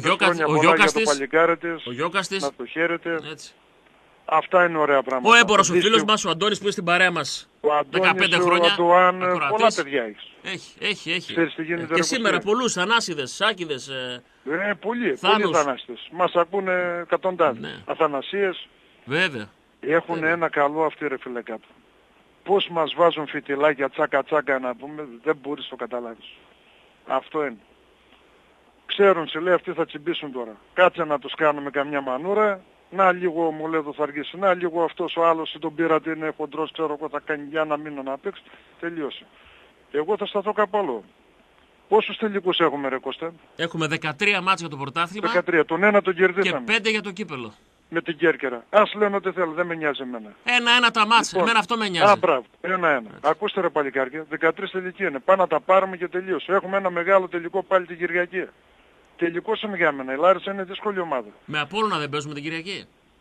Γιώκας της, να το χαίρετε. Έτσι. Αυτά είναι ωραία πράγματα. Ο έμπορος, ο φίλος μας, ο Αντώνης που είναι στην παρέα μας 15 χρόνια. Ο Αντουάν, πολλά παιδιά έχεις. Έχει. Και σήμερα πολλούς Θανάσιδες, Σάκηδες. Πολλοί Θανάσιδες. Μας ακούνε εκατοντάδες. Ναι. Αθανασίες. Βέβαια. Έχουν ένα καλό αυτοί ρε φίλε κάτω. Πώς μας βάζουν φιτιλάκια τσάκα να πούμε, δεν μπορείς να το καταλάβεις. Αυτό είναι. Ξέρουν, σε λέει αυτοί θα τσιμπήσουν τώρα. Κάτσε να τους κάνουμε καμιά μανούρα. Να λίγο μου λέει το θα αργήσει, να λίγο αυτός ο άλλος τον πήρατε είναι χοντρός, ξέρω εγώ θα κάνει για να μείνω να παίξει, τελείωσε. Εγώ θα σταθώ κάπου άλλο. Πόσους τελικούς έχουμε ρε Κώστα? Έχουμε 13 μάτς για το πρωτάθλημα. 13, τον ένα τον κερδίσαμε. Και 5 για το κύπελο. Με την Κέρκυρα. Ας λένε ό,τι θέλω, δεν με νοιάζει εμένα. 1-1 τα μάτς, λοιπόν, εμένα αυτό με νοιάζει. Μπράβο, 1-1. Ακούστε ρε παλικάρια, 13 τελικοί είναι, πάμε να τα πάρουμε και τελείωσε. Έχουμε ένα μεγάλο τελικό πάλι την Κυριακή. Τελικός είναι για μένα, η Λάρισα είναι δύσκολη ομάδα. Με Απόλλωνα δεν παίζουμε την Κυριακή?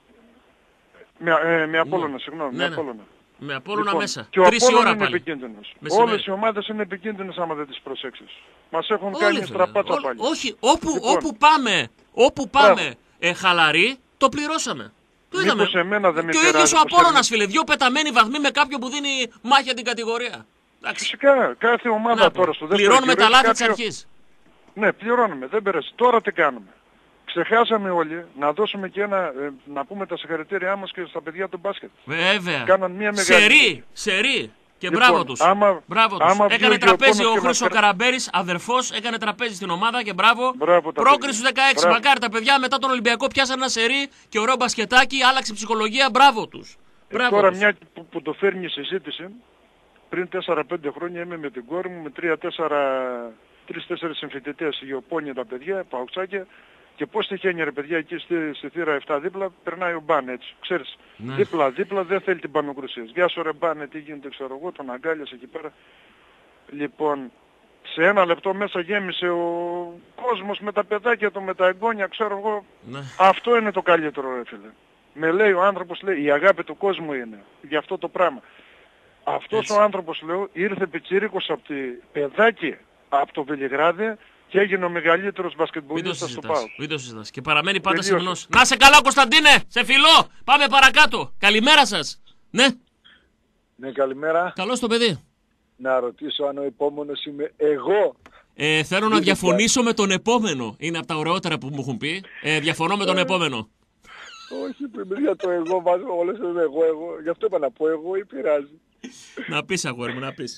Με Απόλλωνα, συγγνώμη, με Απόλλωνα. Με Απόλλωνα λοιπόν, μέσα. Και ο Απόλλωνα είναι επικίνδυνος. Όλες οι ομάδες είναι επικίνδυνες άμα δεν τις προσέξεις. Μας έχουν κάνει στραπάτσα πάλι. Όχι, όπου πάμε χαλαροί, το πληρώσαμε. Το είδαμε. Και ο ίδιος ο Απόλλωνας φίλε, 2 πεταμένοι βαθμοί με κάποιον που δίνει μάχη την κατηγορία. Φυσικά, κάθε ομάδα τώρα στο δεύτερο πληρώνουμε τα λάθη της αρχής. Ναι, πληρώνουμε, δεν πέρασε. Τώρα τι κάνουμε? Ξεχάσαμε όλοι να δώσουμε και να πούμε τα συγχαρητήριά μας και στα παιδιά του μπάσκετ. Βέβαια. Κάναν μια μεγάλη... Σερί. Και λοιπόν, μπράβο τους. Μπράβο τους. Έκανε τραπέζι ο Χρήστος Καραμπέρης, αδερφός, έκανε τραπέζι στην ομάδα και μπράβο. Πρόκριση στους 16. Μακάρι τα παιδιά μετά τον Ολυμπιακό πιάσαν ένα σερί και ωραίο μπασκετάκι, άλλαξε ψυχολογία. Μπράβο τους. Τώρα μια που το φέρνει η συζήτηση, πριν 4-5 χρόνια είμαι με την κόρη μου με 3-4 συμφοιτητές, γεωπόνια τα παιδιά, παουξάκια. Και πώς τυχαίνει ρε παιδιά εκεί στη θύρα 7 δίπλα περνάει ο Μπάνε έτσι. Ξέρεις, δίπλα δεν θέλει την πανοκρουσία. Γεια σου ρε Μπάνε, τι γίνεται ξέρω εγώ, τον αγκάλιασε εκεί πέρα. Λοιπόν, σε ένα λεπτό μέσα γέμισε ο κόσμος με τα παιδάκια του, με τα εγγόνια, ξέρω εγώ. Ναι. Αυτό είναι το καλύτερο ρε φίλε. Με λέει ο άνθρωπος, λέει, η αγάπη του κόσμου είναι για αυτό το πράγμα. Αυτός έτσι. Ο άνθρωπος λέω ήρθε πιτσίρικος από τη παιδάκι από το Βελιγράδι και έγινε ο μεγαλύτερος μπασκετμπολίστας στο ΠΑΟΚ. Μην το συζητάς. Και παραμένει πάντα σε γνώση. Να σε καλά Κωνσταντίνε, σε φιλώ. Πάμε παρακάτω. Καλημέρα σας. Ναι. Ναι, καλημέρα. Καλώς το παιδί. Να ρωτήσω αν ο επόμενος είμαι εγώ. Θέλω να διαφωνήσω με τον επόμενο. Είναι από τα ωραιότερα που μου έχουν πει. Διαφωνώ με τον επόμενο. Όχι, πριν για το εγώ βάζω όλες τις εγώ. Γι' αυτό είπα να πω εγώ ή πειράζει. Να πεις αγόρι μου, να πεις.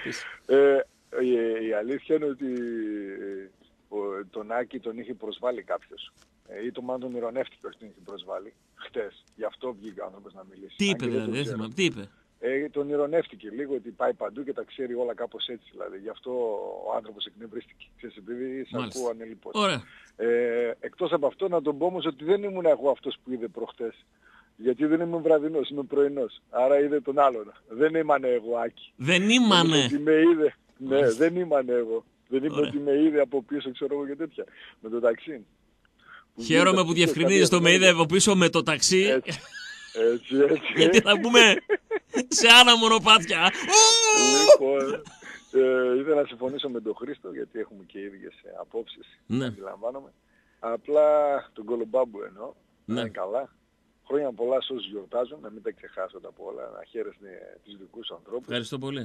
Η αλήθεια είναι ότι τον Άκη τον είχε προσβάλει κάποιος. Ή το μάλλον τον ειρωνεύτηκε ότι τον είχε προσβάλει χτες. Γι' αυτό βγήκε ο άνθρωπος να μιλήσει. Τι είπε δηλαδή, δεν θυμάμαι, τι είπε. Τον ειρωνεύτηκε λίγο ότι πάει παντού και τα ξέρει όλα κάπως έτσι δηλαδή. Γι' αυτό ο άνθρωπος εκνευρίστηκε. Ξέρεις, επειδή σ' ακούω ανελίπως. Ωραία. Εκτός από αυτό να τον πω όμως ότι δεν ήμουν εγώ αυτός που είδε προχτές. Γιατί δεν είμαι βραδινός, είμαι πρωινός. Άρα είδε τον άλλον. Δεν ήμανε εγώ Άκη. Δεν ήμανε. Ναι, δεν ήμανε εγώ. Δεν είπε ότι με είδε από πίσω, ξέρω εγώ και τέτοια. Με το ταξί. Χαίρομαι που διευκρινίζεις το με είδε από πίσω με το ταξί. Έτσι. Γιατί θα πούμε σε άλλα μονοπάτια. Λοιπόν, ήθελα να συμφωνήσω με τον Χρήστο γιατί έχουμε και ίδιες απόψεις. Ναι. Αντιλαμβάνομαι. Απλά τον Κολομπάμπου εννοώ. Να είναι καλά. Χρόνια πολλά σε όσους γιορτάζουν, να μην τα ξεχάσετε από όλα, να χαίρεστε τους δικούς ανθρώπους. Ευχαριστώ πολύ.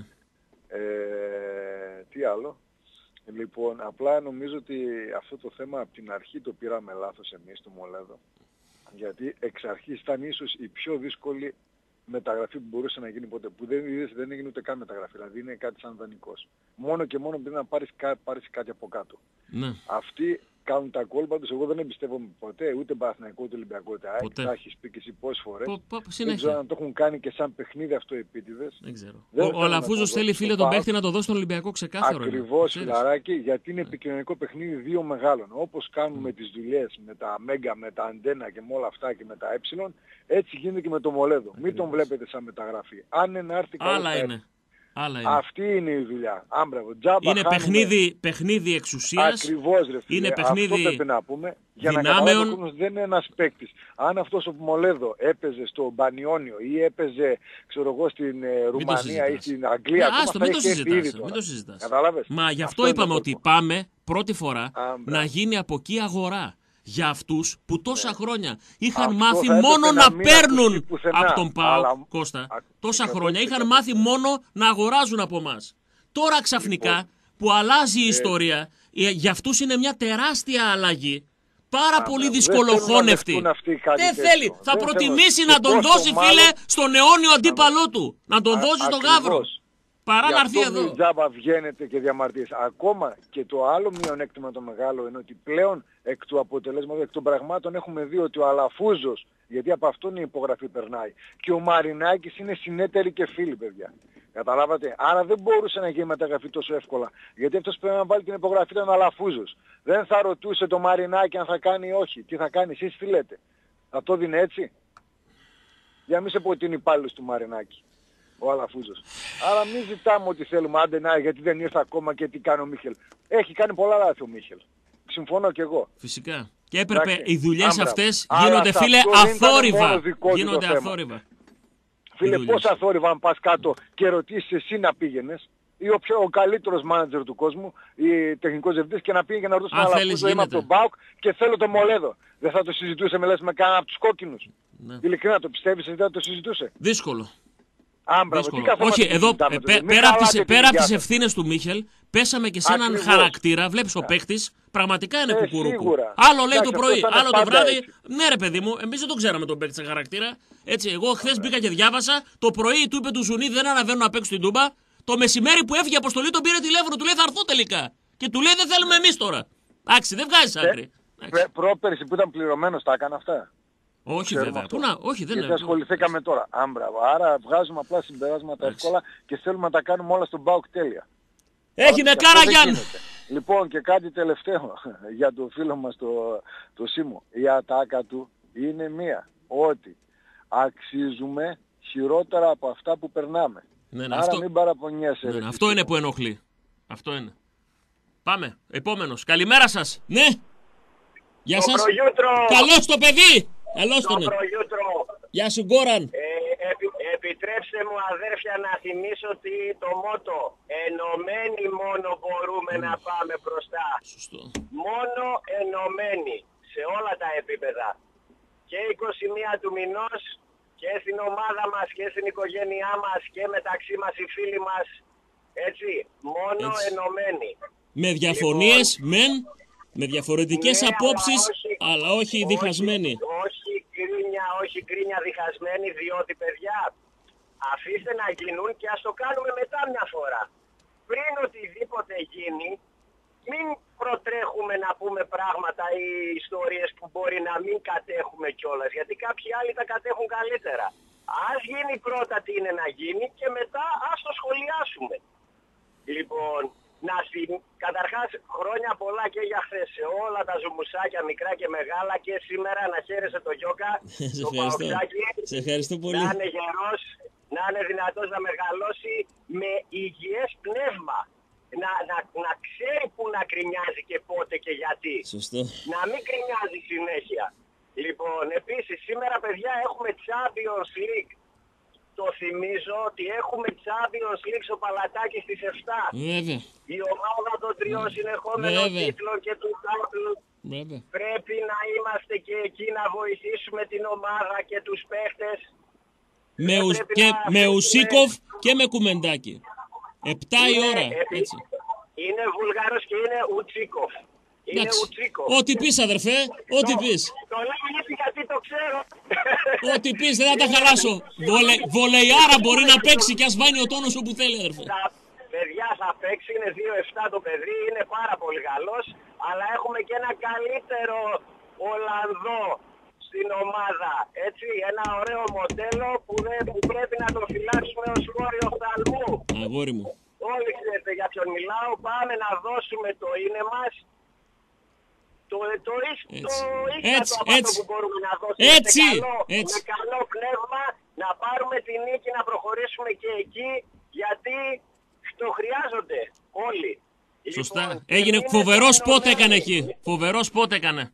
Τι άλλο. Λοιπόν, απλά νομίζω ότι αυτό το θέμα από την αρχή το πήραμε λάθος εμείς του Μολέδο. Γιατί εξ αρχής ήταν ίσως η πιο δύσκολη μεταγραφή που μπορούσε να γίνει ποτέ. Που δεν έγινε ούτε καν μεταγραφή. Δηλαδή είναι κάτι σαν δανεικός. Μόνο και μόνο πρέπει να πάρεις κάτι από κάτω. Ναι. Αυτοί κάνουν τα κόλπα τους. Εγώ δεν εμπιστεύομαι ποτέ ούτε Παναθηναϊκό ούτε Ολυμπιακό ούτε ΑΕΚ. Τα έχεις πει και εσύ πόσες φορές. Δεν ξέρω αν το έχουν κάνει και σαν παιχνίδι αυτό επίτηδες. Δεν ξέρω. Ο Αλαφούζος θέλει φίλε τον παίχτη να το δώσει στον Ολυμπιακό ξεκάθαρο. Ακριβώς φιλαράκι, γιατί είναι επικοινωνικό παιχνίδι δύο μεγάλων. Όπως κάνουμε τις δουλειές με τα Μέγκα, με τα Αντένα και με όλα αυτά και με τα έτσι γίνεται και με το Μολέδο. Μην τον βλέπετε σαν μεταγραφή. Αν είναι να έρθει άλλα είναι. Αυτή είναι η δουλειά. Είναι παιχνίδι εξουσίας. Ακριβώς ρε φίλε. Είναι παιχνίδι αυτό πρέπει να πούμε. Για δυνάμεων. Να καταλάβει δεν είναι ένας παίκτης. Αν αυτός ο Μολέδο έπαιζε στο Μπανιόνιο ή έπαιζε ξέρω εγώ στην Ρουμανία ή στην Αγγλία. Μην το συζητάς. Καταλάβες. Μα γι' αυτό είπαμε ότι πάμε πρώτη φορά να γίνει από εκεί αγορά. Για αυτούς που τόσα χρόνια είχαν μάθει μόνο να παίρνουν από τον ΠΑΟΚ, Κώστα. Τόσα χρόνια είχαν μάθει μόνο να αγοράζουν από εμάς. Τώρα ξαφνικά που αλλάζει η ιστορία, για αυτούς είναι μια τεράστια αλλαγή. Πάρα πολύ δυσκολοχώνευτη. Δεν θέλει. Θα προτιμήσει να τον δώσει φίλε στον αιώνιο αντίπαλό του. Να τον δώσει στον Γαύρο. Παρά να έρθει εδώ. Τζάμπα βγαίνετε και διαμαρτύρες. Ακόμα και το άλλο μειονέκτημα το μεγάλο είναι ότι πλέον εκ του αποτελέσματος, εκ των πραγμάτων έχουμε δει ότι ο Αλαφούζος, γιατί από αυτόν η υπογραφή περνάει, και ο Μαρινάκης είναι συνέτεροι και φίλοι παιδιά. Καταλάβατε. Άρα δεν μπορούσε να γίνει μεταγραφή τόσο εύκολα. Γιατί αυτός πρέπει να βάλει την υπογραφή ήταν ο Αλαφούζος. Δεν θα ρωτούσε το Μαρινάκη αν θα κάνει ή όχι. Τι θα κάνει, εσείς τι λέτε. Θα το δίνει έτσι. Για μη σε πω ότι είναι υπάλληλος του Μαρινάκη. Ο Αλαφούζος. Άρα μην ζητάμε ότι θέλουμε, άντε να, γιατί δεν ήρθε ακόμα και τι κάνει ο Μίχελ. Έχει κάνει πολλά λάθη ο Μίχελ. Συμφωνώ κι εγώ. Φυσικά. Και έπρεπε οι δουλειές αυτές γίνονται φίλε αθόρυβα. Γίνονται αθόρυβα. Φίλε, πώς αθόρυβα αν πας κάτω και ρωτήσεις εσύ να πήγαινες, ή ο καλύτερος μάνατζερ του κόσμου, ή τεχνικός διευθυντής, και να πήγε και να ρωτήσει τον Αλαφούζο, είμαι από τον ΠΑΟΚ και θέλω το Μολέδο. Δεν θα το συζητούσε με λες με κανένα από τους κόκκινους. Ναι. Ειλικρινά το πιστεύεις ότι δεν θα το συζητούσε. Δύσκολο. Όχι, εδώ πέρα από τις ευθύνες του Μίχελ, πέσαμε και σε έναν χαρακτήρα. Βλέπεις ο παίκτης πραγματικά είναι κουκουρούκου. Άλλο λέει το πρωί, άλλο το βράδυ. Ναι, ρε παιδί μου, εμείς δεν τον ξέραμε τον παίκτη σε χαρακτήρα. Έτσι, εγώ χθες μπήκα και διάβασα. Το πρωί του είπε του Ζουνί δεν αναβαίνω να παίξω στην Τούμπα. Το μεσημέρι που έφυγε αποστολή τον πήρε τηλέφωνο, του λέει θα έρθω τελικά. Και του λέει δεν θέλουμε εμείς τώρα. Εντάξει, δεν βγάζεις άκρη. Πρόπερση που ήταν πληρωμένος τα έκανε αυτά. Όχι βέβαια. Όχι, δεν γιατί ασχοληθήκαμε τώρα. Άρα βγάζουμε απλά συμπεράσματα εύκολα και θέλουμε να τα κάνουμε όλα στον ΠΑΟΚ τέλεια. Έγινε Καραγιάν! Λοιπόν και κάτι τελευταίο για το φίλο μας το Σίμω. Η ατάκα του είναι μία. Ότι αξίζουμε χειρότερα από αυτά που περνάμε. Άρα μην παραπονιέσαι. Αυτό είναι που ενοχλεί. Αυτό είναι. Πάμε. Επόμενος. Καλημέρα σας. Ναι. Γεια σας. Καλώς το παιδί. Καλώς τον. Γεια σου Γκόραν. Επιτρέψτε μου αδέρφια να θυμίσω ότι το μότο ενωμένοι μόνο μπορούμε να πάμε μπροστά. Σωστό. Μόνο ενωμένοι σε όλα τα επίπεδα. Και 21 του μηνός και στην ομάδα μας και στην οικογένειά μας και μεταξύ μας οι φίλοι μας. Έτσι, μόνο ενωμένοι. Με διαφωνίες μεν, με διαφορετικές απόψεις, αλλά όχι διχασμένοι. Όχι γκρίνια διχασμένοι, διότι παιδιά, αφήστε να γίνουν και ας το κάνουμε μετά μια φορά. Πριν οτιδήποτε γίνει, μην προτρέχουμε να πούμε πράγματα ή ιστορίες που μπορεί να μην κατέχουμε κιόλας, γιατί κάποιοι άλλοι τα κατέχουν καλύτερα. Ας γίνει πρώτα τι είναι να γίνει και μετά ας το σχολιάσουμε. Λοιπόν, καταρχάς χρόνια πολλά και για χθες σε όλα τα ζουμουσάκια μικρά και μεγάλα και σήμερα να χαίρεσαι το Γιώκα, το Παοξάκι, να είναι γερός, να είναι δυνατός να μεγαλώσει με υγιές πνεύμα. Να ξέρει που να κρινιάζει και πότε και γιατί. Σωστό. Να μην κρινιάζει συνέχεια. Λοιπόν, επίσης σήμερα παιδιά έχουμε Champions League. Το θυμίζω ότι έχουμε Champions League στο Παλατάκι στις 7. Βέβαια. Η ομάδα των 3 συνεχόμενων τίτλων και του Champions. Πρέπει να είμαστε και εκεί να βοηθήσουμε την ομάδα και τους παίχτες. Με Ουσίκοφ και με Κουμεντάκι. 7 η ώρα. Έτσι. Είναι Βουλγάρος και είναι Ουτσίκοφ. Είναι Ουτσίκοφ. Ό,τι πεις αδερφέ, ό,τι πεις. Το λέω γιατί το ξέρω. Ό,τι πεις, δεν θα τα χαλάσω. Βολεϊάρα μπορεί να παίξει και ας βάνει ο τόνος όπου θέλει αδερφέ. Παιδιά θα παίξει, είναι 2-7 το παιδί, είναι πάρα πολύ καλός. Αλλά έχουμε και ένα καλύτερο Ολλανδό στην ομάδα. Έτσι, ένα ωραίο μοντέλο που πρέπει να το φυλάξουμε ως βόρειο οφθαλμού. Αγόρι μου. Όλοι ξέρετε για ποιον μιλάω. Πάμε να δώσουμε το είναι μας. Το ίστατο που μπορούμε να δώσουμε με καλό πνεύμα, να πάρουμε τη νίκη, να προχωρήσουμε και εκεί, γιατί το χρειάζονται όλοι. Σωστά. Λοιπόν, έγινε φοβερό σπότ έκανε εκεί. Φοβερό σπότ έκανε.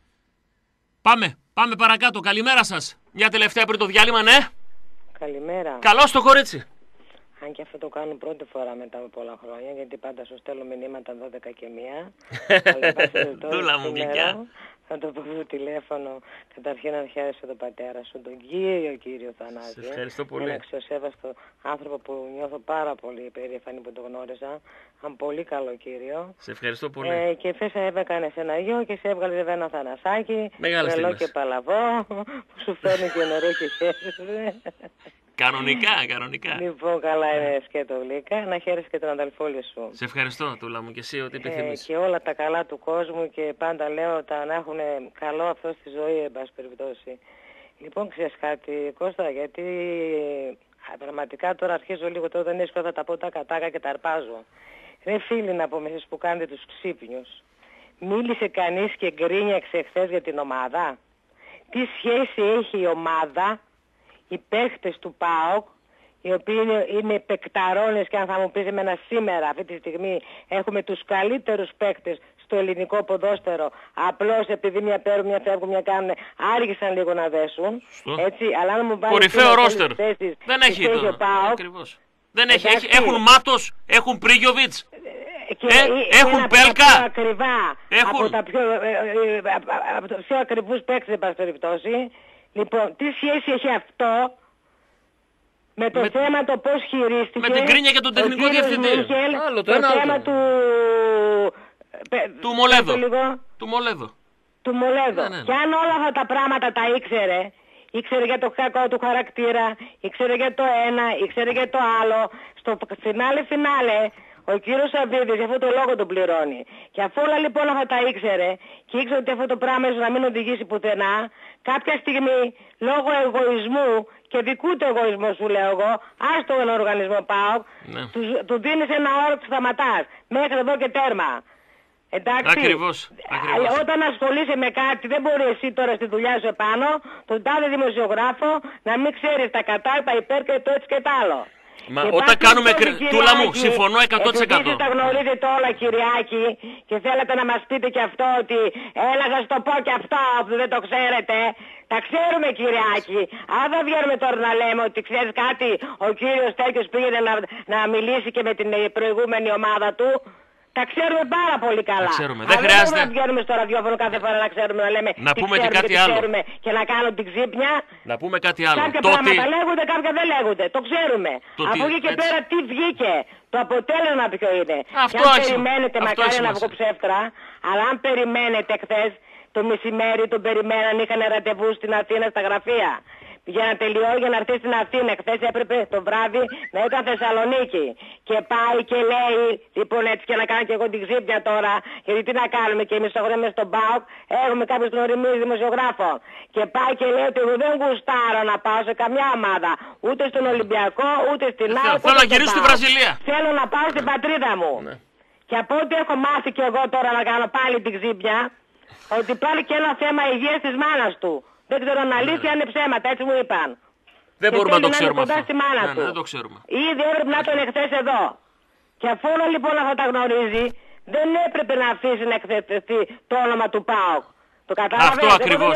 Πάμε παρακάτω. Καλημέρα σας. Μια τελευταία πριν το διάλειμμα, ναι. Καλημέρα. Καλώς το κορίτσι. Αν και αυτό το κάνω πρώτη φορά μετά από πολλά χρόνια, γιατί πάντα σου στέλνω μηνύματα 12 και 1. Δούλα μου γλυκιά. Θα το πω στο τηλέφωνο. Καταρχήν να χαίρεσαι τον πατέρα σου, τον κύριο Θανάση. Σε ευχαριστώ πολύ. Ένα αξιοσέβαστο άνθρωπο που νιώθω πάρα πολύ περήφανη που το γνώριζα. Έναν πολύ καλό κύριο. Σε ευχαριστώ πολύ. Και θες έκανες ένα γιο και σε έβγαλε βέβαια ένα Θανασάκι. Τρελό και παλαβό. Που σου φέρνει και νερό και χαίρεσαι. Κανονικά. Λοιπόν, καλά είναι σκέτο γλύκα. Να χαίρεσαι και τον αδελφόλη σου. Σε ευχαριστώ, Τούλα μου, και εσύ ό,τι επιθυμείς. Και όλα τα καλά του κόσμου και πάντα λέω να έχουν καλό αυτό στη ζωή, εν πάση περιπτώσει. Λοιπόν, ξέρεις κάτι, Κώστα, γιατί πραγματικά τώρα αρχίζω λίγο, τώρα δεν έσχω, θα τα πω τα κατάκα και τα αρπάζω. Ρε φίλοι να πούμε εσείς που κάνετε τους ξύπνιους. Μίλησε κανείς και γκρίνιαξε χθες για την ομάδα. Τι σχέση έχει η ομάδα, οι παίχτες του ΠΑΟΚ, οι οποίοι είναι παικταρώνες, και αν θα μου πεις εμένα σήμερα αυτή τη στιγμή έχουμε τους καλύτερους παίχτες στο ελληνικό ποδόσφαιρο, απλώς επειδή μια παίρνουν, μια φεύγουν, μια κάνουν, άργησαν λίγο να δέσουν. Έτσι, αλλά αν μου βάλεις κορυφαίο ρόστερ. Δεν έχει το ακριβώς. Δεν έχει. Έχουν Μάτος, έχουν Πρίγιοβιτς, έχουν Πέλκα. Ακριβά, από τα πιο ακριβούς παίκτες, εν πάση περιπτώσει. Λοιπόν, τι σχέση έχει αυτό Με το θέμα το πώς χειρίστηκε. Με την κρίνια και τον τεχνικό διευθυντή. Άλλο το ένα, θέμα άλλο. του Μολέδο. Του Μολέδο. Του Μολέδο. Ναι. Και αν όλα αυτά τα πράγματα τα ήξερε για το κακό του χαρακτήρα, ήξερε για το ένα, ήξερε για το άλλο, στο φινάλε, ο κύριος Σαββίδης για αυτό το λόγο τον πληρώνει. Και αφού όλα λοιπόν αυτά τα ήξερε και ήξερε ότι αυτό το πράγμα ίσως να μην οδηγήσει πουθενά, κάποια στιγμή λόγω εγωισμού και δικού του εγωισμού σου λέω εγώ, άστο τον οργανισμό ΠΑΟΚ, του δίνεις ένα όρο που σταματάς. Μέχρι εδώ και τέρμα. Εντάξει, ακριβώς. Όταν ασχολείσαι με κάτι δεν μπορεί εσύ τώρα στη δουλειά σου επάνω, τον τάδε δημοσιογράφο, να μην ξέρεις τα κατά, τα υπέρ και το έτσι και το άλλο. Μα όταν κάνουμε Τούλα μου, συμφωνώ 100%. Επειδή τα γνωρίζετε όλα Κυριάκη και θέλετε να μας πείτε και αυτό ότι έλα θα το πω και αυτό που δεν το ξέρετε. Τα ξέρουμε Κυριάκη. Αν δεν βγαίνουμε τώρα να λέμε ότι ξέρεις κάτι, ο κύριος τέτοιος πήγαινε να μιλήσει και με την προηγούμενη ομάδα του. Τα ξέρουμε πάρα πολύ καλά. Δεν χρειάζεται να βγαίνουμε στο ραδιόφωνο κάθε φορά να ξέρουμε να λέμε να πούμε και κάτι άλλο. Και να κάνουμε την ξύπνια. Να πούμε κάτι άλλο. Κάποια πράγματα λέγονται, κάποια δεν λέγονται. Το ξέρουμε. Αφού βγήκε πέρα τι βγήκε. Το αποτέλεσμα ποιο είναι. Αυτό και αν περιμένετε, μακάρι να βγω ψεύτρα, αλλά αν περιμένετε χθες το μεσημέρι, τον περιμέναν, είχαν ραντεβού στην Αθήνα στα γραφεία. Για να τελειώσει, για να έρθει στην Αθήνα. Χθες έπρεπε το βράδυ να ήταν Θεσσαλονίκη. Και πάει και λέει, λοιπόν έτσι και να κάνω και εγώ την ξύπνια τώρα, γιατί τι να κάνουμε και εμείς αγοράμε στον ΠΑΟΚ, έχουμε κάποιους γνωριμίους δημοσιογράφων. Και πάει και λέει ότι εγώ δεν γουστάρω να πάω σε καμιά ομάδα. Ούτε στον Ολυμπιακό, ούτε στην ΑΕΚ. Θέλω να γυρίσω στη Βραζιλία. Θέλω να πάω στην πατρίδα μου. Ναι. Και από ό,τι έχω μάθει και εγώ τώρα να κάνω πάλι την ξύπνια, ότι υπάρχει και ένα θέμα υγείας της μάνας του. Δεν ξέρω αν αλήθεια είναι ψέματα, έτσι μου είπαν. Δεν μπορούμε να το ξέρουμε αυτό. Δεν το ξέρουμε. Ήδη έπρεπε να τον εχθές εδώ. Και αφού όλα λοιπόν αυτά τα γνωρίζει, δεν έπρεπε να αφήσει να εκθεστεί το όνομα του ΠΑΟΚ. Το καταλαβαίνετε. Αυτό ακριβώς.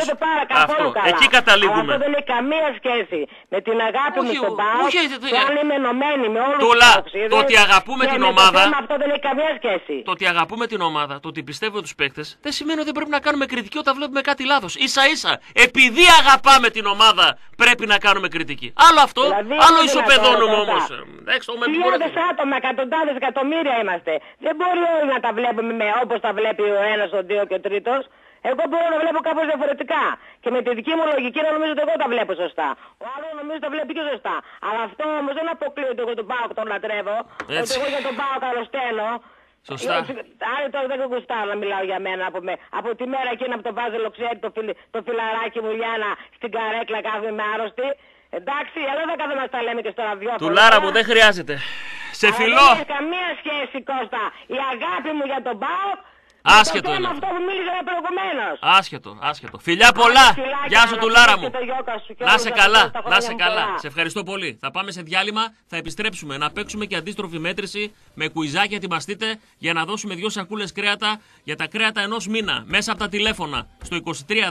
Εκεί καταλήγουμε. Αυτό δεν έχει καμία σχέση με την αγάπη μου στον ΠΑΟΚ. Το αν είμαι ενωμένη με όλους τους ΠΑΟΚσίδες. Το ότι αγαπούμε την ομάδα. Αυτό δεν έχει καμία σχέση. Το ότι αγαπούμε την ομάδα, το ότι πιστεύουμε τους παίκτες, δεν σημαίνει ότι δεν πρέπει να κάνουμε κριτική όταν βλέπουμε κάτι λάθος. Ίσα-ίσα, επειδή αγαπάμε την ομάδα, πρέπει να κάνουμε κριτική. Άλλο αυτό, δηλαδή, άλλο ισοπεδώνουμε όμως. Χιλιάδες άτομα, εκατοντάδες εκατομμύρια είμαστε. Δεν μπορεί όλοι να τα βλέπουμε όπως τα βλέπει ο ένας, ο δύο και ο τρίτος. Εγώ μπορώ να βλέπω κάπως διαφορετικά. Και με τη δική μου λογική να νομίζω ότι εγώ τα βλέπω σωστά. Ο άλλος νομίζω τα βλέπει και σωστά. Αλλά αυτό όμως δεν αποκλείει ότι εγώ τον ΠΑΟΚ τον λατρεύω. Ότι εγώ για τον ΠΑΟΚ αρρωσταίνω. Σωστά. Άρα τώρα δεν γουστάρω να μιλάω για μένα. Από τη μέρα εκείνα που το βάζελο ξέρει το φιλαράκι μου Λιάννα στην καρέκλα κάθομαι με άρρωστη. Εντάξει, αλλά δεν καθόμαστε τα λέμε και στο ραδιόφωνο. Του Λάρα μου δεν χρειάζεται. Σε φιλό. Δεν έχει καμία σχέση Κώστα. Η αγάπη μου για τον ΠΑΟΚ. Άσχετο είναι. Αυτό που μίλησα προηγουμένως. Άσχετο. Φιλιά πολλά. Γεια σου του Λάρα μου. Να σε καλά. Να σε καλά. Σε ευχαριστώ πολύ. Θα πάμε σε διάλειμμα. Θα επιστρέψουμε να παίξουμε και αντίστροφη μέτρηση με κουιζάκια. Ετοιμαστείτε για να δώσουμε 2 σακούλες κρέατα για τα κρέατα ενός μήνα. Μέσα από τα τηλέφωνα στο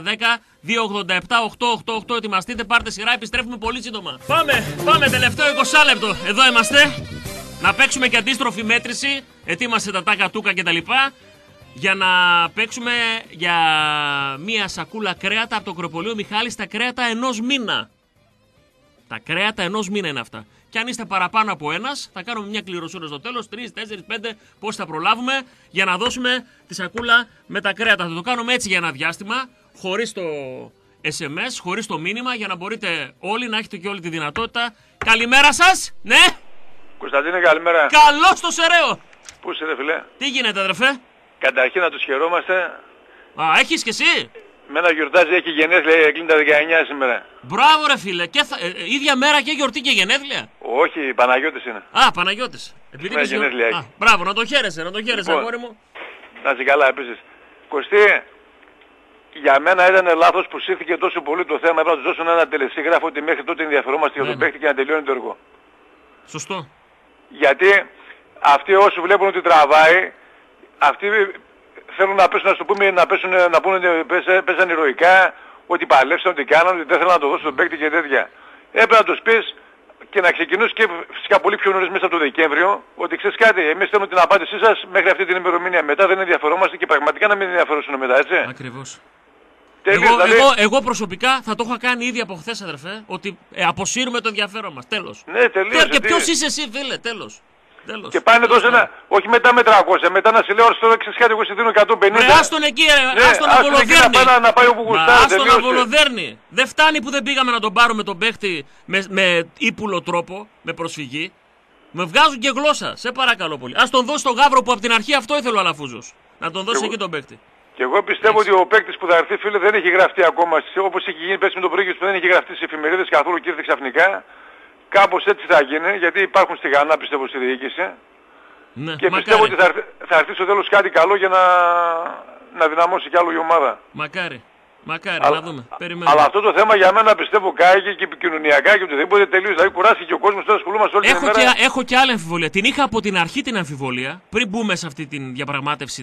2310 287 888. Ετοιμαστείτε, πάρτε σειρά. Επιστρέφουμε πολύ σύντομα. Πάμε τελευταίο 20 λεπτό. Εδώ είμαστε. Να παίξουμε και αντίστροφη μέτρηση. Ετοίμασε τα τάκα τούκα κτλ. Για να παίξουμε για μία σακούλα κρέατα από το Ακροπολείο Μιχάλης, τα κρέατα ενός μήνα. Τα κρέατα ενός μήνα είναι αυτά. Και αν είστε παραπάνω από ένας, θα κάνουμε μια κληροσούρα στο τέλος, 3, 4, 5, πώς θα προλάβουμε, για να δώσουμε τη σακούλα με τα κρέατα. Θα το κάνουμε έτσι για ένα διάστημα, χωρίς το SMS, χωρίς το μήνυμα, για να μπορείτε όλοι να έχετε και όλη τη δυνατότητα. Καλημέρα σας, ναι! Κωνσταντίνε, καλημέρα. Καλώς το Σεραίο! Πού είσαι, ρε φιλέ? Τι γίνεται, αδερφέ? Καταρχήν να τους χαιρόμαστε. Έχεις κι εσύ? Με ένα γιορτάζει, έχει γενέθλια, κλείνει τα 19 σήμερα. Μπράβο ρε φίλε, και ίδια μέρα και γιορτή και γενέθλια. Όχι, Παναγιώτης είναι. Παναγιώτης. Επειδή με γενέθλια έχει. Μπράβο, να το χαίρεσαι, λοιπόν, αγόρι μου. Να είσαι καλά επίσης. Κωστή, για μένα ήταν λάθος που σύγχυσε τόσο πολύ το θέμα. Έπρεπε να τους δώσουν ένα τελεσίγραφο ότι μέχρι τότε ενδιαφερόμαστε για τον παίκτη και να τελειώνει το έργο. Σωστό. Γιατί αυτοί όσοι βλέπουν ότι τραβάει, αυτοί θέλουν να πέσουν, να το πούμε, να πούνε πέσαν ηρωικά, ότι παλέψαν, ότι κάναν, ότι δεν θέλουν να το δώσουν στον παίκτη και τέτοια. Έπρεπε να τους πεις και να ξεκινήσει και φυσικά πολύ πιο νωρίς μέσα από το Δεκέμβριο, ότι ξέρεις κάτι, εμείς θέλουμε την απάντησή σας μέχρι αυτή την ημερομηνία. Μετά δεν ενδιαφερόμαστε και πραγματικά να μην ενδιαφερόσουν μετά, έτσι. Ακριβώς. Εγώ προσωπικά θα το είχα κάνει ήδη από χθες, αδερφέ, ότι αποσύρουμε το ενδιαφέρον μας. Τέλος. Ναι, τελείωσε. Και ποιος είσαι εσύ, φίλε, τέλος. Και πάνε τόσο όχι μετά με 300, μετά να σε λέω τώρα ξέρεις κάτι, εγώ σε δίνω 150. Άστον εκεί, άστον να βολοδέρνει. Να πάει όπου γουστάρει. Άστον να βολοδέρνει. Δεν φτάνει που δεν πήγαμε να τον πάρουμε τον παίχτη με ύπουλο τρόπο, με προσφυγή. Με βγάζουν και γλώσσα, σε παρακαλώ πολύ. Ας τον δώσει στον Γαύρο που από την αρχή αυτό ήθελε ο Αλαφούζος. Να τον δώσει εκεί τον παίκτη. Και εγώ πιστεύω ότι ο παίκτης που θα έρθει, φίλε, δεν έχει γραφτεί ακόμα. Όπως έχει γίνει πέρσι με τον Πρίγιος που δεν έχει γραφτεί στις εφημερίδες καθόλου και ήρθε ξαφνικά. Κάπως έτσι θα γίνει, γιατί υπάρχουν στιγανά πιστεύω στη διοίκηση. Ναι, και πιστεύω ότι θα έρθει στο τέλος κάτι καλό για να δυναμώσει κι άλλο η ομάδα. Μακάρι. Να δούμε. Περιμένουμε. Αλλά αυτό το θέμα για μένα πιστεύω κάγει και επικοινωνιακά και οτιδήποτε τελείως. Δηλαδή κουράστηκε ο κόσμος, τώρα ασχολούμαστε όλη την μέρα. Έχω και άλλη αμφιβολία. Την είχα από την αρχή την αμφιβολία, πριν μπούμε σε αυτή τη διαπραγμάτευση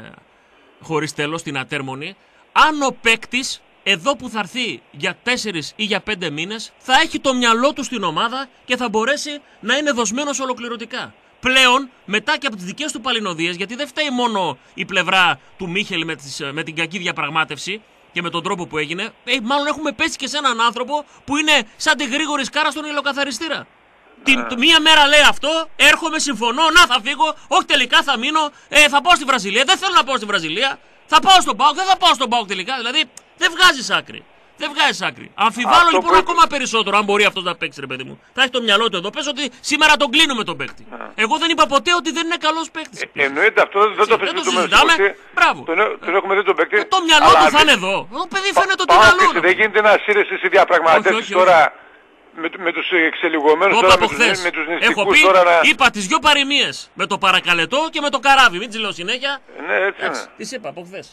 χωρίς τέλος, την ατέρμονη. Αν ο παίκτης εδώ που θα έρθει για 4 ή για 5 μήνες θα έχει το μυαλό του στην ομάδα και θα μπορέσει να είναι δοσμένος ολοκληρωτικά. Πλέον, μετά και από τις δικές του παλινοδίες, γιατί δεν φταίει μόνο η πλευρά του Μίχελ με την κακή διαπραγμάτευση και με τον τρόπο που έγινε, μάλλον έχουμε πέσει και σε έναν άνθρωπο που είναι σαν τη γρήγορη σκάρα στον ηλοκαθαριστήρα. Μία μέρα λέει αυτό, έρχομαι, συμφωνώ, να θα φύγω, όχι τελικά θα μείνω, θα πάω στη Βραζιλία, δεν θέλω να πάω στη Βραζιλία, θα πάω στον ΠΑΟΚ, δεν θα πάω στον ΠΑΟΚ τελικά, δηλαδή δεν βγάζεις άκρη. Δεν βγάζεις άκρη. Αμφιβάλλω λοιπόν ακόμα περισσότερο αν μπορεί αυτός να παίξει, ρε παιδί μου. Θα έχει το μυαλό του εδώ. Πες ότι σήμερα τον κλείνουμε τον παίκτη. Εγώ δεν είπα ποτέ ότι δεν είναι καλός παίκτης. Εννοείται αυτό, δεν το συζητάμε. Μπράβο. Τον έχουμε δει τον παίκτη. Το μυαλό του θα είναι εδώ. Το παιδί φαίνεται ότι είναι αλλού. Δεν γίνεται να σύρεσαι σε διαπραγματεύσεις τώρα με τους εξελιγωμένους, τώρα με τους νηστικούς τώρα να... Είπα τις δυο παροιμίες. Με το παρακαλετό και με το καράβι. Μην τις λέω συνέχεια. Ναι, έτσι είναι. Τις είπα από χθες.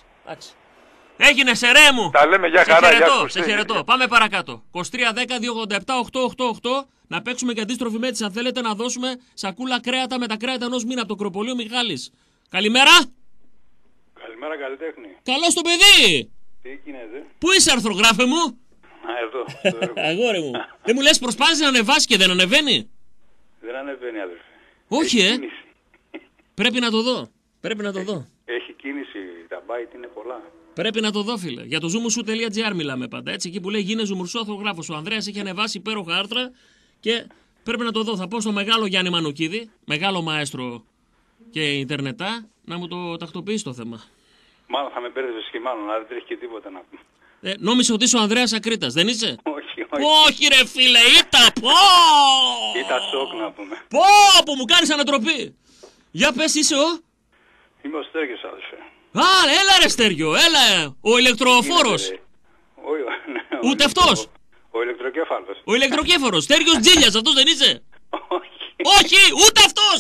Έγινε, σερέ μου! Τα λέμε για χαρά, σε χαιρετώ. Πάμε παρακάτω. 23-10-287-888. Να παίξουμε και αντίστροφη μέτρηση αν θέλετε να δώσουμε σακούλα κρέατα με τα κρέατα ενός μήνα από το Κροπολείο Μιχάλης. Καλημέρα! Καλημέρα, καλλιτέχνη. Καλώς το παιδί! Τι γίνεται? Πού είσαι, αρθρογράφε μου? Εδώ. Αγόρι μου. Δεν μου λες προσπάθησε να ανεβάσει και δεν ανεβαίνει? Δεν ανεβαίνει, αδερφέ. Όχι, Πρέπει να το δω. Έχει κίνηση, τα byte είναι πολλά. Πρέπει να το δω, φίλε. Για το zoomusu.gr μιλάμε πάντα. Έτσι, εκεί που λέει γίνε ζουμουρσού αρθρογράφος. Ο Ανδρέας έχει ανεβάσει υπέροχα άρθρα και πρέπει να το δω. Θα πω στο μεγάλο Γιάννη Μανουκίδη, μεγάλο μαέστρο και Ιντερνετά, να μου το τακτοποιήσει το θέμα. Μάλλον θα με μπέρδευες και μάλλον, αλλά δεν τρέχει και τίποτα να πούμε. Νόμιζα ότι είσαι ο Ανδρέας Ακρίτας, δεν είσαι? Όχι. Όχι, ρε φίλε, Ήτα σοκ να πούμε. Που μου κάνεις ανατροπή. Για πες, είσαι ο? Είμαι ο Στέργιος, αδερφέ. Έλα ρε Στέργιο, έλα, ο ηλεκτροφόρος. Ούτε αυτός. Ο ηλεκτροκέφαλος. Ο ηλεκτροκέφαλος, Στέργιος Τζίλιας, αυτός δεν είσαι? Όχι, ούτε αυτός.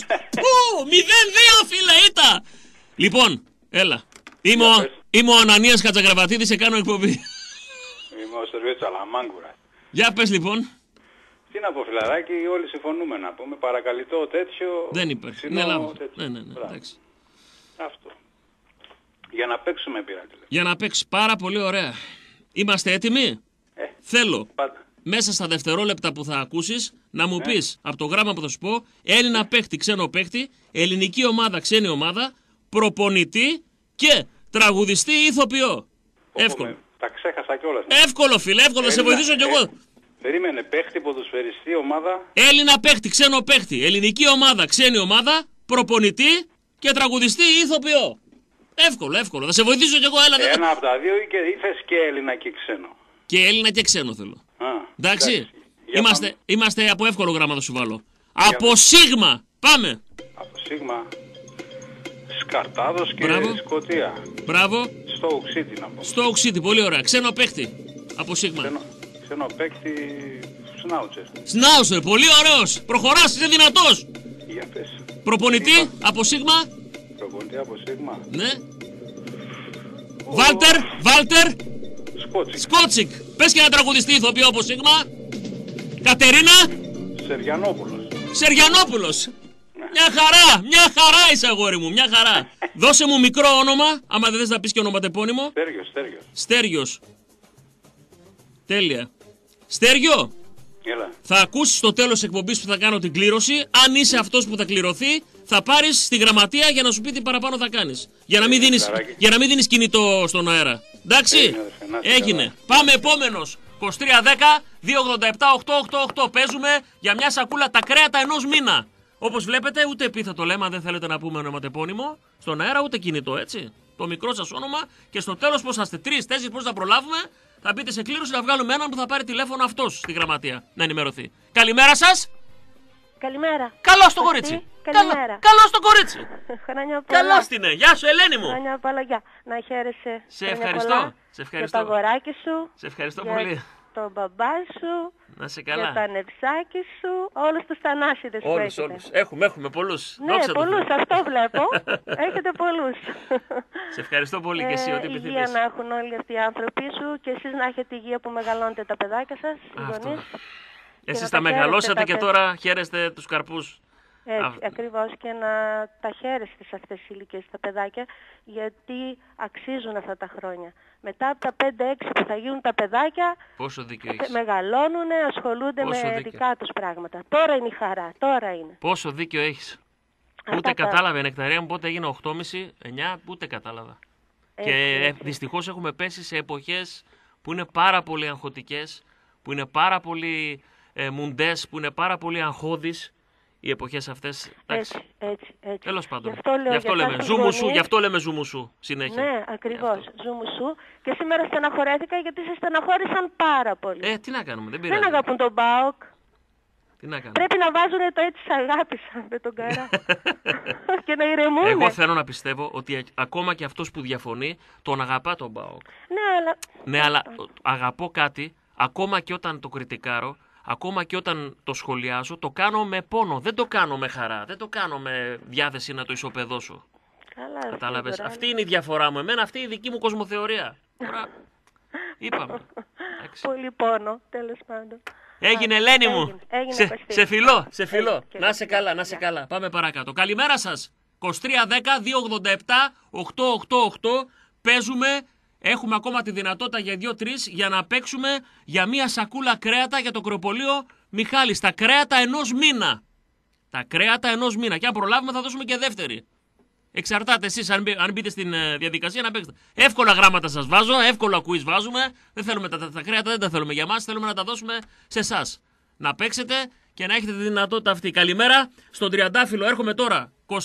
0-2 φίλε, Ήτα. Λοιπόν, έλα. Είμαι ο Ανανίας Χατζαγραβατίδης, σε κάνω εκπομπή. Είμαι ο Στέργιος Τσαλαμάγκουρα. Για πες λοιπόν. Τι να πω, φιλαράκι, όλοι συμφωνούμε να πούμε. Παρακαλυτό τέτοιο. Δεν υπάρχει. Ναι, εντάξει. Αυτό. Για να παίξουμε πειράζει. Για να παίξει πάρα πολύ ωραία. Είμαστε έτοιμοι? Θέλω μέσα στα δευτερόλεπτα που θα ακούσεις να μου πεις από το γράμμα που θα σου πω Έλληνα παίχτη, ξένο παίχτη, ελληνική ομάδα, ξένη ομάδα, προπονητή και τραγουδιστή ή ηθοποιό. Εύκολο. Τα ξέχασα κιόλας. Εύκολο φίλε, εύκολο. Σε βοηθήσω κι εγώ. Περίμενε, παίχτη, ποδοσφαιριστή, ομάδα. Έλληνα παίχτη, ξένο παίχτη, ελληνική ομάδα, ξένη ομάδα, προπονητή και τραγουδιστή ή ηθοποιό. Εύκολο. Θα σε βοηθήσω κι εγώ. Ένα από τα δύο ή θες και Έλληνα και ξένο? Και Έλληνα και ξένο θέλω. Εντάξει. Είμαστε από εύκολο γράμμα θα σου βάλω. Από Σίγμα. Πάμε. Από Σίγμα. Σκαρτάδος και Σκωτία. Μπράβο. Στο Ουξίτι να πω. Στο Ουξίτι, πολύ ωραία. Ξένο παίχτη. Από Σίγμα. Ξένο παίχτη. Σνάουτσερ, πολύ ωραίος. Προχωράς, είσαι δυνατός. Για πες. Προπονητή από Σίγμα. Προπονητή από Σίγμα. Ναι. Βάλτερ. Σκότσικ. Πες και ένα τραγουδιστή ηθοποιό από Σίγμα. Κατερίνα. Σεριανόπουλος. Μια χαρά είσαι αγόρι μου, μια χαρά. Δώσε μου μικρό όνομα, άμα δεν θες να πεις και ονοματεπώνυμο. Στέργιος. Τέλεια. Στέργιο. Έλα. Θα ακούσεις στο τέλος της εκπομπής που θα κάνω την κλήρωση. Αν είσαι αυτός που θα κληρωθεί, θα πάρεις στη γραμματεία για να σου πει τι παραπάνω θα κάνεις. Για να μην δίνεις κινητό στον αέρα. Εντάξει, έγινε. Πάμε επόμενος. 2310-287-888. Παίζουμε για μια σακούλα τα κρέατα ενός μήνα. Όπως βλέπετε, ούτε επίθετο λέμε αν δεν θέλετε να πούμε ονοματεπώνυμο στον αέρα, ούτε κινητό, έτσι. Το μικρό σας όνομα και στο τέλος πώς είστε 3-4, πώς θα προλάβουμε, θα μπείτε σε κλήρωση να βγάλουμε έναν που θα πάρει τηλέφωνο αυτός στη γραμματεία να ενημερωθεί. Καλημέρα σας. Καλημέρα. Καλώς το κορίτσι. Καλημέρα. Καλώς το κορίτσι. Χρόνια πολλά. Καλώς την. Γεια σου, Ελένη μου. Χρόνια πολλά, γεια. Να χαίρεσαι. Σε ευχαριστώ. Σε ευχαριστώ. Για το αγοράκι σου. Σε ευχαριστώ για πολύ. τον μπαμπά σου. Να σε καλά. Για τα νεψάκι σου. Όλους τους θανάσιδες που έχετε. Όλους. Έχουμε πολλούς. Ναι, πολλούς, αυτό βλέπω. Έχετε πολλούς. Σε ευχαριστώ πολύ και εσύ, ό,τι επιθυμείς. Υγεία να έχουν όλοι αυτοί οι άνθρωποι σου και εσείς να έχετε υγεία που μεγαλώνετε τα παιδάκια σας, οι γονείς. Εσείς τα μεγαλώσατε και τώρα χαίρεστε τους καρπούς. Έτσι, ακριβώς, και να τα χαίρεστε σε αυτές τις ηλικίες τα παιδάκια, γιατί αξίζουν αυτά τα χρόνια. Μετά από τα 5-6 που θα γίνουν τα παιδάκια, πόσο δίκιο έχεις. Μεγαλώνουν, ασχολούνται με δικά τους πράγματα. Τώρα είναι η χαρά, τώρα είναι. Πόσο δίκιο έχεις. Ούτε κατάλαβε, Νεκταρία μου, πότε έγινε 8.30-9, ούτε κατάλαβα. Και δυστυχώς έχουμε πέσει σε εποχές που είναι πάρα πολύ αγχωτικές, που είναι πάρα πολύ μουντές, που είναι πάρα πολύ αγχώδεις. Οι εποχές αυτές. Έτσι. Τέλος πάντων. Γι' αυτό λέμε ζουμουσού, γι' αυτό λέμε ζουμουσού συνέχεια. Ναι, ακριβώς. Ζουμουσού. Και σήμερα στεναχωρέθηκα γιατί σε στεναχώρησαν πάρα πολύ. Τι να κάνουμε, δεν πειράζει. Δεν αγαπούν τον ΠΑΟΚ. Τι να κάνουμε. Πρέπει να βάζουν το έτσι αγάπησαν με τον Καρά. Και να ηρεμούν. Εγώ θέλω να πιστεύω ότι ακόμα και αυτός που διαφωνεί τον αγαπά τον ΠΑΟΚ. Ναι, αλλά αγαπώ κάτι, ακόμα και όταν το κριτικάρω. Ακόμα και όταν το σχολιάζω, το κάνω με πόνο. Δεν το κάνω με χαρά. Δεν το κάνω με διάθεση να το ισοπεδώσω. Καλά, κατάλαβες. Αυτή είναι η διαφορά μου. Εμένα αυτή είναι η δική μου κοσμοθεωρία. Τώρα είπαμε. Πολύ πόνο, τέλος πάντων. Έγινε, Ελένη μου. Σε φιλό. Να σε καλά, να σε καλά. Πάμε παρακάτω. Καλημέρα σας. 2310-287-888. Παίζουμε. Έχουμε ακόμα τη δυνατότητα για 2-3 για να παίξουμε για μια σακούλα κρέατα για το κρεοπωλείο Μιχάλης. Τα κρέατα ενός μήνα. Τα κρέατα ενός μήνα. Και αν προλάβουμε θα δώσουμε και δεύτερη. Εξαρτάται εσείς αν μπείτε στην διαδικασία να παίξετε. Εύκολα γράμματα σας βάζω, εύκολα quiz βάζουμε. Δεν θέλουμε τα κρέατα, δεν τα θέλουμε για μας. Θέλουμε να τα δώσουμε σε εσάς. Να παίξετε και να έχετε τη δυνατότητα αυτή. Καλημέρα στον Τριαντάφυλλο. Έρχομαι τώρα. 2310-287-888.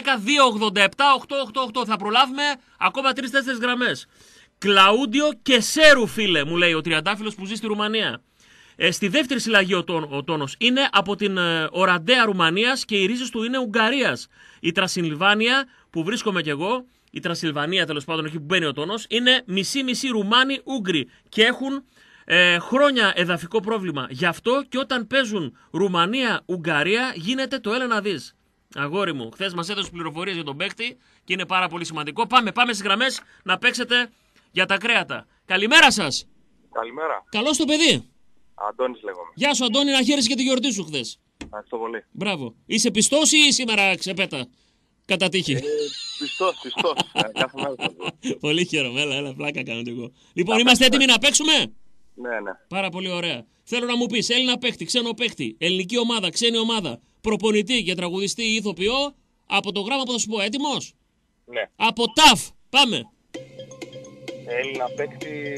Θα προλάβουμε ακόμα 3-4 γραμμές. Κλαούντιο Κεσέρου, φίλε, μου λέει ο Τριαντάφυλλος που ζει στη Ρουμανία. Στη δεύτερη συλλαγή ο τόνος είναι από την Οραντέα Ρουμανίας και οι ρίζες του είναι Ουγγαρίας. Η Τρασιλβάνια που βρίσκομαι κι εγώ, η Τρασιλβανία τέλος πάντων εκεί που μπαίνει ο τόνος, είναι μισή-μισή Ρουμάνοι Ούγγροι και έχουν χρόνια εδαφικό πρόβλημα. Γι' αυτό και όταν παίζουν Ρουμανία-Ουγγαρία γίνεται το έλα να δεις. Αγόρι μου, χθες μας έδωσε πληροφορίες για τον παίκτη και είναι πάρα πολύ σημαντικό. Πάμε στις γραμμές να παίξετε για τα κρέατα. Καλημέρα σας. Καλημέρα. Καλώς το παιδί. Αντώνης λέγομαι. Γεια σου Αντώνη, να χαίρεσαι και τη γιορτή σου χθες. Ευχαριστώ πολύ. Μπράβο. Είσαι πιστός ή σήμερα ξεπέτα κατά τύχη? Πιστός. Κάθε μέρα. Πολύ χαίρομαι, έλα, πλάκα κάνω κι εγώ. Λοιπόν, είμαστε έτοιμοι να παίξουμε? Ναι. Πάρα πολύ ωραία. Θέλω να μου πεις Έλληνα παίχτη, ξένο παίχτη, ελληνική ομάδα, ξένη ομάδα, προπονητή και τραγουδιστή ή ηθοποιό, από το γράμμα που θα σου πω. Έτοιμος? Ναι. Από ΤΑΦ. Πάμε. Έλληνα παίκτη.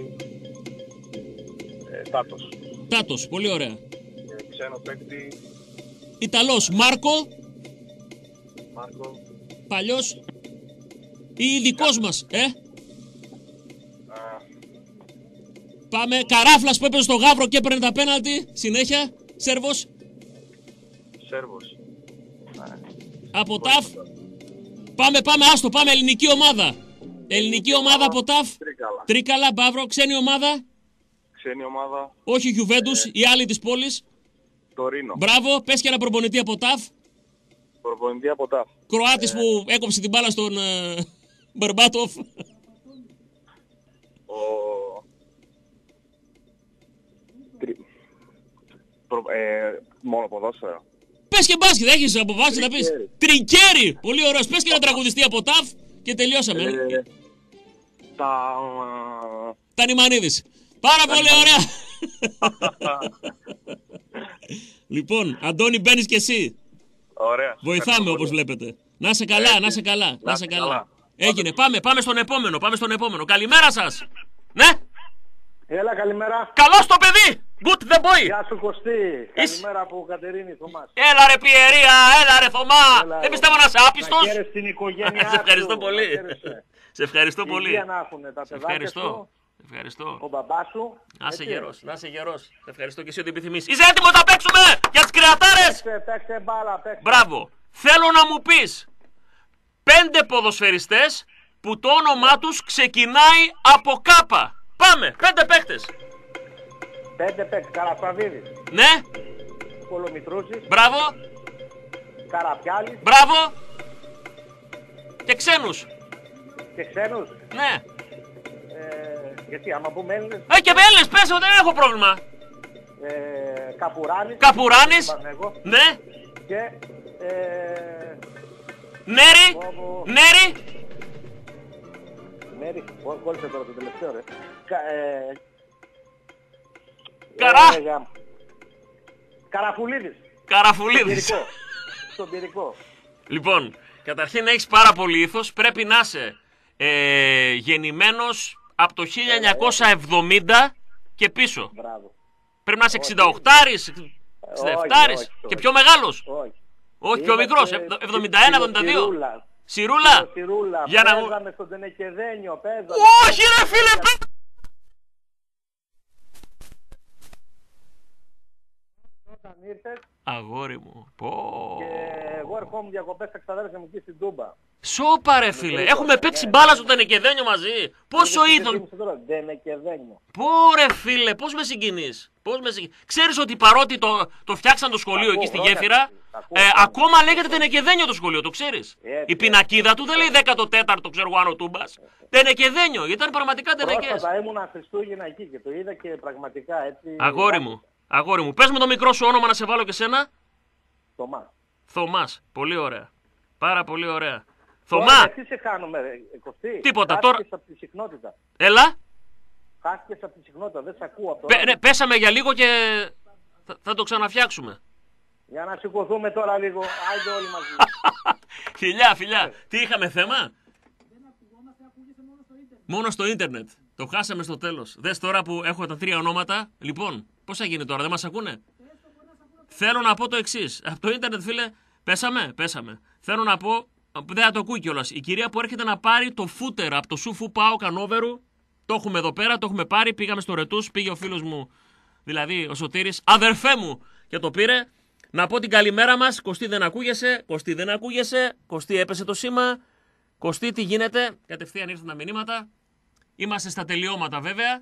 Τάτος, πολύ ωραία. Ξένο παίκτη. Ιταλός, Μάρκο. Παλιός. Ή δικός μας, Πάμε, Καράφλας που έπαιζε στο Γαύρο και έπαιρνε τα πέναλτι. Συνέχεια, Σέρβος. Από ΤΑΦ. Πάμε, ελληνική ομάδα. Ελληνική ομάδα από ΤΑΦ. Τρίκαλα, Μπαύρο, ξένη ομάδα. Όχι Γιουβέντους, η άλλη της πόλης. Τωρίνο. Μπράβο, πες και ένα προπονητή από ΤΑΦ. Κροάτης που έκοψε την μπάλα στον Μπερμπάτοφ. Μόνο ποδόσφαιρο. Πες και μπάσκετ, έχεις από μπάσκετ να πεις. Τρικέρι, πολύ ωραίος. Πες και ένα τραγουδιστή από ΤΑΦ και τελειώσαμε. Τα Νημανίδης. Πάρα πολύ ωραία. Λοιπόν, Αντώνη, μπαίνεις και εσύ. Ωραία. Βοηθάμε όπως βλέπετε. Να σε καλά. Έγινε. Πάμε στον επόμενο. Καλημέρα σας. Ναι. Έλα, καλημέρα. Καλώς το παιδί. Good the boy. Γεια σου, Κωστή. Καλημέρα από Κατερίνη, Θωμάς. Έλα ρε Πιερία, έλα ρε Θωμά. Δεν πιστεύω να είσαι άπιστος. Να χαίρεσαι την οικογένειά Σε ευχαριστώ σου, πολύ. Σε ευχαριστώ πολύ. Υγεία να έχουνε τα παιδάκια σου, Ευχαριστώ. ο μπαμπάς σου. Να είσαι γερός. Σε ευχαριστώ και εσύ ό,τι επιθυμείς. Είσαι έτοιμος να παίξουμε για τις κρεατάρες. Παίξε μπάλα, παίξε. Μπράβο. Θέλω να μου πεις 5 ποδοσφαιριστές που το όνομά τους ξεκινάει από κάπα. Πάμε, 5 παίκτες. 5 παίκτες. Καραφαβίδης. Ναι. Κολομητρούσης. Μπράβο. Καραπιάλης. Μπράβο. Και ξένους. Και ξένους. Ναι. Γιατί άμα πούμε Έλληνες. Και με Έλληνες πες, δεν έχω πρόβλημα. Καπουράνης. Καπουράνης. Ναι. Και Νέρη. Νέρη. Κόλλησε τώρα το τελευταίο ρε. Καραφουλίδης. Στον πυρικό. Λοιπόν, καταρχήν έχεις πάρα πολύ ήθος. Πρέπει να είσαι γεννημένος από το 1970 και πίσω. Μπράβο. Πρέπει να είσαι 68άρης, 67άρης και πιο μεγάλος. Όχι, πιο μικρός, 71-72. Σιρούλα. Για να μου... Παίζαμε στον Τενεκεδένιο, Όχι ρε φίλε, Όταν ήρθες. Αγόρι μου. Και εγώ ερχόμουν διακοπές στα ξαδέρφια μου εκεί στην Τούμπα. Σώπα ρε φίλε, έχουμε παίξει μπάλα στο Τενεκεδένιο μαζί. Πόσο ήθον. Πόρε φίλε, πώς με συγκινείς. Ξέρεις ότι παρότι το φτιάξαν το σχολείο εκεί στη Γέφυρα, ακόμα λέγεται Τενεκεδένιο το σχολείο, το ξέρεις. Η πινακίδα του δεν λέει 14ο ξέρω εγώ Άνω Τούμπας. Τενεκεδένιο, ήταν πραγματικά Τενεκές. Πρόσφατα ήμουνα Χριστούγεννα εκεί και το είδα και πραγματικά έτσι. Αγόρι μου, πες με το μικρό σου όνομα να σε βάλω και σένα. Θωμάς. Πολύ ωραία. Πάρα πολύ ωραία. Θωμά! Τι σε κάνουμε, Κωστή. Τίποτα τώρα. Χάθηκες από τη συχνότητα. Έλα. Χάθηκες από τη συχνότητα, δεν σε ακούω από ναι, πέσαμε για λίγο και θα το ξαναφτιάξουμε. Για να σηκωθούμε τώρα λίγο. Άιντε όλοι μαζί. Φιλιά. Τι είχαμε θέμα? Μόνο στο ίντερνετ. Το χάσαμε στο τέλος. Δες τώρα που έχω τα 3 ονόματα. Λοιπόν, πώς θα γίνει τώρα, δεν μας ακούνε? Θέλω να πω το εξής. Από το ίντερνετ, φίλε, πέσαμε. Θέλω να πω, δεν θα το ακούει κιόλας. Η κυρία που έρχεται να πάρει το φούτερ από το Σούφου Πάο Κανόβερου, το έχουμε εδώ πέρα, το έχουμε πάρει. Πήγαμε στο Ρετούς, πήγε ο φίλος μου, δηλαδή ο Σωτήρης, αδερφέ μου, και το πήρε. Να πω την καλημέρα μας. Κωστή, δεν ακούγεσαι. Κωστή, έπεσε το σήμα. Κωστή, τι γίνεται? Κατευθείαν ήρθαν τα μηνύματα. Είμαστε στα τελειώματα βέβαια.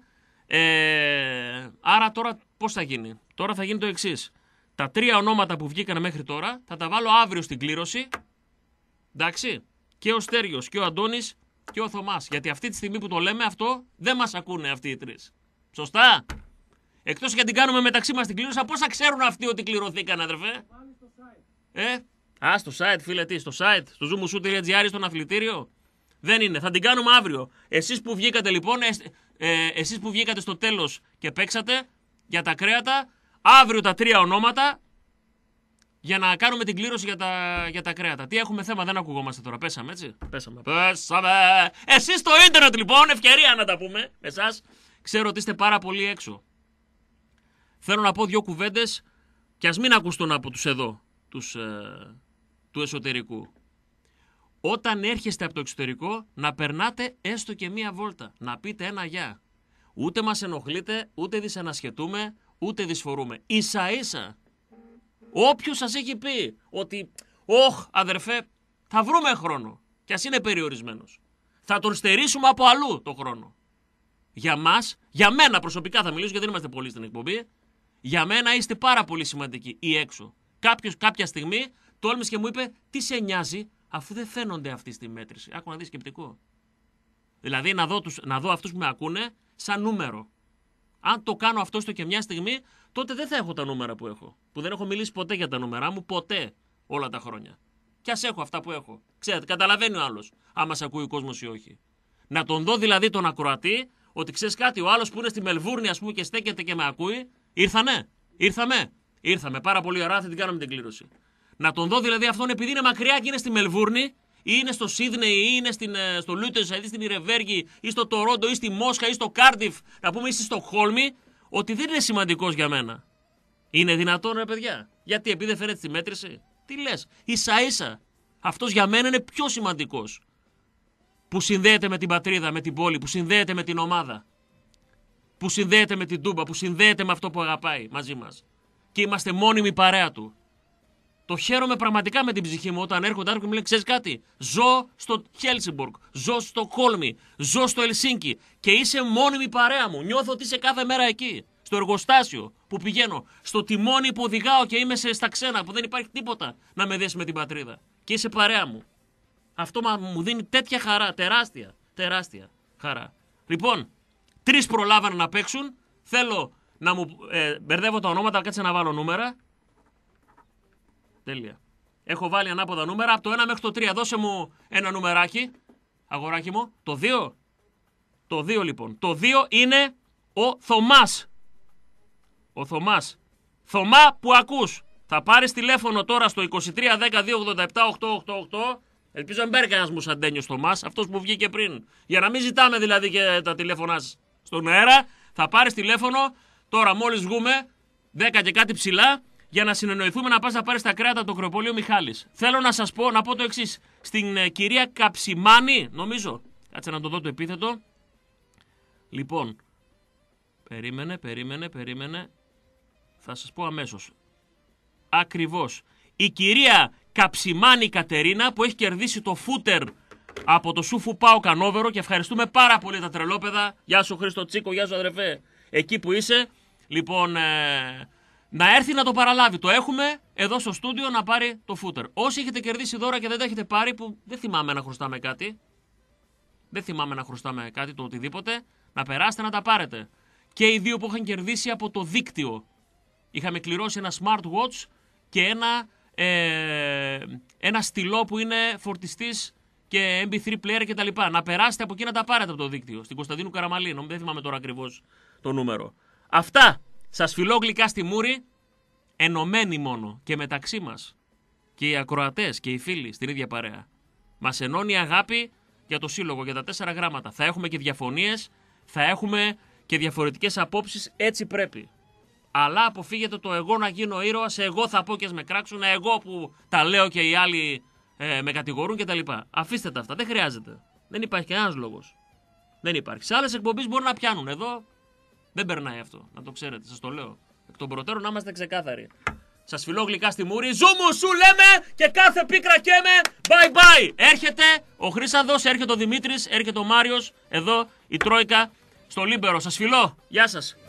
Άρα τώρα πώς θα γίνει? Τώρα θα γίνει το εξής. Τα 3 ονόματα που βγήκαν μέχρι τώρα θα τα βάλω αύριο στην κλήρωση. Εντάξει. Και ο Στέργιος και ο Αντώνης και ο Θωμάς. Γιατί αυτή τη στιγμή που το λέμε αυτό δεν μας ακούνε αυτοί οι 3. Σωστά. Εκτός και την κάνουμε μεταξύ μας την κλήρωση, πώς θα ξέρουν αυτοί ότι κληρωθήκαν, αδερφέ? Στο site, φίλε, τι? Στο site, στο zoomusu.gr, στον αθλητήριο. Δεν είναι. Θα την κάνουμε αύριο. Εσείς που βγήκατε λοιπόν, εσείς που βγήκατε στο τέλος και παίξατε για τα κρέατα, αύριο τα 3 ονόματα για να κάνουμε την κλήρωση για τα κρέατα. Τι έχουμε θέμα, δεν ακουγόμαστε τώρα. Πέσαμε, έτσι. Πέσαμε. Εσείς στο ίντερνετ λοιπόν, ευκαιρία να τα πούμε. Εσάς, ξέρω ότι είστε πάρα πολύ έξω. Θέλω να πω 2 κουβέντες και ας μην ακουστούν από τους εδώ, του εσωτερικού. Όταν έρχεστε από το εξωτερικό, να περνάτε έστω και 1 βόλτα. Να πείτε ένα γεια. Ούτε μας ενοχλείτε, ούτε δυσανασχετούμε, ούτε δυσφορούμε. Ίσα-ίσα. Όποιος σας έχει πει ότι αδερφέ, θα βρούμε χρόνο, κι ας είναι περιορισμένος, θα τον στερήσουμε από αλλού το χρόνο. Για μας, για μένα προσωπικά θα μιλήσω, γιατί δεν είμαστε πολλοί στην εκπομπή, για μένα είστε πάρα πολύ σημαντικοί ή έξω. Κάποιος κάποια στιγμή τόλμησε και μου είπε, τι σε νοιάζει, αφού δεν φαίνονται αυτοί στη μέτρηση. Άκου να δεις, σκεπτικό. Δηλαδή να δω αυτούς που με ακούνε σαν νούμερο. Αν το κάνω αυτό στο και μια στιγμή, τότε δεν θα έχω τα νούμερα που έχω. Που δεν έχω μιλήσει ποτέ για τα νούμερά μου, ποτέ όλα τα χρόνια. Κι ας έχω αυτά που έχω. Ξέρετε, καταλαβαίνει ο άλλος, άμα σε ακούει ο κόσμος ή όχι. Να τον δω δηλαδή τον ακροατή, ότι ξέρεις κάτι, ο άλλος που είναι στη Μελβούρνη, ας πούμε, και στέκεται και με ακούει, ήρθαμε. Πάρα πολύ ωραία, θα την κάνουμε την κλήρωση. Να τον δω δηλαδή αυτόν, επειδή είναι μακριά και είναι στη Μελβούρνη, ή είναι στο Σίδνεϊ, ή είναι στο Λούτες, ή στην Ιρεβέργη, ή στο Τορόντο, ή στη Μόσχα, ή στο Κάρντιφ, να πούμε ή στη Στοκχόλμη, ότι δεν είναι σημαντικός για μένα. Είναι δυνατόν, ρε παιδιά? Γιατί, επειδή δεν φέρετε τη μέτρηση? Τι λες? Ίσα-ίσα. Αυτός για μένα είναι πιο σημαντικός. Που συνδέεται με την πατρίδα, με την πόλη, που συνδέεται με την ομάδα. Που συνδέεται με την Τούμπα, που συνδέεται με αυτό που αγαπάει μαζί μας. Και είμαστε μόνιμη παρέα του. Το χαίρομαι πραγματικά με την ψυχή μου όταν έρχονται άνθρωποι και μου λένε: ξέρεις κάτι, ζω στο Χέλσιμπουργκ, ζω στο Στοκχόλμη, ζω στο Ελσίνκι και είσαι μόνιμη παρέα μου. Νιώθω ότι είσαι κάθε μέρα εκεί. Στο εργοστάσιο που πηγαίνω, στο τιμόνι που οδηγάω και είμαι στα ξένα, που δεν υπάρχει τίποτα να με δέσει με την πατρίδα. Και είσαι παρέα μου. Αυτό μου δίνει τέτοια χαρά, τεράστια χαρά. Λοιπόν, 3 προλάβανε να παίξουν. Θέλω να μου μπερδεύω τα ονόματα, κάτσε να βάλω νούμερα. Τέλεια. Έχω βάλει ανάποδα νούμερα από το 1 μέχρι το 3. Δώσε μου ένα νουμεράκι, αγοράκι μου. Το 2. Το 2 λοιπόν. Το 2 είναι ο Θωμάς. Ο Θωμάς. Θωμά που ακούς. Θα πάρεις τηλέφωνο τώρα στο 23 10 287 888. Ελπίζω να μην παίρνει κανένας μουσαντένιος Θωμάς, αυτός που βγήκε πριν. Για να μην ζητάμε δηλαδή και τα τηλέφωνα στον αέρα, θα πάρεις τηλέφωνο τώρα μόλις βγούμε 10 και κάτι ψηλά για να συνεννοηθούμε να πας να πάρεις τα κρέατα το κρεοπολείο Μιχάλης. Θέλω να σας πω, να πω το εξής. Στην κυρία Καψιμάνη, νομίζω, κάτσε να το δω το επίθετο. Λοιπόν, περίμενε. Θα σας πω αμέσως. Ακριβώς. Η κυρία Καψιμάνη Κατερίνα που έχει κερδίσει το φούτερ από το Σούφου Πάο Κανόβερο και ευχαριστούμε πάρα πολύ τα τρελόπαιδα. Γεια σου Χρήστο Τσίκο, γεια σου αδερφέ, εκεί που είσαι. Λοιπόν, να έρθει να το παραλάβει. Το έχουμε εδώ στο στούντιο να πάρει το φούτερ. Όσοι έχετε κερδίσει δώρα και δεν τα έχετε πάρει, που δεν θυμάμαι να χρωστάμε κάτι. Το οτιδήποτε. Να περάσετε να τα πάρετε. Και οι δύο που είχαν κερδίσει από το δίκτυο. Είχαμε κληρώσει ένα smartwatch και ένα στυλό που είναι φορτιστής και MP3 player κτλ. Να περάσετε από εκεί να τα πάρετε από το δίκτυο. Στην Κωνσταντίνου Καραμαλή. Δεν θυμάμαι τώρα ακριβώς το νούμερο. Αυτά. Σας φιλώ γλυκά στη μούρη. Ενωμένοι μόνο και μεταξύ μας. Και οι ακροατές και οι φίλοι στην ίδια παρέα. Μας ενώνει η αγάπη για το σύλλογο, για τα 4 γράμματα. Θα έχουμε και διαφωνίες, θα έχουμε και διαφορετικές απόψεις. Έτσι πρέπει. Αλλά αποφύγετε το εγώ να γίνω ήρωας, εγώ θα πω και με κράξουν, εγώ που τα λέω και οι άλλοι με κατηγορούν κτλ. Αφήστε τα αυτά, δεν χρειάζεται. Δεν υπάρχει κανένας λόγος. Δεν υπάρχει. Σε άλλες εκπομπές μπορεί να πιάνουν. Εδώ δεν περνάει αυτό. Να το ξέρετε, σας το λέω. Εκ των προτέρων να είμαστε ξεκάθαροι. Σας φιλώ γλυκά στη μούρη. Ζούμου σου λέμε και κάθε πίκρα καίμε. Bye bye. Έρχεται ο Χρύσανδος, έρχεται ο Δημήτρης, έρχεται ο Μάριος. Εδώ η Τρόικα στο Λίμπερο. Σας φιλώ. Γεια σας.